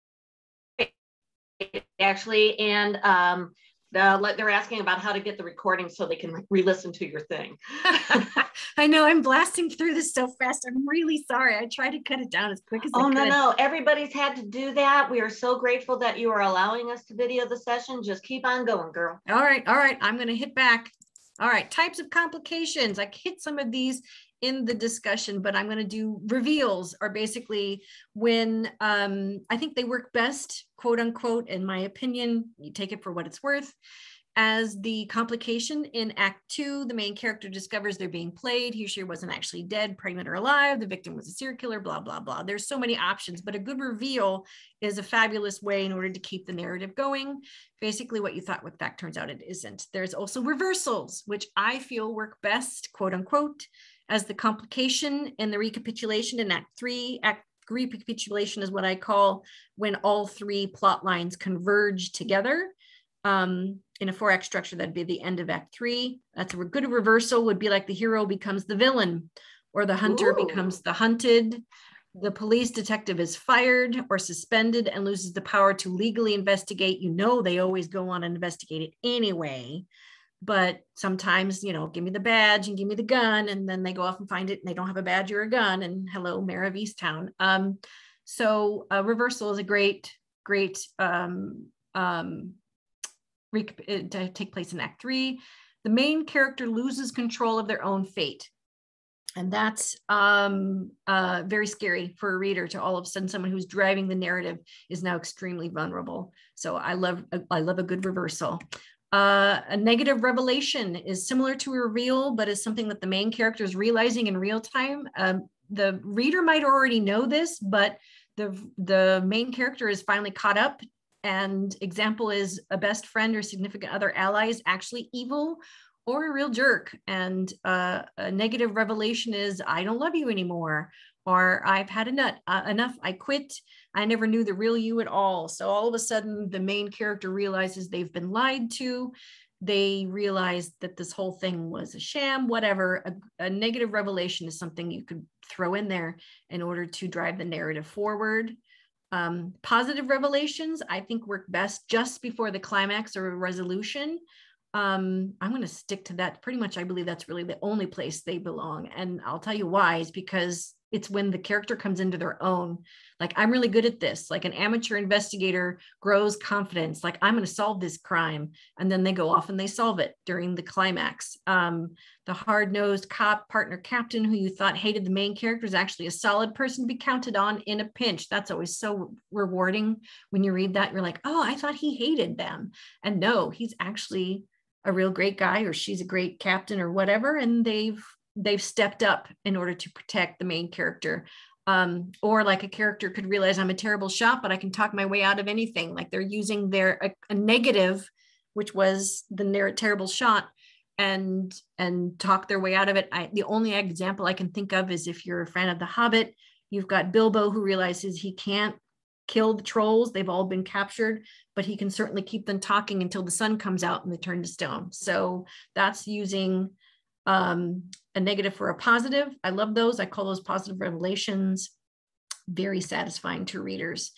actually, and um, the, they're asking about how to get the recording so they can re-listen to your thing. I know I'm blasting through this so fast. I'm really sorry. I tried to cut it down as quick as oh, I could. Oh, no, no. Everybody's had to do that. We are so grateful that you are allowing us to video the session. Just keep on going, girl. All right. All right. I'm going to hit back. All right. Types of complications. I hit some of these in the discussion, but I'm going to do reveals are basically when um, I think they work best, quote unquote, in my opinion, you take it for what it's worth. As the complication in Act Two, the main character discovers they're being played. He or she wasn't actually dead, pregnant, or alive. The victim was a serial killer, blah, blah, blah. There's so many options, but a good reveal is a fabulous way in order to keep the narrative going. Basically, what you thought with fact turns out it isn't. There's also reversals, which I feel work best, quote unquote, as the complication and the recapitulation in Act Three. Act recapitulation is what I call when all three plot lines converge together. Um, in a four act structure, that'd be the end of Act Three. That's a good reversal, would be like the hero becomes the villain, or the hunter Ooh. becomes the hunted. The police detective is fired or suspended and loses the power to legally investigate. You know, they always go on and investigate it anyway. But sometimes, you know, give me the badge and give me the gun, and then they go off and find it and they don't have a badge or a gun, and hello, Mayor of Easttown. Um, so a reversal is a great, great um, um, to take place in Act Three. The main character loses control of their own fate. And that's um, uh, very scary for a reader to all of a sudden someone who's driving the narrative is now extremely vulnerable. So I love, I love a good reversal. Uh, a negative revelation is similar to a reveal, but is something that the main character is realizing in real time. Um, the reader might already know this, but the, the main character is finally caught up. And example is a best friend or significant other ally is actually evil or a real jerk. And uh, a negative revelation is, I don't love you anymore, or I've had enough, uh, enough, I quit. I never knew the real you at all. So all of a sudden the main character realizes they've been lied to. They realize that this whole thing was a sham, whatever. A, a negative revelation is something you could throw in there in order to drive the narrative forward. Um, positive revelations, I think, work best just before the climax or a resolution. Um, I'm going to stick to that. Pretty much, I believe that's really the only place they belong. And I'll tell you why, is because it's when the character comes into their own. Like, I'm really good at this. Like an amateur investigator grows confidence. Like, I'm going to solve this crime. And then they go off and they solve it during the climax. Um, the hard-nosed cop, partner, captain who you thought hated the main character is actually a solid person to be counted on in a pinch. That's always so rewarding when you read that. You're like, oh, I thought he hated them. And no, he's actually a real great guy, or she's a great captain or whatever. And they've they've stepped up in order to protect the main character. Um, or like a character could realize I'm a terrible shot, but I can talk my way out of anything. Like they're using their a, a negative, which was the terrible shot, and and talk their way out of it. I, the only example I can think of is if you're a fan of The Hobbit, you've got Bilbo who realizes he can't kill the trolls. They've all been captured, but he can certainly keep them talking until the sun comes out and they turn to stone. So that's using um, a negative for a positive. I love those. I call those positive revelations. Very satisfying to readers.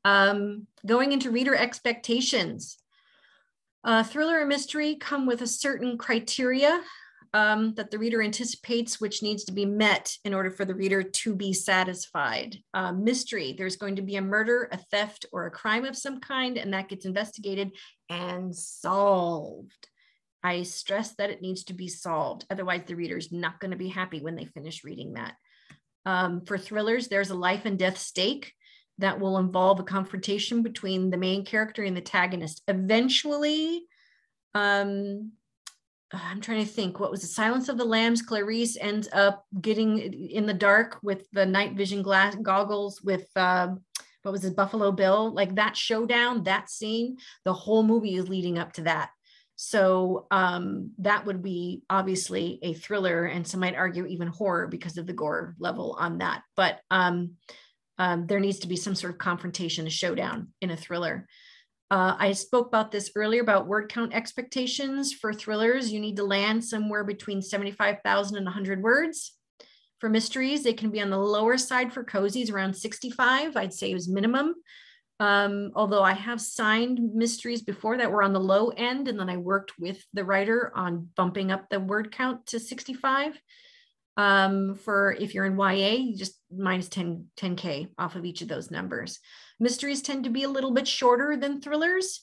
Um, going into reader expectations. Uh, thriller and mystery come with a certain criteria um, that the reader anticipates, which needs to be met in order for the reader to be satisfied. Uh, mystery, there's going to be a murder, a theft, or a crime of some kind, and that gets investigated and solved. I stress that it needs to be solved. Otherwise, the reader's not going to be happy when they finish reading that. Um, for thrillers, there's a life and death stake that will involve a confrontation between the main character and the antagonist. Eventually, um, I'm trying to think, what was it? Silence of the Lambs, Clarice ends up getting in the dark with the night vision glass goggles with, uh, what was it, Buffalo Bill? Like that showdown, that scene, the whole movie is leading up to that. So um, that would be obviously a thriller, and some might argue even horror because of the gore level on that. But um, um, there needs to be some sort of confrontation, a showdown in a thriller. Uh, I spoke about this earlier about word count expectations for thrillers. You need to land somewhere between seventy-five thousand and one hundred words. For mysteries, they can be on the lower side for cozies, around sixty-five, I'd say is minimum. Um, although I have signed mysteries before that were on the low end, and then I worked with the writer on bumping up the word count to sixty-five. Um, for if you're in Y A, you just minus ten, ten K off of each of those numbers. Mysteries tend to be a little bit shorter than thrillers,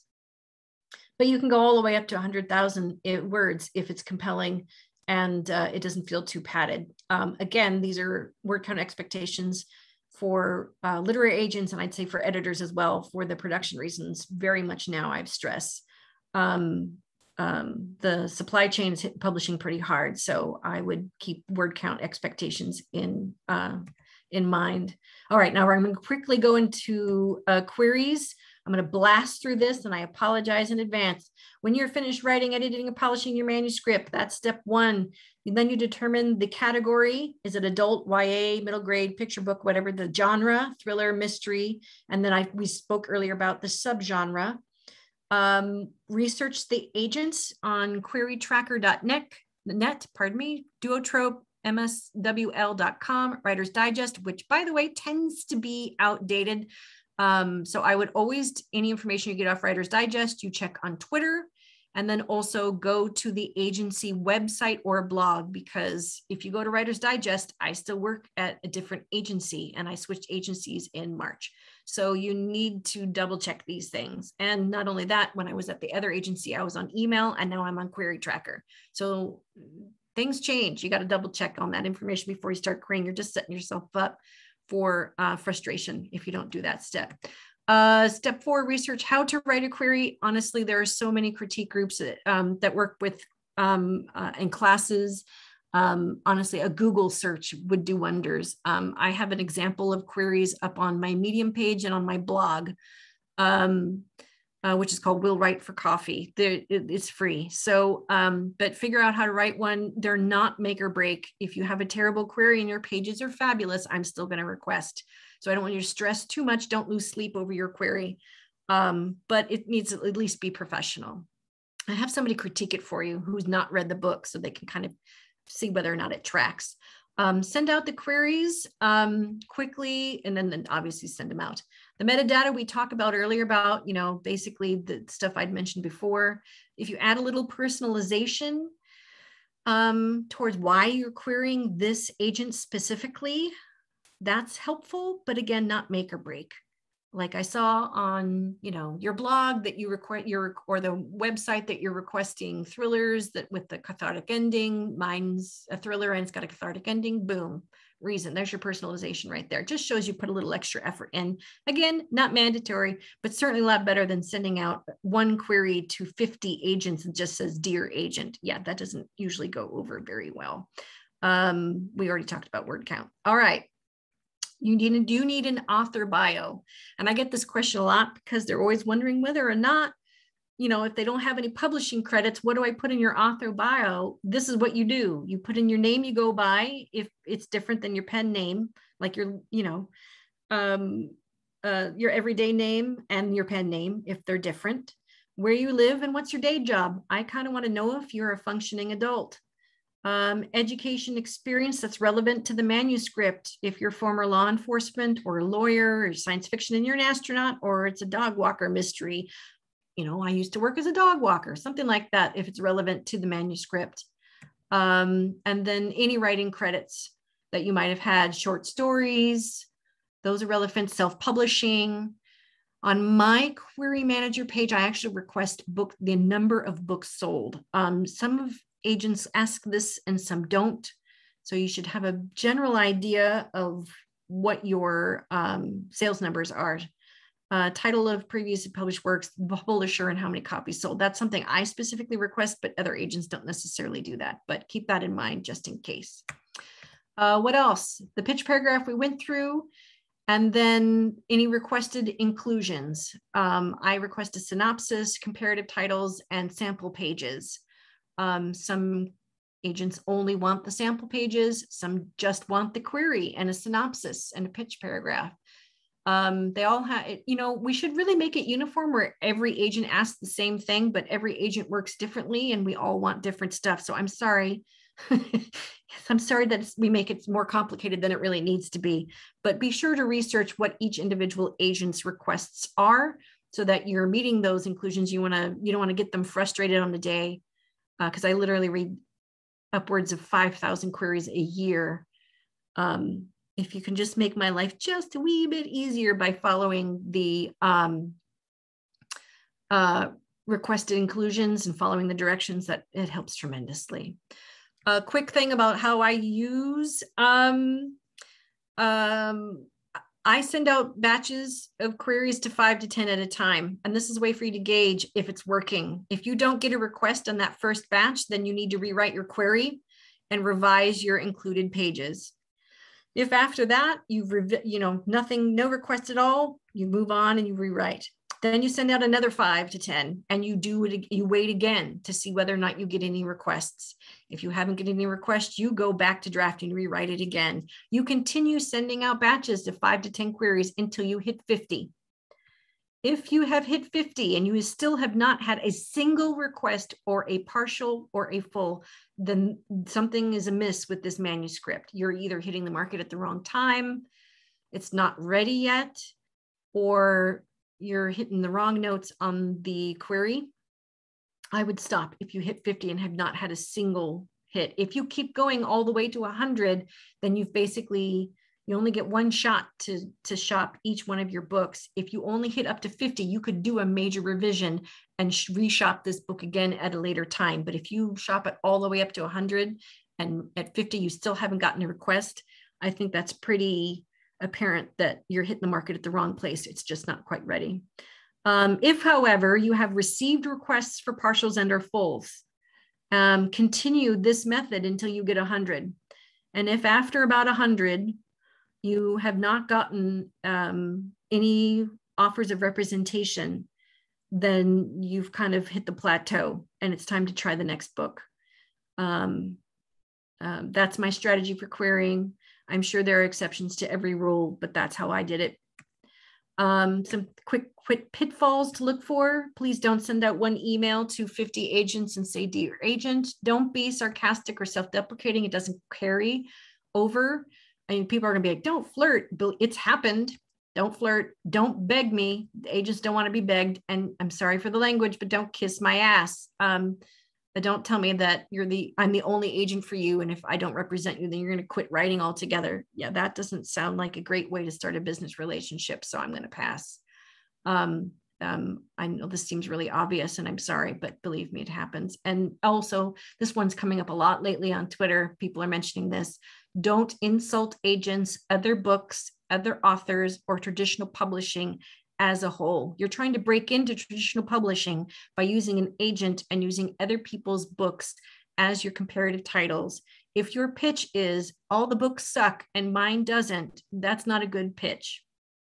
but you can go all the way up to one hundred thousand words if it's compelling and uh, it doesn't feel too padded. Um, again, these are word count expectations for uh, literary agents, and I'd say for editors as well, for the production reasons. Very much now I've stressed. Um, um, the supply chain is hit publishing pretty hard, so I would keep word count expectations in uh, in mind. All right, now I'm going to quickly go into uh, queries. I'm going to blast through this, and I apologize in advance. When you're finished writing, editing, and polishing your manuscript, that's step one. And then you determine the category. Is it adult, Y A, middle grade, picture book, whatever the genre, thriller, mystery. And then I we spoke earlier about the subgenre. Um, research the agents on query tracker dot net, pardon me, Duotrope, M S W L dot com, Writer's Digest, which by the way, tends to be outdated. Um, so I would always, any information you get off Writer's Digest, you check on Twitter, and then also go to the agency website or blog, because if you go to Writer's Digest, I still work at a different agency and I switched agencies in March. So you need to double check these things. And not only that, when I was at the other agency, I was on email and now I'm on Query Tracker. So things change. You got to double check on that information before you start querying. You're just setting yourself up for uh, frustration if you don't do that step. Uh, step four, research how to write a query. Honestly, there are so many critique groups that, um, that work with um, uh, in classes. Um, honestly, a Google search would do wonders. Um, I have an example of queries up on my Medium page and on my blog, um, uh, which is called Will Write for Coffee. They're, it, it's free. So, um, but figure out how to write one. They're not make or break. If you have a terrible query and your pages are fabulous, I'm still going to request. So I don't want you to stress too much. Don't lose sleep over your query, um, but it needs to at least be professional. I have somebody critique it for you who's not read the book so they can kind of see whether or not it tracks. Um, send out the queries um, quickly, and then, then obviously send them out. The metadata we talked about earlier about, you know, basically the stuff I'd mentioned before. If you add a little personalization um, towards why you're querying this agent specifically, that's helpful, but again, not make or break. Like I saw on, you know, your blog that you request your, or the website that you're requesting thrillers that with the cathartic ending. Mine's a thriller and it's got a cathartic ending. Boom, reason. There's your personalization right there. It just shows you put a little extra effort in. Again, not mandatory, but certainly a lot better than sending out one query to fifty agents and just says, "Dear agent." Yeah, that doesn't usually go over very well. Um, we already talked about word count. All right. You need, you need an author bio. And I get this question a lot because they're always wondering whether or not, you know, if they don't have any publishing credits, what do I put in your author bio? This is what you do. You put in your name you go by, if it's different than your pen name, like your, you know, um, uh, your everyday name and your pen name, if they're different, where you live and what's your day job. I kind of want to know if you're a functioning adult. Um, education experience that's relevant to the manuscript. If you're former law enforcement or a lawyer or science fiction and you're an astronaut, or it's a dog walker mystery, you know, I used to work as a dog walker, something like that, if it's relevant to the manuscript. Um, and then any writing credits that you might have had, short stories, those are relevant, self-publishing. On my query manager page, I actually request book the number of books sold. Um, some of agents ask this and some don't. So you should have a general idea of what your um, sales numbers are. Uh, title of previously published works, the publisher, and how many copies sold. That's something I specifically request, but other agents don't necessarily do that. But keep that in mind just in case. Uh, what else? The pitch paragraph we went through, and then any requested inclusions. Um, I request a synopsis, comparative titles, and sample pages. Um, some agents only want the sample pages. Some just want the query and a synopsis and a pitch paragraph. Um, they all have, you know, we should really make it uniform where every agent asks the same thing, but every agent works differently and we all want different stuff. So I'm sorry. I'm sorry that we make it more complicated than it really needs to be, but be sure to research what each individual agent's requests are so that you're meeting those inclusions. You want to, you don't want to get them frustrated on the day. Uh, Cause I literally read upwards of five thousand queries a year. Um, If you can just make my life just a wee bit easier by following the um, uh, requested inclusions and following the directions, that it helps tremendously. A quick thing about how I use, um, um, I send out batches of queries to five to ten at a time. And this is a way for you to gauge if it's working. If you don't get a request on that first batch, then you need to rewrite your query and revise your included pages. If after that, you've, you know, nothing, no request at all, you move on and you rewrite. Then you send out another five to ten and you do it, you wait again to see whether or not you get any requests. If you haven't get any requests, you go back to drafting, rewrite it again. You continue sending out batches to five to ten queries until you hit fifty. If you have hit fifty and you still have not had a single request or a partial or a full, then something is amiss with this manuscript. You're either hitting the market at the wrong time, it's not ready yet, or you're hitting the wrong notes on the query. I would stop if you hit fifty and have not had a single hit. If you keep going all the way to one hundred, then you've basically, you only get one shot to, to shop each one of your books. If you only hit up to fifty, you could do a major revision and reshop this book again at a later time. But if you shop it all the way up to one hundred and at fifty, you still haven't gotten a request, I think that's pretty apparent that you're hitting the market at the wrong place. It's just not quite ready. Um, if, however, you have received requests for partials and or fulls, um, continue this method until you get one hundred. And if after about one hundred, you have not gotten um, any offers of representation, then you've kind of hit the plateau and it's time to try the next book. Um, um, that's my strategy for querying. I'm sure there are exceptions to every rule, but that's how I did it. Um, some quick, quick pitfalls to look for. Please don't send out one email to fifty agents and say, dear agent. Don't be sarcastic or self-deprecating. It doesn't carry over. I mean, people are gonna be like, don't flirt, it's happened. Don't flirt, don't beg me. The agents don't wanna be begged. And I'm sorry for the language, but don't kiss my ass. Um, but don't tell me that you're the, I'm the only agent for you. And if I don't represent you, then you're gonna quit writing altogether. Yeah, that doesn't sound like a great way to start a business relationship. So I'm gonna pass. Um, um, I know this seems really obvious and I'm sorry, but believe me, it happens. And also this one's coming up a lot lately on Twitter. People are mentioning this. Don't insult agents, other books, other authors, or traditional publishing as a whole. You're trying to break into traditional publishing by using an agent and using other people's books as your comparative titles. If your pitch is all the books suck and mine doesn't, that's not a good pitch.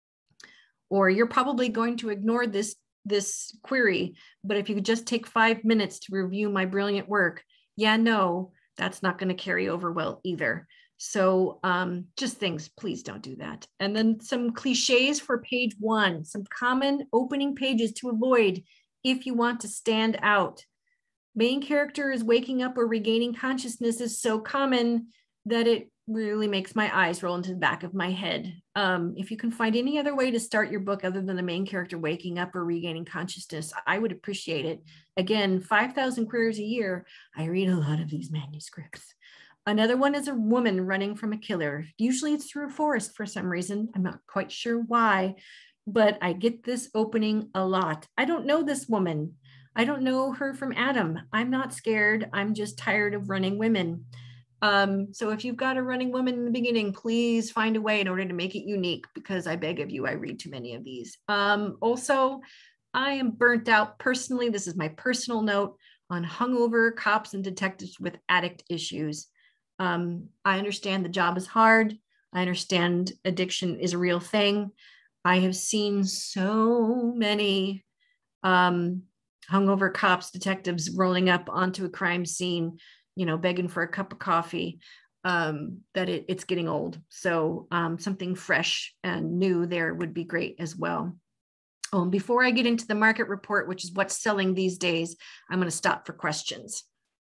Or you're probably going to ignore this, this query, but if you could just take five minutes to review my brilliant work, yeah, no, that's not going to carry over well either. So um, just things, please don't do that. And then some cliches for page one, some common opening pages to avoid if you want to stand out. Main character is waking up or regaining consciousness is so common that it really makes my eyes roll into the back of my head. Um, if you can find any other way to start your book other than the main character waking up or regaining consciousness, I would appreciate it. Again, five thousand queries a year. I read a lot of these manuscripts. Another one is a woman running from a killer. Usually it's through a forest for some reason. I'm not quite sure why. but I get this opening a lot. I don't know this woman. I don't know her from Adam. I'm not scared. I'm just tired of running women. Um, so if you've got a running woman in the beginning, please find a way in order to make it unique, because I beg of you, I read too many of these. Um, also, I am burnt out personally. This is my personal note on hungover cops and detectives with addict issues. Um, I understand the job is hard. I understand addiction is a real thing. I have seen so many um, hungover cops, detectives rolling up onto a crime scene, you know, begging for a cup of coffee, um, that it, it's getting old. So um, something fresh and new there would be great as well. Oh, and before I get into the market report, which is what's selling these days, I'm going to stop for questions.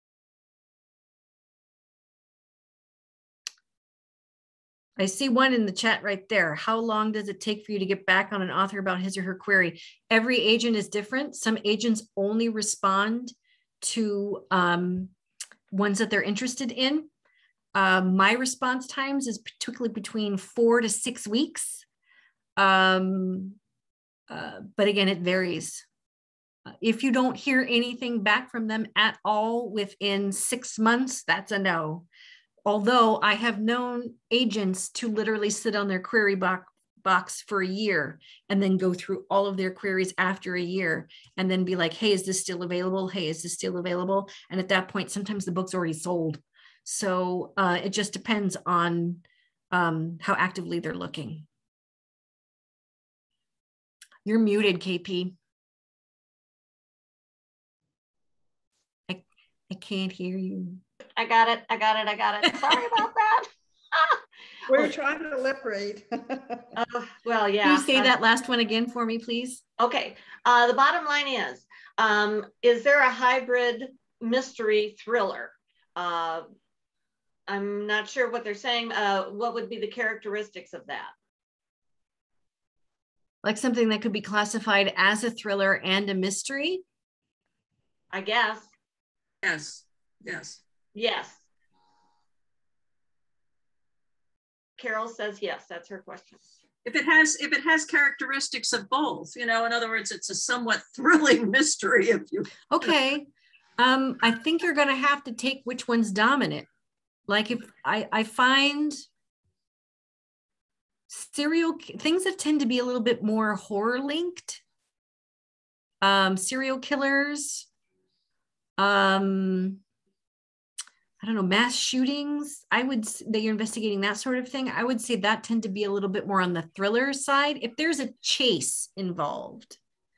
I see one in the chat right there. How long does it take for you to get back on an author about his or her query? Every agent is different. Some agents only respond to um, ones that they're interested in. Um, my response times is particularly between four to six weeks. Um, uh, but again, it varies. Uh, if you don't hear anything back from them at all within six months, that's a no. Although I have known agents to literally sit on their query box, box for a year and then go through all of their queries after a year and then be like, hey, is this still available? Hey, is this still available? And at that point, sometimes the book's already sold. So uh, it just depends on um, how actively they're looking. You're muted, K P. I, I can't hear you. I got it. I got it. I got it. Sorry about that. We're trying to lip read. uh, well, yeah. Can you say that last one again for me, please? Okay. Uh, the bottom line is, um, is there a hybrid mystery thriller? Uh, I'm not sure what they're saying. Uh, what would be the characteristics of that? Like something that could be classified as a thriller and a mystery? I guess. Yes, yes. Yes. Carol says yes, that's her question. If it has, if it has characteristics of both, you know, in other words, it's a somewhat thrilling mystery, if you. Okay. Um, I think you're going to have to take which one's dominant. Like if I, I find serial things that tend to be a little bit more horror linked, um, serial killers, um, I don't know, mass shootings, I would, that you're investigating that sort of thing. I would say that tend to be a little bit more on the thriller side. If there's a chase involved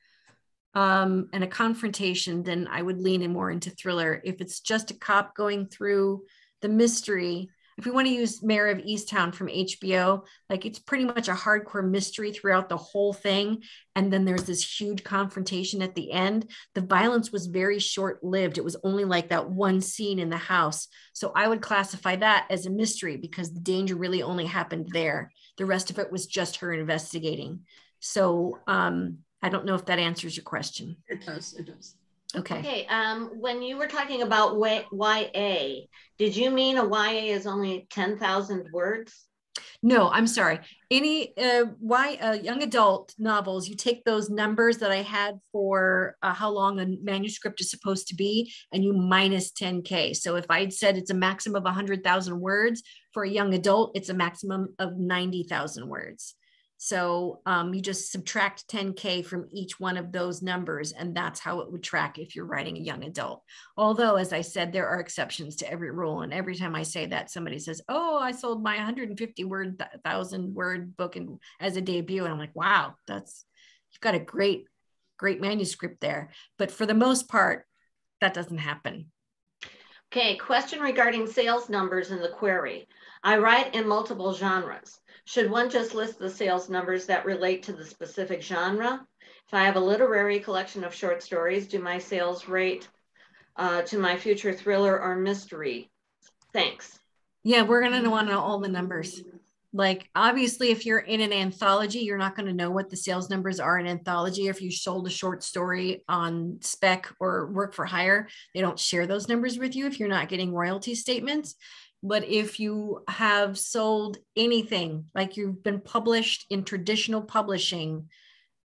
um, and a confrontation, then I would lean in more into thriller. If it's just a cop going through the mystery, if we want to use Mayor of Easttown from H B O, like it's pretty much a hardcore mystery throughout the whole thing. And then there's this huge confrontation at the end. The violence was very short-lived. It was only like that one scene in the house. So I would classify that as a mystery because the danger really only happened there. The rest of it was just her investigating. So um, I don't know if that answers your question. It does, it does. Okay. Okay. Um, when you were talking about Y A, did you mean a Y A is only ten thousand words? No, I'm sorry. Any uh, why uh, young adult novels, you take those numbers that I had for uh, how long a manuscript is supposed to be, and you minus ten K. So if I'd said it's a maximum of one hundred thousand words, for a young adult, it's a maximum of ninety thousand words. So um, you just subtract ten K from each one of those numbers, and that's how it would track if you're writing a young adult. Although, as I said, there are exceptions to every rule. And every time I say that, somebody says, oh, I sold my one hundred fifty word, thousand word book in, as a debut. And I'm like, wow, that's, you've got a great, great manuscript there. But for the most part, that doesn't happen. Okay, question regarding sales numbers in the query. I write in multiple genres. Should one just list the sales numbers that relate to the specific genre? If I have a literary collection of short stories, do my sales rate uh, to my future thriller or mystery? Thanks. Yeah, we're going to want to know all the numbers. Like, obviously, if you're in an anthology, you're not going to know what the sales numbers are in anthology. If you sold a short story on spec or work for hire, they don't share those numbers with you if you're not getting royalty statements. But if you have sold anything, like you've been published in traditional publishing,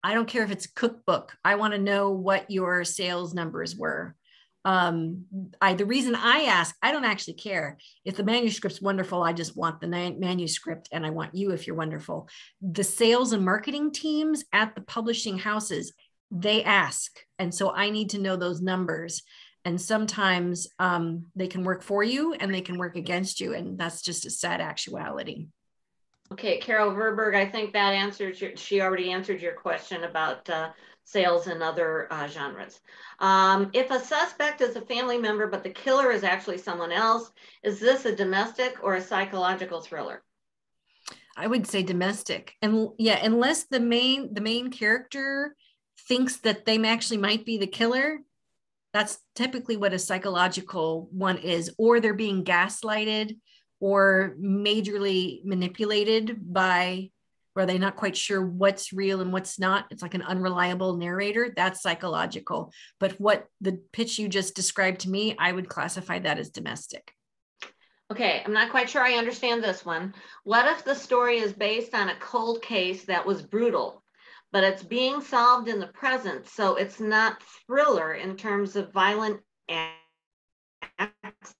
I don't care if it's a cookbook. I want to know what your sales numbers were. Um, I, the reason I ask, I don't actually care. If the manuscript's wonderful, I just want the manuscript, and I want you if you're wonderful. The sales and marketing teams at the publishing houses, they ask. And so I need to know those numbers. And sometimes um, they can work for you and they can work against you. And that's just a sad actuality. Okay, Carol Verberg, I think that answers your, she already answered your question about uh, sales in other uh, genres. Um, if a suspect is a family member, but the killer is actually someone else, is this a domestic or a psychological thriller? I would say domestic. And yeah, unless the main, the main character thinks that they actually might be the killer, that's typically what a psychological one is, or they're being gaslighted or majorly manipulated by, where they're not quite sure what's real and what's not. It's like an unreliable narrator. That's psychological. But what the pitch you just described to me, I would classify that as domestic. Okay, I'm not quite sure I understand this one. What if the story is based on a cold case that was brutal, but it's being solved in the present, so it's not thriller in terms of violent acts?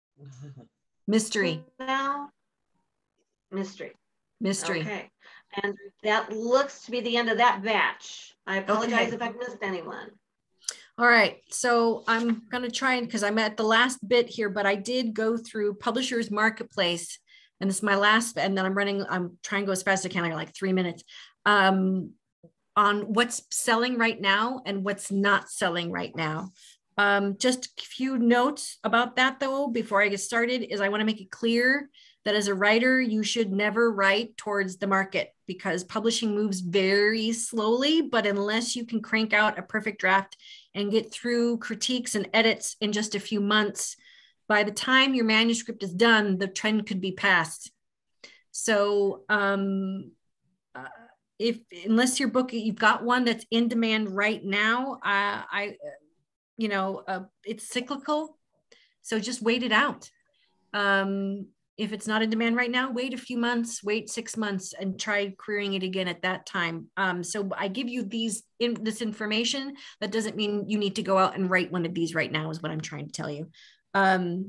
Mystery. Now? Mystery. Mystery. Okay. And that looks to be the end of that batch. I apologize Okay. if I've missed anyone. All right, so I'm going to try and, because I'm at the last bit here, but I did go through Publishers Marketplace, and this is my last, and then I'm running, I'm trying to go as fast as I can. I got like three minutes um, on what's selling right now and what's not selling right now. Um, just a few notes about that though, before I get started, is I want to make it clear that as a writer, you should never write towards the market, because publishing moves very slowly, but unless you can crank out a perfect draft and get through critiques and edits in just a few months, by the time your manuscript is done, the trend could be passed. So um, uh, if, unless your book, you've got one that's in demand right now, uh, I, you know, uh, it's cyclical. So just wait it out. Um, if it's not in demand right now, wait a few months, wait six months and try querying it again at that time. Um, so I give you these in this information. That doesn't mean you need to go out and write one of these right now, is what I'm trying to tell you. Um,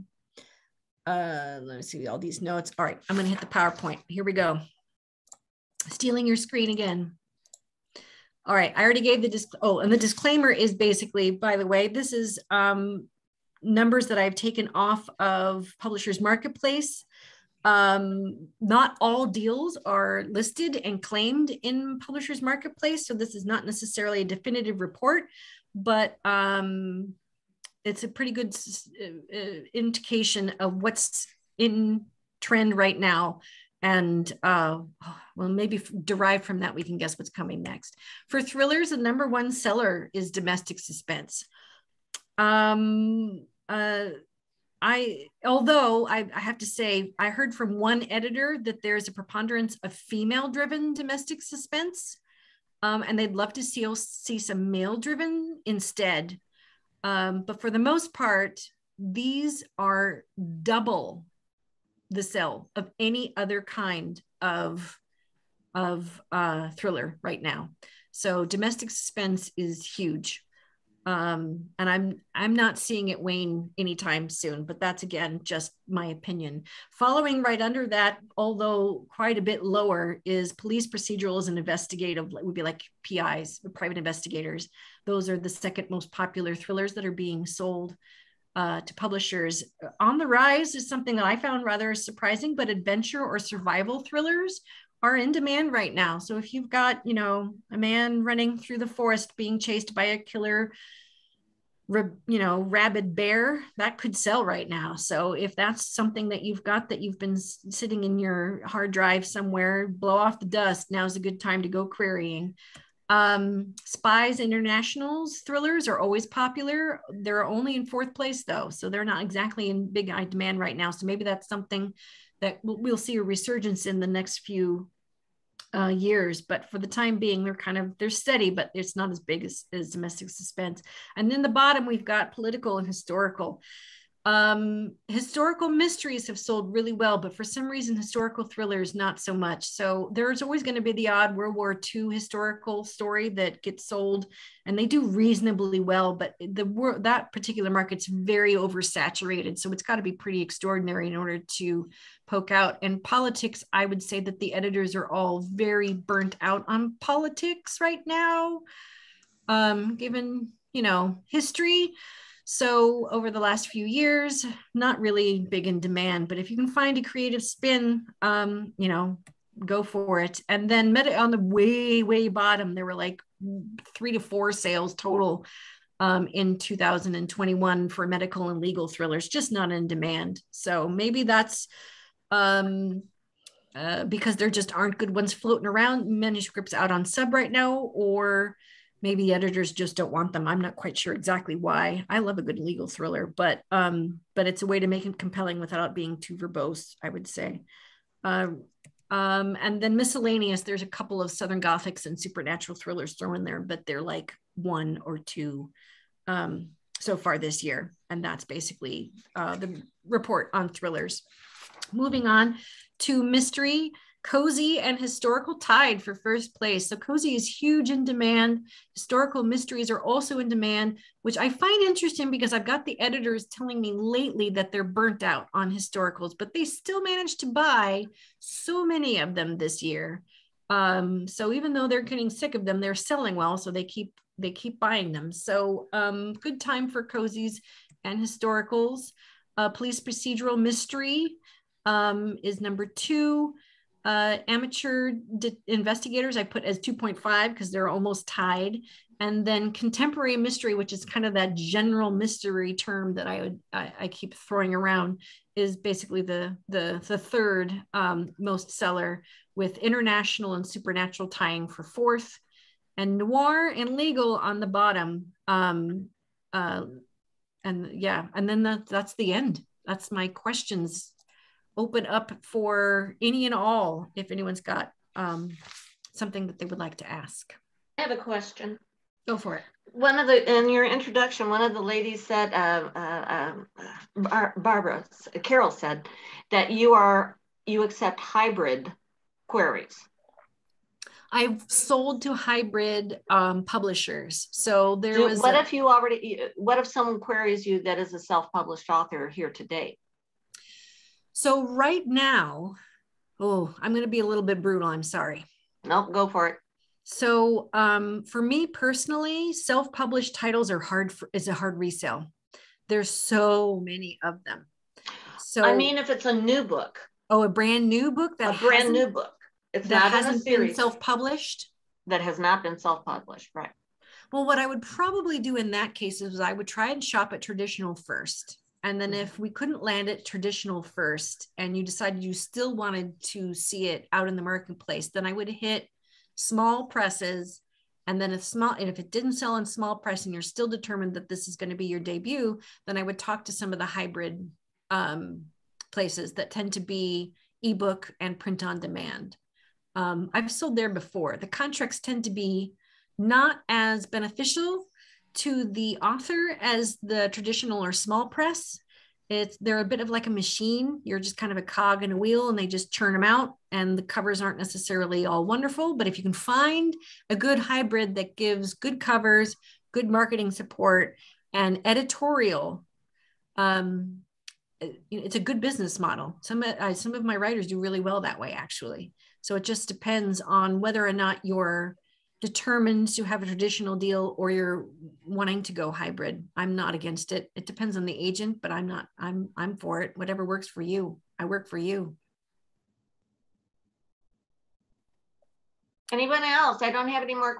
uh, let me see all these notes. All right, I'm gonna hit the PowerPoint. Here we go. Stealing your screen again. All right, I already gave the, disc oh, and the disclaimer is basically, by the way, this is um, numbers that I've taken off of Publishers Marketplace. Um, not all deals are listed and claimed in Publishers Marketplace, so this is not necessarily a definitive report, but um, it's a pretty good uh, indication of what's in trend right now. And uh, well, maybe derived from that, we can guess what's coming next. For thrillers, the number one seller is domestic suspense. Um, uh, I, although I, I have to say, I heard from one editor that there's a preponderance of female-driven domestic suspense, um, and they'd love to see, see some male-driven instead. Um, but for the most part, these are double the sell of any other kind of, of uh, thriller right now. So domestic suspense is huge. Um, and I'm, I'm not seeing it wane anytime soon, but that's again, just my opinion. Following right under that, although quite a bit lower, is police procedurals and investigative, would be like P Is, private investigators. Those are the second most popular thrillers that are being sold Uh, to publishers. On the rise is something that I found rather surprising, but adventure or survival thrillers are in demand right now. So if you've got, you know, a man running through the forest being chased by a killer, you know, rabid bear, that could sell right now. So if that's something that you've got that you've been sitting in your hard drive somewhere, blow off the dust, now's a good time to go querying. Um, Spies International's thrillers are always popular. They're only in fourth place though, so they're not exactly in big high demand right now. So maybe that's something that we'll, we'll see a resurgence in the next few uh, years. But for the time being, they're kind of, they're steady, but it's not as big as, as domestic suspense. And then the bottom, we've got political and historical. Um, historical mysteries have sold really well, but for some reason, historical thrillers, not so much. So there's always going to be the odd World War Two historical story that gets sold, and they do reasonably well, but the that particular market's very oversaturated. So it's got to be pretty extraordinary in order to poke out. And politics, I would say that the editors are all very burnt out on politics right now, um, given, you know, history. So over the last few years, not really big in demand, but if you can find a creative spin, um, you know, go for it. And then meta on the way, way bottom, there were like three to four sales total um, in two thousand twenty-one for medical and legal thrillers, just not in demand. So maybe that's um, uh, because there just aren't good ones floating around, manuscripts out on sub right now, or maybe editors just don't want them. I'm not quite sure exactly why. I love a good legal thriller, but um, but it's a way to make it compelling without being too verbose, I would say. Uh, um, and then miscellaneous, there's a couple of Southern Gothics and supernatural thrillers thrown in there, but they're like one or two um, so far this year. And that's basically uh, the report on thrillers. Moving on to mystery. Cozy and historical tied for first place. So cozy is huge in demand. Historical mysteries are also in demand, which I find interesting because I've got the editors telling me lately that they're burnt out on historicals, but they still managed to buy so many of them this year. Um, so even though they're getting sick of them, they're selling well, so they keep they keep buying them. So um, good time for cozies and historicals. Uh, police procedural mystery um, is number two. Uh, amateur investigators I put as two point five because they're almost tied. And then contemporary mystery, which is kind of that general mystery term that I would I, I keep throwing around, is basically the the, the third um, most seller, with international and supernatural tying for fourth, and noir and legal on the bottom. Um, uh, and yeah, and then that, that's the end. That's my questions. Open up for any and all if anyone's got um, something that they would like to ask. I have a question. Go for it. One of the, in your introduction, one of the ladies said, uh, uh, Bar Barbara, Carol said that you are, you accept hybrid queries. I've sold to hybrid um, publishers. So there Do, was- What a, if you already, what if someone queries you that is a self-published author here to date? So right now, oh, I'm going to be a little bit brutal. I'm sorry. Nope, go for it. So um, for me personally, self-published titles are hard for, is a hard resale. There's so many of them. So I mean, if it's a new book. Oh, a brand new book that a brand new book. It's that not hasn't in a series. been self-published. That has not been self-published, right? Well, what I would probably do in that case is I would try and shop at traditional first. And then if we couldn't land it traditional first and you decided you still wanted to see it out in the marketplace, then I would hit small presses. And then if small, and if it didn't sell in small press and you're still determined that this is going to be your debut, then I would talk to some of the hybrid um, places that tend to be ebook and print on demand. Um, I've sold there before. The contracts tend to be not as beneficial to the author as the traditional or small press. It's they're a bit of like a machine. You're just kind of a cog in a wheel and they just churn them out, and the covers aren't necessarily all wonderful. But if you can find a good hybrid that gives good covers, good marketing support, and editorial, um, it's a good business model. Some, uh, some of my writers do really well that way, actually. So it just depends on whether or not you're determined to have a traditional deal or you're wanting to go hybrid. I'm not against it. It depends on the agent, but I'm not, I'm, I'm for it. Whatever works for you. I work for you. Anyone else? I don't have any more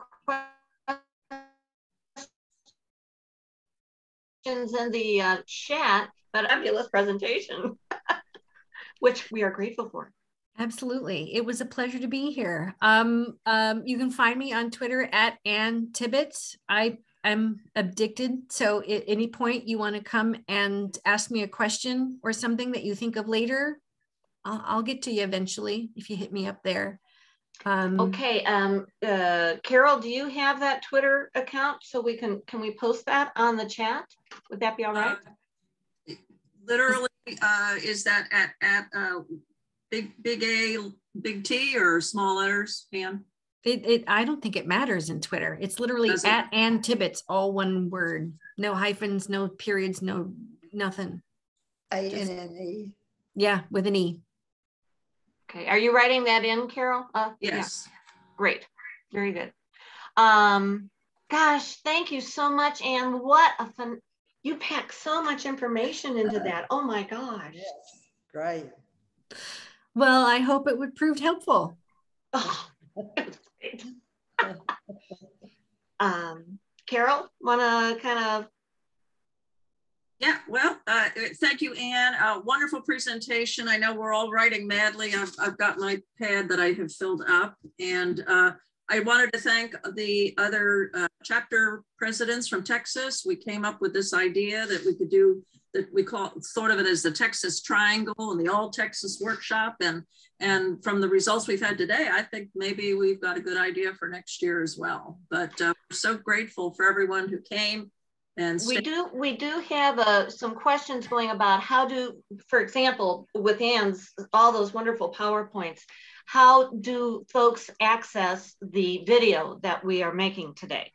questions in the uh, chat, but fabulous presentation, which we are grateful for. Absolutely. It was a pleasure to be here. Um, um, you can find me on Twitter at Ann Tibbets. I am addicted. So at any point you want to come and ask me a question or something that you think of later, I'll, I'll get to you eventually if you hit me up there. Um, okay. Um, uh, Carol, do you have that Twitter account so we can, can we post that on the chat? Would that be all right? Uh, literally, uh, is that at, at uh, big, big A, big T or small letters, Ann? It, it, I don't think it matters in Twitter. It's literally Does it? at Ann Tibbets, all one word. No hyphens, no periods, no nothing. A N N E. Yeah, with an E. Okay, are you writing that in, Carol? Uh, Yes. Yeah. Great, very good. Um, gosh, thank you so much, Ann. What a fun, you packed so much information into that. Oh my gosh. Yes, great. Well, I hope it would prove helpful. Oh, um, Carol, want to kind of? Yeah, well, uh, thank you, Ann. Uh, wonderful presentation. I know we're all writing madly. I've, I've got my pad that I have filled up, and uh, I wanted to thank the other uh, chapter presidents from Texas. We came up with this idea that we could do, that we call sort of it as the Texas Triangle and the All Texas Workshop. And, and from the results we've had today, I think maybe we've got a good idea for next year as well. But uh, we're so grateful for everyone who came. And we do we do have uh, some questions going about how do, for example, with Ann's, all those wonderful PowerPoints, how do folks access the video that we are making today?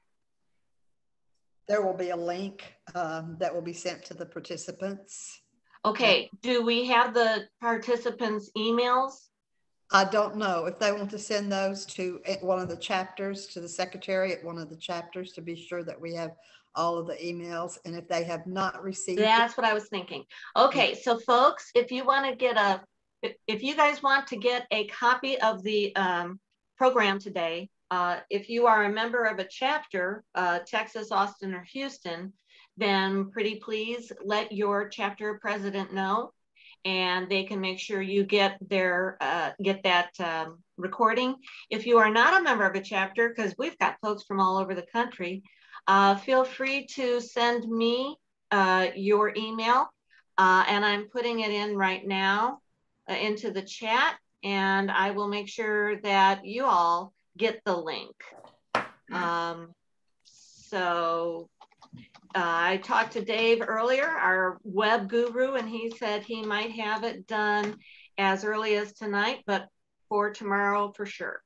There will be a link um, that will be sent to the participants. Okay, do we have the participants' emails? I don't know if they want to send those to one of the chapters, to the secretary at one of the chapters, to be sure that we have all of the emails. And if they have not received That's it, what I was thinking. Okay, so folks, if you want to get a, if you guys want to get a copy of the um, program today, uh, if you are a member of a chapter, uh, Texas, Austin, or Houston, then pretty please let your chapter president know, and they can make sure you get their uh, get that um, recording. If you are not a member of a chapter, because we've got folks from all over the country, uh, feel free to send me uh, your email, uh, and I'm putting it in right now uh, into the chat, and I will make sure that you all get the link. Um, so uh, I talked to Dave earlier, our web guru, and he said he might have it done as early as tonight, but for tomorrow for sure.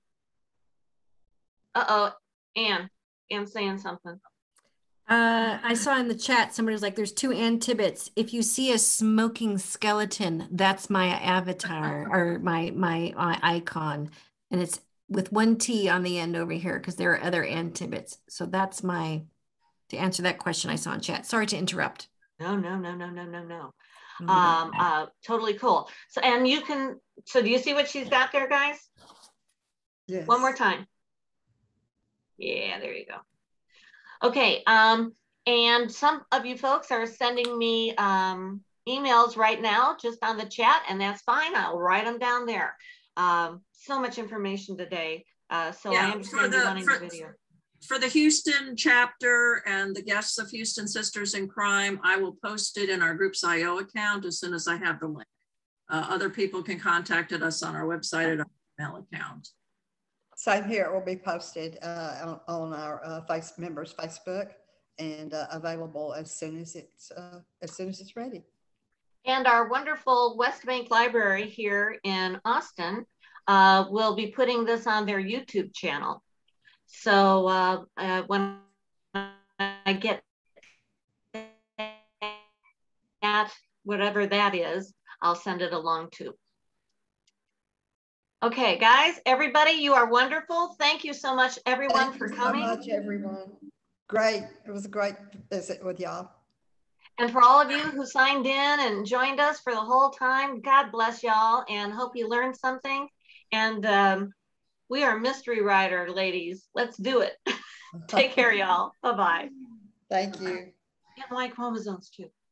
Uh-oh, Ann, Ann's saying something. Uh, I saw in the chat, somebody was like, there's two Ann Tibbets. If you see a smoking skeleton, that's my avatar or my, my, my icon. And it's with one T on the end over here because there are other Ann Tibbets. So that's my, to answer that question I saw in chat. Sorry to interrupt. No, no, no, no, no, no, no. Oh, Um, uh, totally cool. So, and you can, so do you see what she's got there, guys? yes. One more time. Yeah, there you go. Okay, um, and some of you folks are sending me um, emails right now just on the chat, and that's fine. I'll write them down there. Um, so much information today. Uh, so yeah, I understand you wanting the video. For the Houston chapter and the guests of Houston Sisters in Crime, I will post it in our group's I O account as soon as I have the link. Uh, other people can contact us on our website at our email account. Same here. It will be posted uh, on, on our uh, face members Facebook and uh, available as soon as it's uh, as soon as it's ready. And our wonderful West Bank Library here in Austin uh, will be putting this on their YouTube channel. So uh, uh, when I get that, whatever that is, I'll send it along too. Okay, guys, everybody, you are wonderful. Thank you so much, everyone, Thank for you coming. so much, everyone. Great. It was a great visit with y'all. And for all of you who signed in and joined us for the whole time, God bless y'all and hope you learned something. And um, we are mystery writer, ladies. Let's do it. Take care, y'all. Bye-bye. Thank you. And Y chromosomes too.